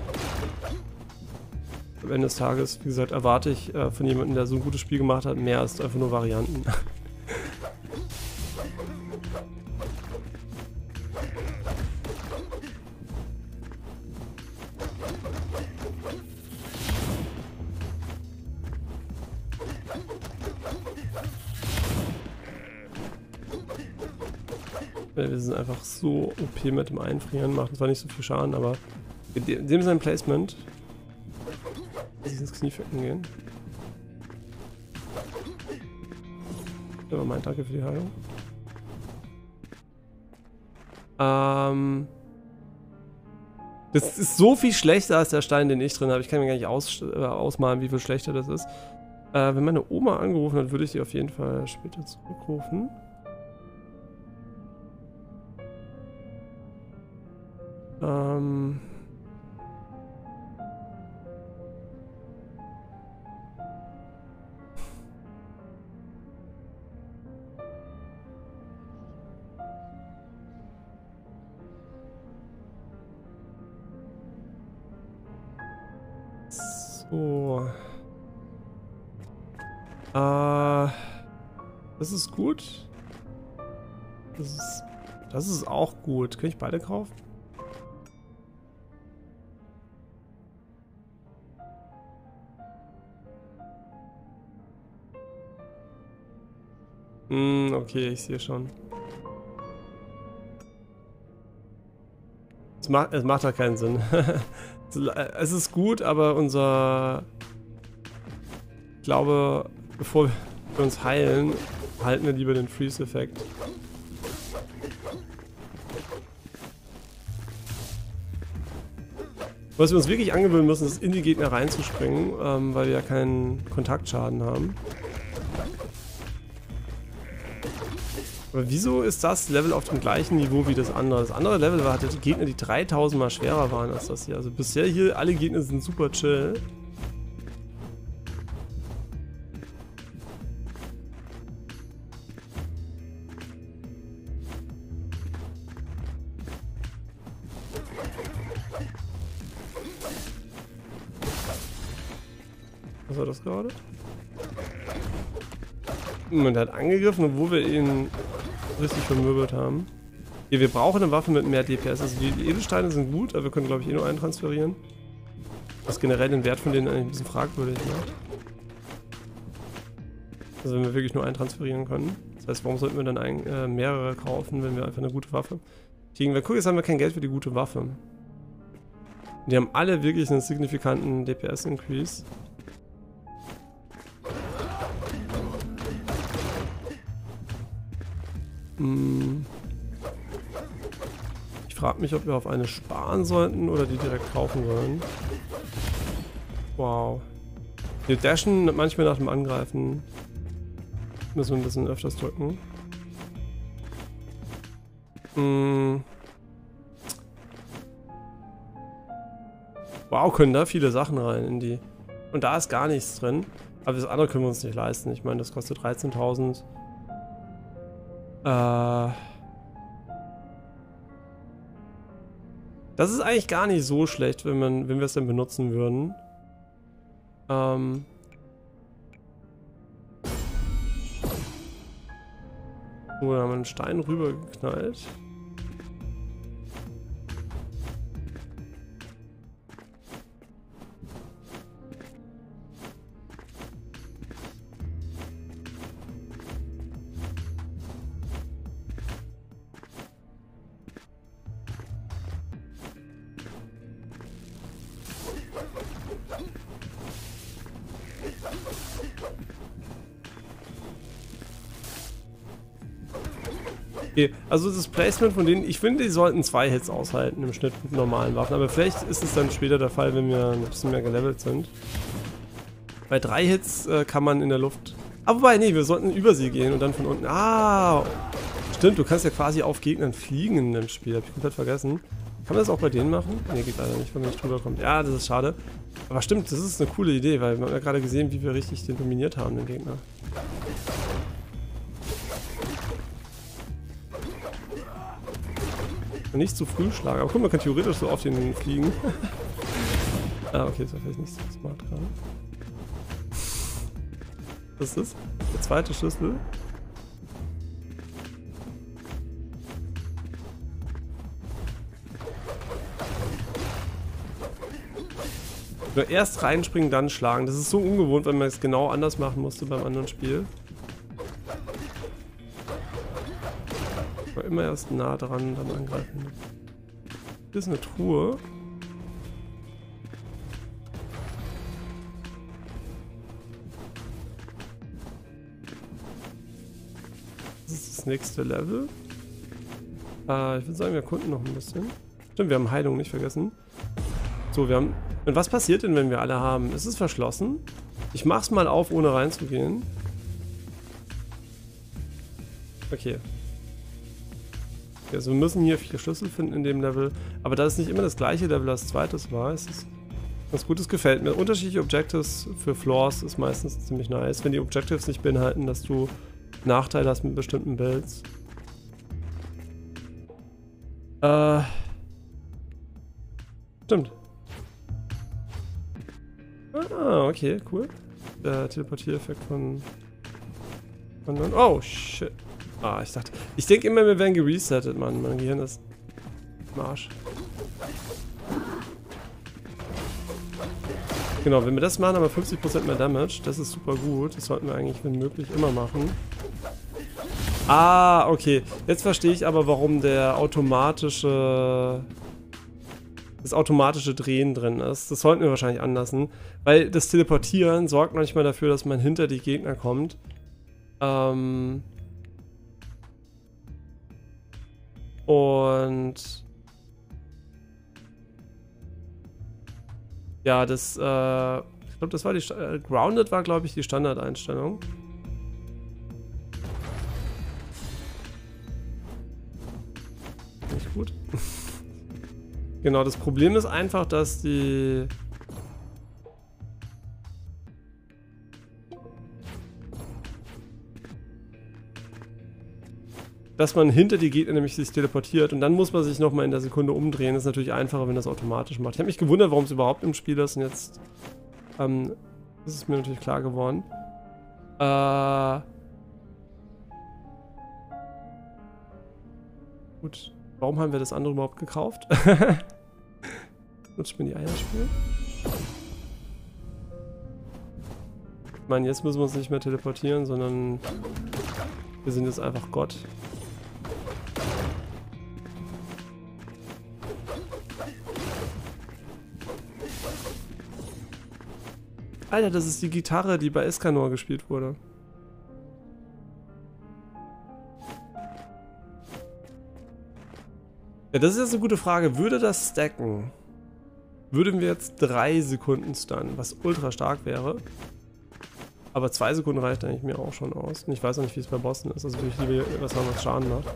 am Ende des Tages, wie gesagt, erwarte ich äh, von jemandem, der so ein gutes Spiel gemacht hat, mehr als einfach nur Varianten. Wir sind einfach so O P mit dem Einfrieren, macht zwar nicht so viel Schaden, aber in dem sein Placement muss ich ins Knie ficken gehen. Aber mein Danke für die Heilung. Ähm, das ist so viel schlechter als der Stein, den ich drin habe. Ich kann mir gar nicht aus, äh, ausmalen, wie viel schlechter das ist. Äh, wenn meine Oma angerufen hat, würde ich sie auf jeden Fall später zurückrufen. Ähm... So. Äh, das ist gut. Das ist, das ist auch gut. Kann ich beide kaufen? Hm, okay, ich sehe schon. Es macht, es macht halt keinen Sinn. Es ist gut, aber unser... Ich glaube, bevor wir uns heilen, halten wir lieber den Freeze-Effekt. Was wir uns wirklich angewöhnen müssen, ist in die Gegner reinzuspringen, ähm, weil wir ja keinen Kontaktschaden haben. Aber wieso ist das Level auf dem gleichen Niveau wie das andere? Das andere Level war, hatte die Gegner, die dreitausend mal schwerer waren als das hier. Also bisher hier, alle Gegner sind super chill. Was war das gerade? Und er hat angegriffen, obwohl wir ihn richtig vermöbelt haben. Hier, wir brauchen eine Waffe mit mehr D P S. Also die Edelsteine sind gut, aber wir können, glaube ich, eh nur einen transferieren. Was generell den Wert von denen eigentlich ein bisschen fragwürdig macht. Also wenn wir wirklich nur einen transferieren können. Das heißt, warum sollten wir dann ein, äh, mehrere kaufen, wenn wir einfach eine gute Waffe kriegen? Weil guck, jetzt haben wir kein Geld für die gute Waffe. Die haben alle wirklich einen signifikanten D P S-Increase. Hm. Ich frage mich, ob wir auf eine sparen sollten oder die direkt kaufen sollen. Wow. Wir dashen manchmal nach dem Angreifen. Müssen wir ein bisschen öfters drücken. Hm. Wow, können da viele Sachen rein in die. Und da ist gar nichts drin. Aber das andere können wir uns nicht leisten. Ich meine, das kostet dreizehntausend. Äh. Das ist eigentlich gar nicht so schlecht, wenn man, wenn wir es dann benutzen würden. Ähm. So, da haben wir einen Stein rübergeknallt. Okay, also das Placement von denen, ich finde, die sollten zwei Hits aushalten im Schnitt mit normalen Waffen, aber vielleicht ist es dann später der Fall, wenn wir ein bisschen mehr gelevelt sind. Bei drei Hits äh, kann man in der Luft... Ah, wobei, nee, wir sollten über sie gehen und dann von unten... Ah, stimmt, du kannst ja quasi auf Gegnern fliegen in dem Spiel, hab ich komplett vergessen. Kann man das auch bei denen machen? Nee, geht leider nicht, wenn man nicht drüber kommt. Ja, das ist schade. Aber stimmt, das ist eine coole Idee, weil wir haben ja gerade gesehen, wie wir richtig den dominiert haben, den Gegner. Nicht zu früh schlagen, aber guck, man kann theoretisch so auf den fliegen. Ah, okay, das war vielleicht nicht so smart gerade. Was ist das? Der zweite Schlüssel. Nur erst reinspringen, dann schlagen. Das ist so ungewohnt, weil man es genau anders machen musste beim anderen Spiel. War immer erst nah dran, dann angreifen. Hier ist eine Truhe. Das ist das nächste Level. Äh, ich würde sagen, wir erkunden noch ein bisschen. Stimmt, wir haben Heilung nicht vergessen. So, wir haben... Und was passiert denn, wenn wir alle haben? Ist es verschlossen? Ich mach's mal auf, ohne reinzugehen. Okay. Also wir müssen hier vier Schlüssel finden in dem Level, aber da es nicht immer das gleiche Level als zweites war, ist es was Gutes, gefällt mir. Unterschiedliche Objectives für Floors ist meistens ziemlich nice, wenn die Objectives nicht beinhalten, dass du Nachteile hast mit bestimmten Builds. Äh. Stimmt. Ah, okay, cool. Der Teleportiereffekt von... von... Oh, shit. Ah, ich dachte... Ich denke immer, wir werden geresettet, Mann. Mein Gehirn ist... im Arsch. Genau, wenn wir das machen, haben wir fünfzig Prozent mehr Damage. Das ist super gut. Das sollten wir eigentlich, wenn möglich, immer machen. Ah, okay. Jetzt verstehe ich aber, warum der automatische... das automatische Drehen drin ist. Das sollten wir wahrscheinlich anlassen. Weil das Teleportieren sorgt manchmal dafür, dass man hinter die Gegner kommt. Ähm... Und... Ja, das, äh... ich glaube, das war die... Äh, Grounded war, glaube ich, die Standardeinstellung. Nicht gut. Genau, das Problem ist einfach, dass die... dass man hinter die Gegner nämlich sich teleportiert und dann muss man sich nochmal in der Sekunde umdrehen. Das ist natürlich einfacher, wenn das automatisch macht. Ich habe mich gewundert, warum es überhaupt im Spiel ist und jetzt ähm, Das ist mir natürlich klar geworden. Äh. Gut. Warum haben wir das andere überhaupt gekauft? Nutzt mir die Eierspiel. Ich meine, jetzt müssen wir uns nicht mehr teleportieren, sondern wir sind jetzt einfach Gott. Alter, das ist die Gitarre, die bei Escanor gespielt wurde. Ja, das ist jetzt eine gute Frage. Würde das stacken? Würden wir jetzt drei Sekunden stunnen, was ultra stark wäre. Aber zwei Sekunden reicht eigentlich mir auch schon aus. Und ich weiß auch nicht, wie es bei Bossen ist. Also würde ich lieber was haben, was Schaden macht.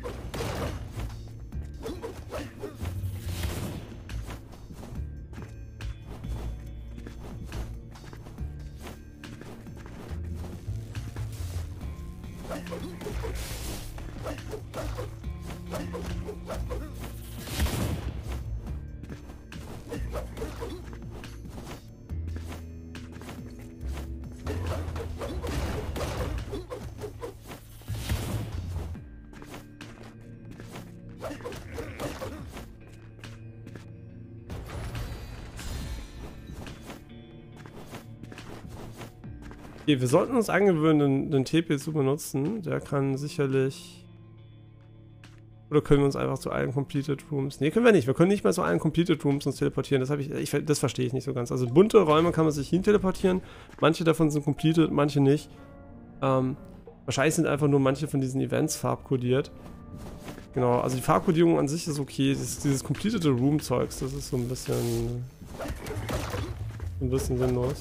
Okay, wir sollten uns angewöhnen, den, den T P zu benutzen. Der kann sicherlich... Oder können wir uns einfach zu allen Completed Rooms... Ne, können wir nicht. Wir können nicht mal zu allen Completed Rooms uns teleportieren. Das, ich, ich, das verstehe ich nicht so ganz. Also bunte Räume kann man sich hin teleportieren. Manche davon sind completed, manche nicht. Ähm, wahrscheinlich sind einfach nur manche von diesen Events farbkodiert. Genau, also die Farbkodierung an sich ist okay. Dieses, dieses completed Room-Zeugs, das ist so ein bisschen... ein bisschen sinnlos.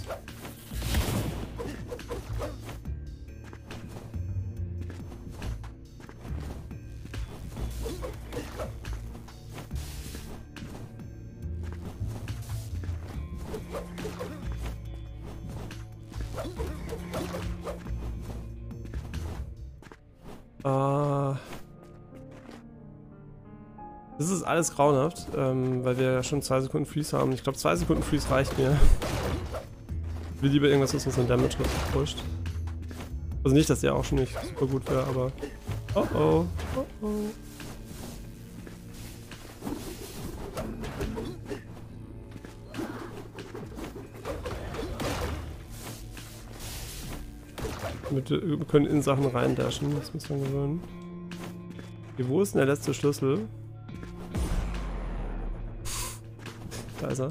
Das ist alles grauenhaft, ähm, weil wir ja schon zwei Sekunden Freeze haben. Ich glaube, zwei Sekunden Freeze reicht mir. Ich will lieber irgendwas, was uns den Damage pusht. Also nicht, dass der auch schon nicht super gut wäre, aber... Oh oh, oh oh. Wir können in Sachen reindashen, das muss man gewöhnen. Okay, wo ist denn der letzte Schlüssel? Da ist er.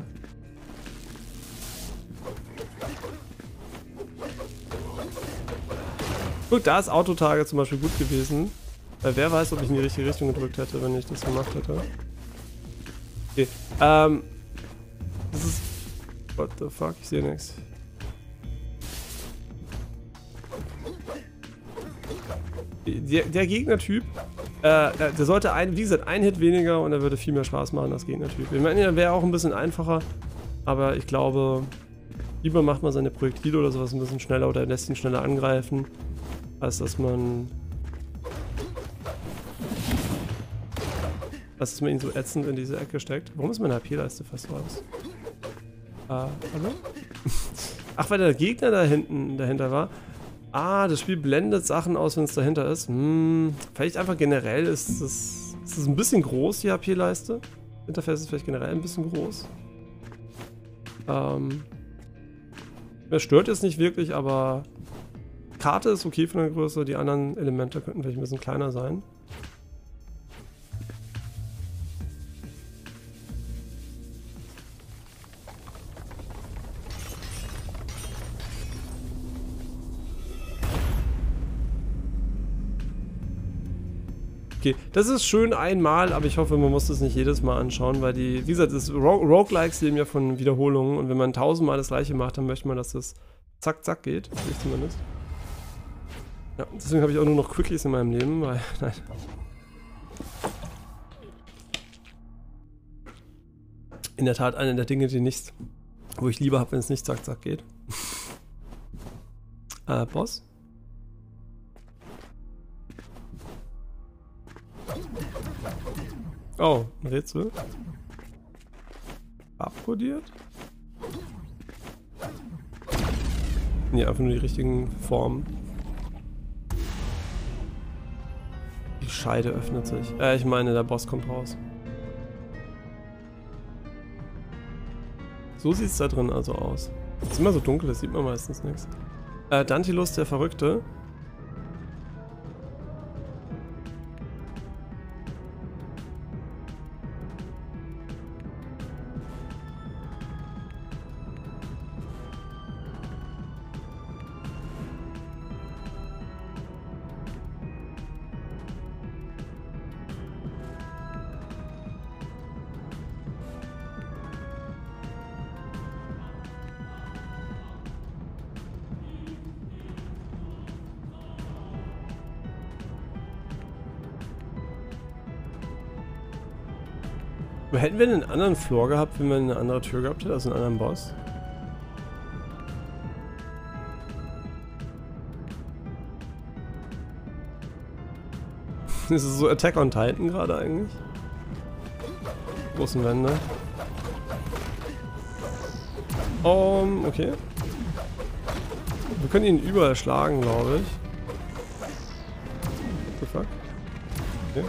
Gut, da ist Autotage zum Beispiel gut gewesen. Weil wer weiß, ob ich in die richtige Richtung gedrückt hätte, wenn ich das gemacht hätte. Okay, ähm... das ist... What the fuck, ich sehe nichts. Der, der Gegnertyp, äh, der sollte ein, wie gesagt, ein Hit weniger und er würde viel mehr Spaß machen als Gegnertyp. Ich meine, er wäre auch ein bisschen einfacher, aber ich glaube, lieber macht man seine Projektile oder sowas ein bisschen schneller oder lässt ihn schneller angreifen, als dass man, als dass man ihn so ätzend in diese Ecke steckt. Warum ist meine H P-Leiste fast raus? Äh, hallo? Ach, weil der Gegner da hinten dahinter war. Ah, das Spiel blendet Sachen aus, wenn es dahinter ist. Hm, vielleicht einfach generell ist es ist es ein bisschen groß, die H P-Leiste. Das Interface ist vielleicht generell ein bisschen groß. Ähm, das stört jetzt nicht wirklich, aber Karte ist okay von der Größe. Die anderen Elemente könnten vielleicht ein bisschen kleiner sein. Okay, das ist schön einmal, aber ich hoffe, man muss das nicht jedes Mal anschauen, weil die, wie gesagt, das Ro Roguelikes leben ja von Wiederholungen und wenn man tausendmal das gleiche macht, dann möchte man, dass das zack, zack geht, ich zumindest. Ja, deswegen habe ich auch nur noch Quickies in meinem Leben, weil, nein. In der Tat eine der Dinge, die nicht, wo ich lieber habe, wenn es nicht zack, zack geht. äh, Boss? Oh, ein Rätsel. Abkodiert? Nee, einfach nur die richtigen Formen. Die Scheide öffnet sich. Äh, ich meine, der Boss kommt raus. So sieht es da drin also aus. Es ist immer so dunkel, das sieht man meistens nichts. Äh, Dantilus, der Verrückte. Hätten wir einen anderen Floor gehabt, wenn wir eine andere Tür gehabt hätten, also einen anderen Boss? Ist es so Attack on Titan gerade eigentlich? Großen Wände. Um, okay. Wir können ihn überall schlagen, glaube ich. What the fuck? Okay.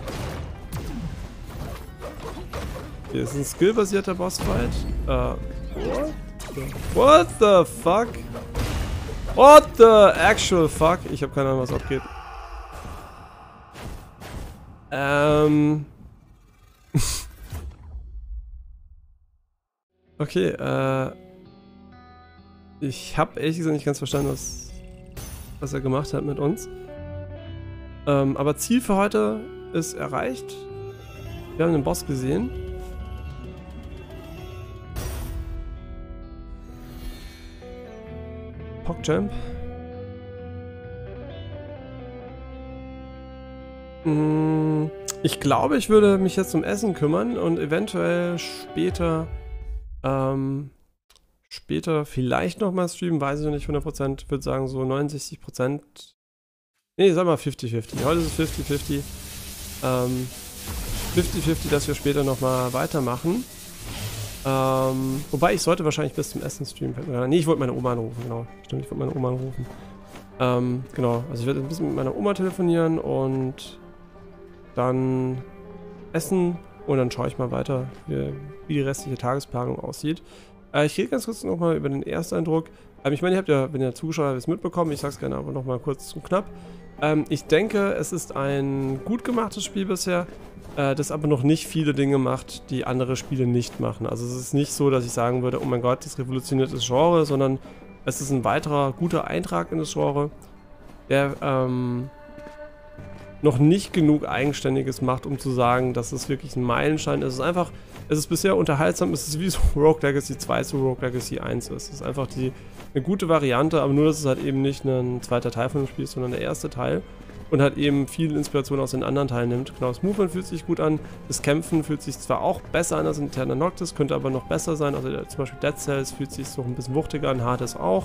Hier ist ein skillbasierter Bossfight. Uh, what? What the fuck? What the actual fuck? Ich habe keine Ahnung, was abgeht. Ähm. Okay, äh. Ich habe ehrlich gesagt nicht ganz verstanden, was, was er gemacht hat mit uns. Ähm, aber Ziel für heute ist erreicht. Wir haben den Boss gesehen. PogChamp. Ich glaube, ich würde mich jetzt um Essen kümmern und eventuell später, ähm, später vielleicht nochmal streamen, weiß ich noch nicht hundert Prozent. Ich würde sagen so neunundsechzig Prozent. Nee, sag mal fünfzig fünfzig. Heute ist es fünfzig fünfzig. Ähm, fünfzig fünfzig, dass wir später nochmal weitermachen. Ähm, wobei ich sollte wahrscheinlich bis zum Essen streamen. Nee, ich wollte meine Oma anrufen, genau. Stimmt, ich wollte meine Oma anrufen. Ähm, genau, also ich werde ein bisschen mit meiner Oma telefonieren und dann essen und dann schaue ich mal weiter, wie, wie die restliche Tagesplanung aussieht. Äh, ich rede ganz kurz nochmal über den Ersteindruck. Ähm, ich meine, ihr habt ja, wenn ihr Zuschauer habt, es mitbekommen, ich sag's gerne aber nochmal kurz und knapp. Ähm, ich denke, es ist ein gut gemachtes Spiel bisher, äh, das aber noch nicht viele Dinge macht, die andere Spiele nicht machen. Also es ist nicht so, dass ich sagen würde, oh mein Gott, das revolutioniert das Genre, sondern es ist ein weiterer guter Eintrag in das Genre, der ähm, noch nicht genug Eigenständiges macht, um zu sagen, dass es wirklich ein Meilenstein ist. Es ist einfach, es ist bisher unterhaltsam, es ist wie so Rogue Legacy zwei zu Rogue Legacy eins ist. Es ist einfach die, eine gute Variante, aber nur, dass es halt eben nicht ein zweiter Teil von dem Spiel ist, sondern der erste Teil. Und halt eben viel Inspiration aus den anderen Teilen nimmt. Genau, das Movement fühlt sich gut an, das Kämpfen fühlt sich zwar auch besser an als in Eterna Noctis, könnte aber noch besser sein. Also zum Beispiel Dead Cells fühlt sich so ein bisschen wuchtiger an, Hades auch.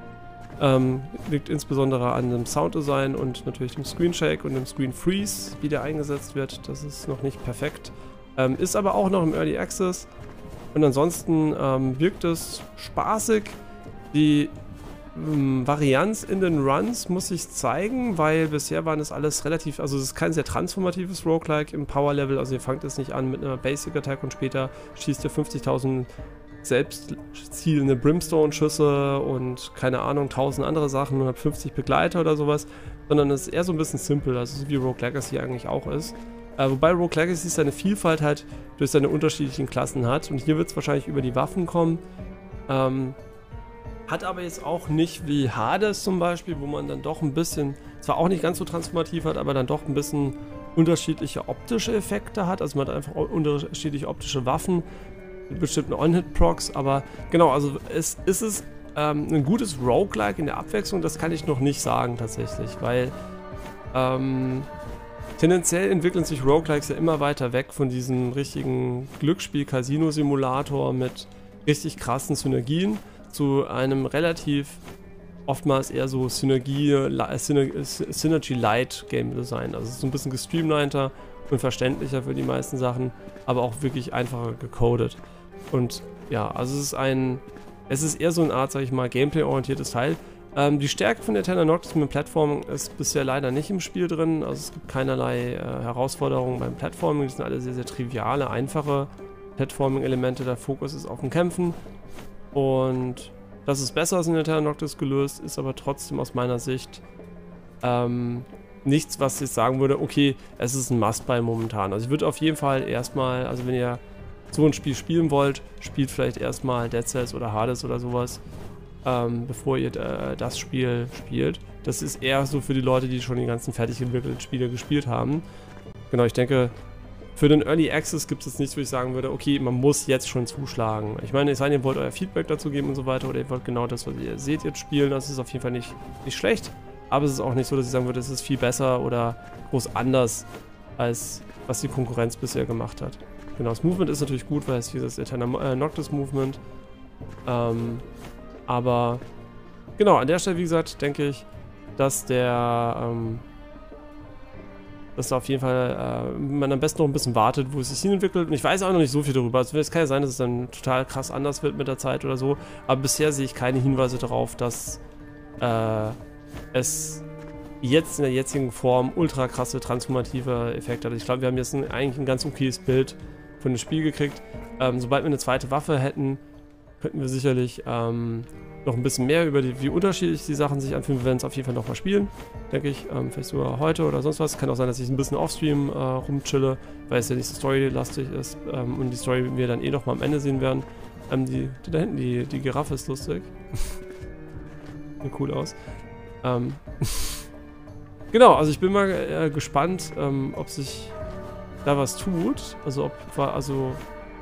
Ähm, liegt insbesondere an dem Sounddesign und natürlich dem Screen Shake und dem Screen Freeze, wie der eingesetzt wird. Das ist noch nicht perfekt. Ähm, ist aber auch noch im Early Access. Und ansonsten ähm, wirkt es spaßig. Die ähm, Varianz in den Runs muss sich zeigen, weil bisher waren es alles relativ, also es ist kein sehr transformatives Roguelike im Power Level. Also ihr fangt es nicht an mit einer Basic Attack und später schießt ihr fünfzigtausend selbst zielende Brimstone-Schüsse und keine Ahnung, tausend andere Sachen und habt fünfzig Begleiter oder sowas, sondern es ist eher so ein bisschen simpel, also so wie Rogue Legacy eigentlich auch ist. Äh, wobei Rogue Legacy seine Vielfalt halt durch seine unterschiedlichen Klassen hat und hier wird es wahrscheinlich über die Waffen kommen. Ähm, hat aber jetzt auch nicht wie Hades zum Beispiel, wo man dann doch ein bisschen, zwar auch nicht ganz so transformativ hat, aber dann doch ein bisschen unterschiedliche optische Effekte hat, also man hat einfach unterschiedliche optische Waffen, bestimmten On-Hit-Procs, aber genau, also es, ist es ähm, ein gutes Roguelike in der Abwechslung, das kann ich noch nicht sagen tatsächlich, weil ähm, tendenziell entwickeln sich Roguelikes ja immer weiter weg von diesem richtigen Glücksspiel-Casino-Simulator mit richtig krassen Synergien zu einem relativ oftmals eher so Synergie, Synergy-Light-Game-Design, also es ist so ein bisschen gestreamliner und verständlicher für die meisten Sachen, aber auch wirklich einfacher gecodet. Und ja, also es ist ein, es ist eher so eine Art, sag ich mal, Gameplay-orientiertes Teil. Ähm, die Stärke von Eternal Noctis mit Plattforming ist bisher leider nicht im Spiel drin. Also es gibt keinerlei äh, Herausforderungen beim Plattforming. Die sind alle sehr, sehr triviale, einfache Plattforming-Elemente. Der Fokus ist auf dem Kämpfen. Und das ist besser als in Eternal Noctis gelöst, ist aber trotzdem aus meiner Sicht ähm, nichts, was ich sagen würde, okay, es ist ein Must-Buy momentan. Also ich würde auf jeden Fall erstmal, also wenn ihr so ein Spiel spielen wollt, spielt vielleicht erstmal Dead Cells oder Hades oder sowas, ähm, bevor ihr äh, das Spiel spielt. Das ist eher so für die Leute, die schon die ganzen fertig entwickelten Spiele gespielt haben. Genau, ich denke, für den Early Access gibt es jetzt nichts, wo ich sagen würde, okay, man muss jetzt schon zuschlagen. Ich meine, es sei denn, ihr wollt euer Feedback dazu geben und so weiter, oder ihr wollt genau das, was ihr seht, jetzt spielen. Das ist auf jeden Fall nicht, nicht schlecht, aber es ist auch nicht so, dass ich sagen würde, es ist viel besser oder groß anders, als was die Konkurrenz bisher gemacht hat. Genau, das Movement ist natürlich gut, weil es dieses Eternal Noctis Movement. Ähm, aber genau, an der Stelle, wie gesagt, denke ich, dass der, ähm, dass da auf jeden Fall äh, man am besten noch ein bisschen wartet, wo es sich hin entwickelt. Und ich weiß auch noch nicht so viel darüber. Also es kann ja sein, dass es dann total krass anders wird mit der Zeit oder so. Aber bisher sehe ich keine Hinweise darauf, dass äh, es jetzt in der jetzigen Form ultra krasse transformative Effekte hat. Ich glaube, wir haben jetzt ein, eigentlich ein ganz okayes Bild von dem Spiel gekriegt. Ähm, sobald wir eine zweite Waffe hätten, könnten wir sicherlich ähm, noch ein bisschen mehr über die, wie unterschiedlich die Sachen sich anfühlen. Wir werden es auf jeden Fall nochmal spielen, denke ich. Ähm, vielleicht sogar heute oder sonst was. Kann auch sein, dass ich ein bisschen offstream äh, rumchille, weil es ja nicht so storylastig ist. Ähm, und die Story wir dann eh nochmal am Ende sehen werden. Ähm, die, die da hinten, die, die Giraffe ist lustig. Sieht cool aus. Ähm genau, also ich bin mal äh, gespannt, ähm, ob sich da was tut. Also ob, also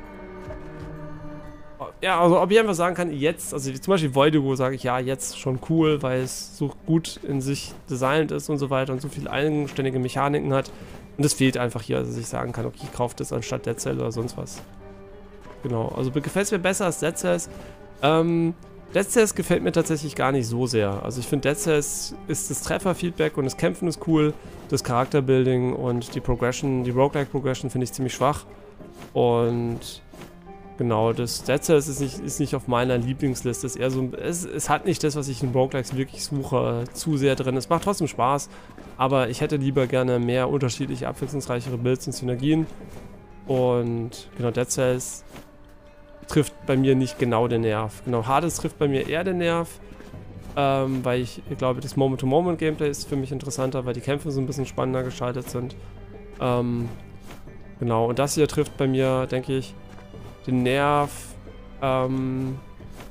ja, also ob ich einfach sagen kann, jetzt, also zum Beispiel Voidigo sage ich, ja, jetzt schon cool, weil es so gut in sich designt ist und so weiter und so viele eigenständige Mechaniken hat. Und das fehlt einfach hier, dass ich sagen kann, okay, ich kaufe das anstatt Dead Cell oder sonst was. Genau, also gefällt es mir besser als Dead Cells. Ähm, Dead Cells gefällt mir tatsächlich gar nicht so sehr. Also ich finde, Dead Cells ist das Trefferfeedback und das Kämpfen ist cool, das Charakterbuilding und die Progression, die Roguelike Progression finde ich ziemlich schwach. Und genau, das Dead Cells ist nicht, ist nicht auf meiner Lieblingsliste. Es, ist eher so, es, es hat nicht das, was ich in Roguelikes wirklich suche, zu sehr drin. Es macht trotzdem Spaß, aber ich hätte lieber gerne mehr unterschiedliche, abwechslungsreichere Builds und Synergien. Und genau, Dead Cells trifft bei mir nicht genau den Nerv. Genau, Hades trifft bei mir eher den Nerv, ähm, weil ich, ich glaube, das Moment-to-Moment-Gameplay ist für mich interessanter, weil die Kämpfe so ein bisschen spannender geschaltet sind. Ähm, genau, und das hier trifft bei mir, denke ich, den Nerv, ähm,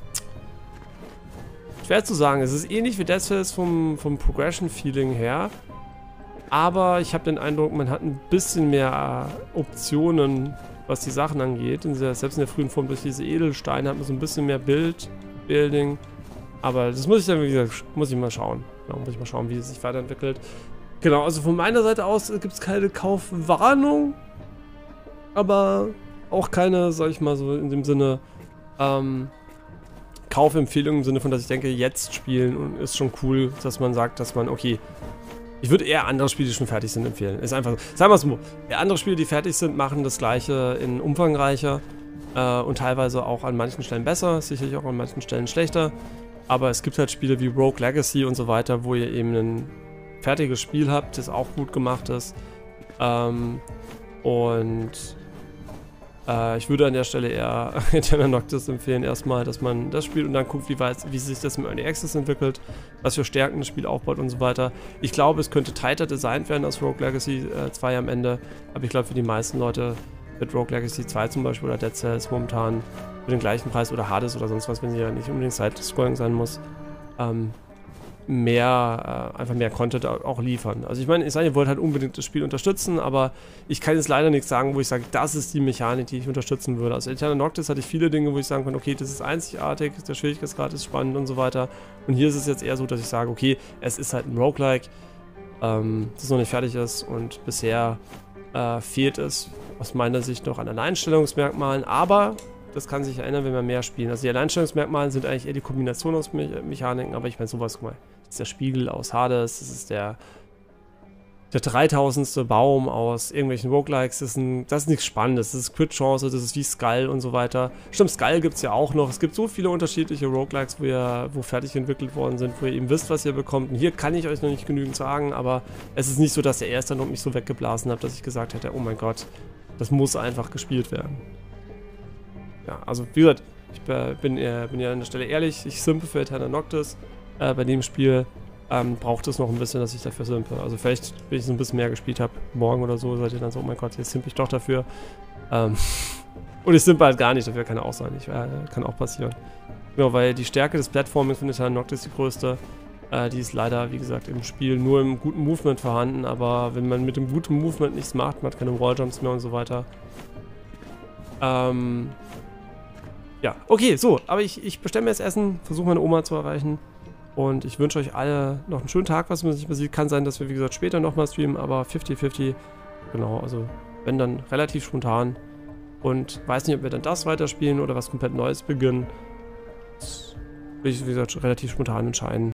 schwer zu sagen. Es ist ähnlich wie Dead Cells vom, vom Progression-Feeling her, aber ich habe den Eindruck, man hat ein bisschen mehr äh, Optionen, was die Sachen angeht. In der, selbst in der frühen Form durch diese Edelsteine hat man so ein bisschen mehr Bild, Building. Aber das muss ich dann, wie gesagt, muss ich mal schauen. Genau, muss ich mal schauen, wie es sich weiterentwickelt. Genau, also von meiner Seite aus gibt es keine Kaufwarnung, aber auch keine, sag ich mal so in dem Sinne, ähm, Kaufempfehlung im Sinne von, dass ich denke, jetzt spielen und ist schon cool, dass man sagt, dass man, okay, ich würde eher andere Spiele, die schon fertig sind, empfehlen. Ist einfach so. Sagen wir es so, andere Spiele, die fertig sind, machen das gleiche in umfangreicher äh, und teilweise auch an manchen Stellen besser, sicherlich auch an manchen Stellen schlechter. Aber es gibt halt Spiele wie Rogue Legacy und so weiter, wo ihr eben ein fertiges Spiel habt, das auch gut gemacht ist. Ähm, und äh, ich würde an der Stelle eher Eternal Noctis empfehlen, erstmal, dass man das spielt und dann guckt, wie, weit, wie sich das im Early Access entwickelt, was für Stärken das Spiel aufbaut und so weiter. Ich glaube, es könnte tighter designt werden als Rogue Legacy äh, zwei am Ende, aber ich glaube, für die meisten Leute wird Rogue Legacy zwei zum Beispiel oder Dead Cells momentan für den gleichen Preis oder Hades oder sonst was, wenn sie ja nicht unbedingt Side-Scrolling sein muss, ähm, mehr, äh, einfach mehr Content auch liefern. Also ich meine, ich sage, ihr wollt halt unbedingt das Spiel unterstützen, aber ich kann jetzt leider nichts sagen, wo ich sage, das ist die Mechanik, die ich unterstützen würde. Also Eternal Noctis hatte ich viele Dinge, wo ich sagen kann, okay, das ist einzigartig, der Schwierigkeitsgrad ist spannend und so weiter. Und hier ist es jetzt eher so, dass ich sage, okay, es ist halt ein Roguelike, ähm, das noch nicht fertig ist und bisher äh, fehlt es aus meiner Sicht noch an Alleinstellungsmerkmalen, aber das kann sich ändern, wenn wir mehr spielen. Also die Alleinstellungsmerkmale sind eigentlich eher die Kombination aus Me Mechaniken, aber ich meine sowas, guck mal, das ist der Spiegel aus Hades, das ist der der dreitausendste Baum aus irgendwelchen Roguelikes, das ist, ein, das ist nichts Spannendes. Das ist Crit-Chance, das ist wie Skull und so weiter. Stimmt, Skull gibt es ja auch noch. Es gibt so viele unterschiedliche Roguelikes, wo, ihr, wo fertig entwickelt worden sind, wo ihr eben wisst, was ihr bekommt. Und hier kann ich euch noch nicht genügend sagen, aber es ist nicht so, dass der erste noch mich so weggeblasen hat, dass ich gesagt hätte, oh mein Gott, das muss einfach gespielt werden. Ja, also wie gesagt, ich bin, äh, bin ja an der Stelle ehrlich, ich simpe für Aeterna Noctis äh, bei dem Spiel. Ähm, braucht es noch ein bisschen, dass ich dafür simpe. Also vielleicht, wenn ich so ein bisschen mehr gespielt habe, morgen oder so, seid ihr dann so, oh mein Gott, jetzt simpe ich doch dafür. Ähm, und ich simpe halt gar nicht, dafür kann auch sein. Ich, äh, kann auch passieren. Genau, weil die Stärke des Plattformings von Aeterna Noctis die größte. Äh, die ist leider, wie gesagt, im Spiel nur im guten Movement vorhanden, aber wenn man mit dem guten Movement nichts macht, man hat keine Walljumps mehr und so weiter. Ähm, ja, okay, so, aber ich, ich bestelle mir jetzt Essen, versuche meine Oma zu erreichen. Und ich wünsche euch alle noch einen schönen Tag, was man sich sieht. Kann sein, dass wir, wie gesagt, später nochmal streamen, aber fünfzig fünfzig. Genau, also wenn dann relativ spontan. Und weiß nicht, ob wir dann das weiterspielen oder was komplett Neues beginnen. Das will ich, wie gesagt, relativ spontan entscheiden.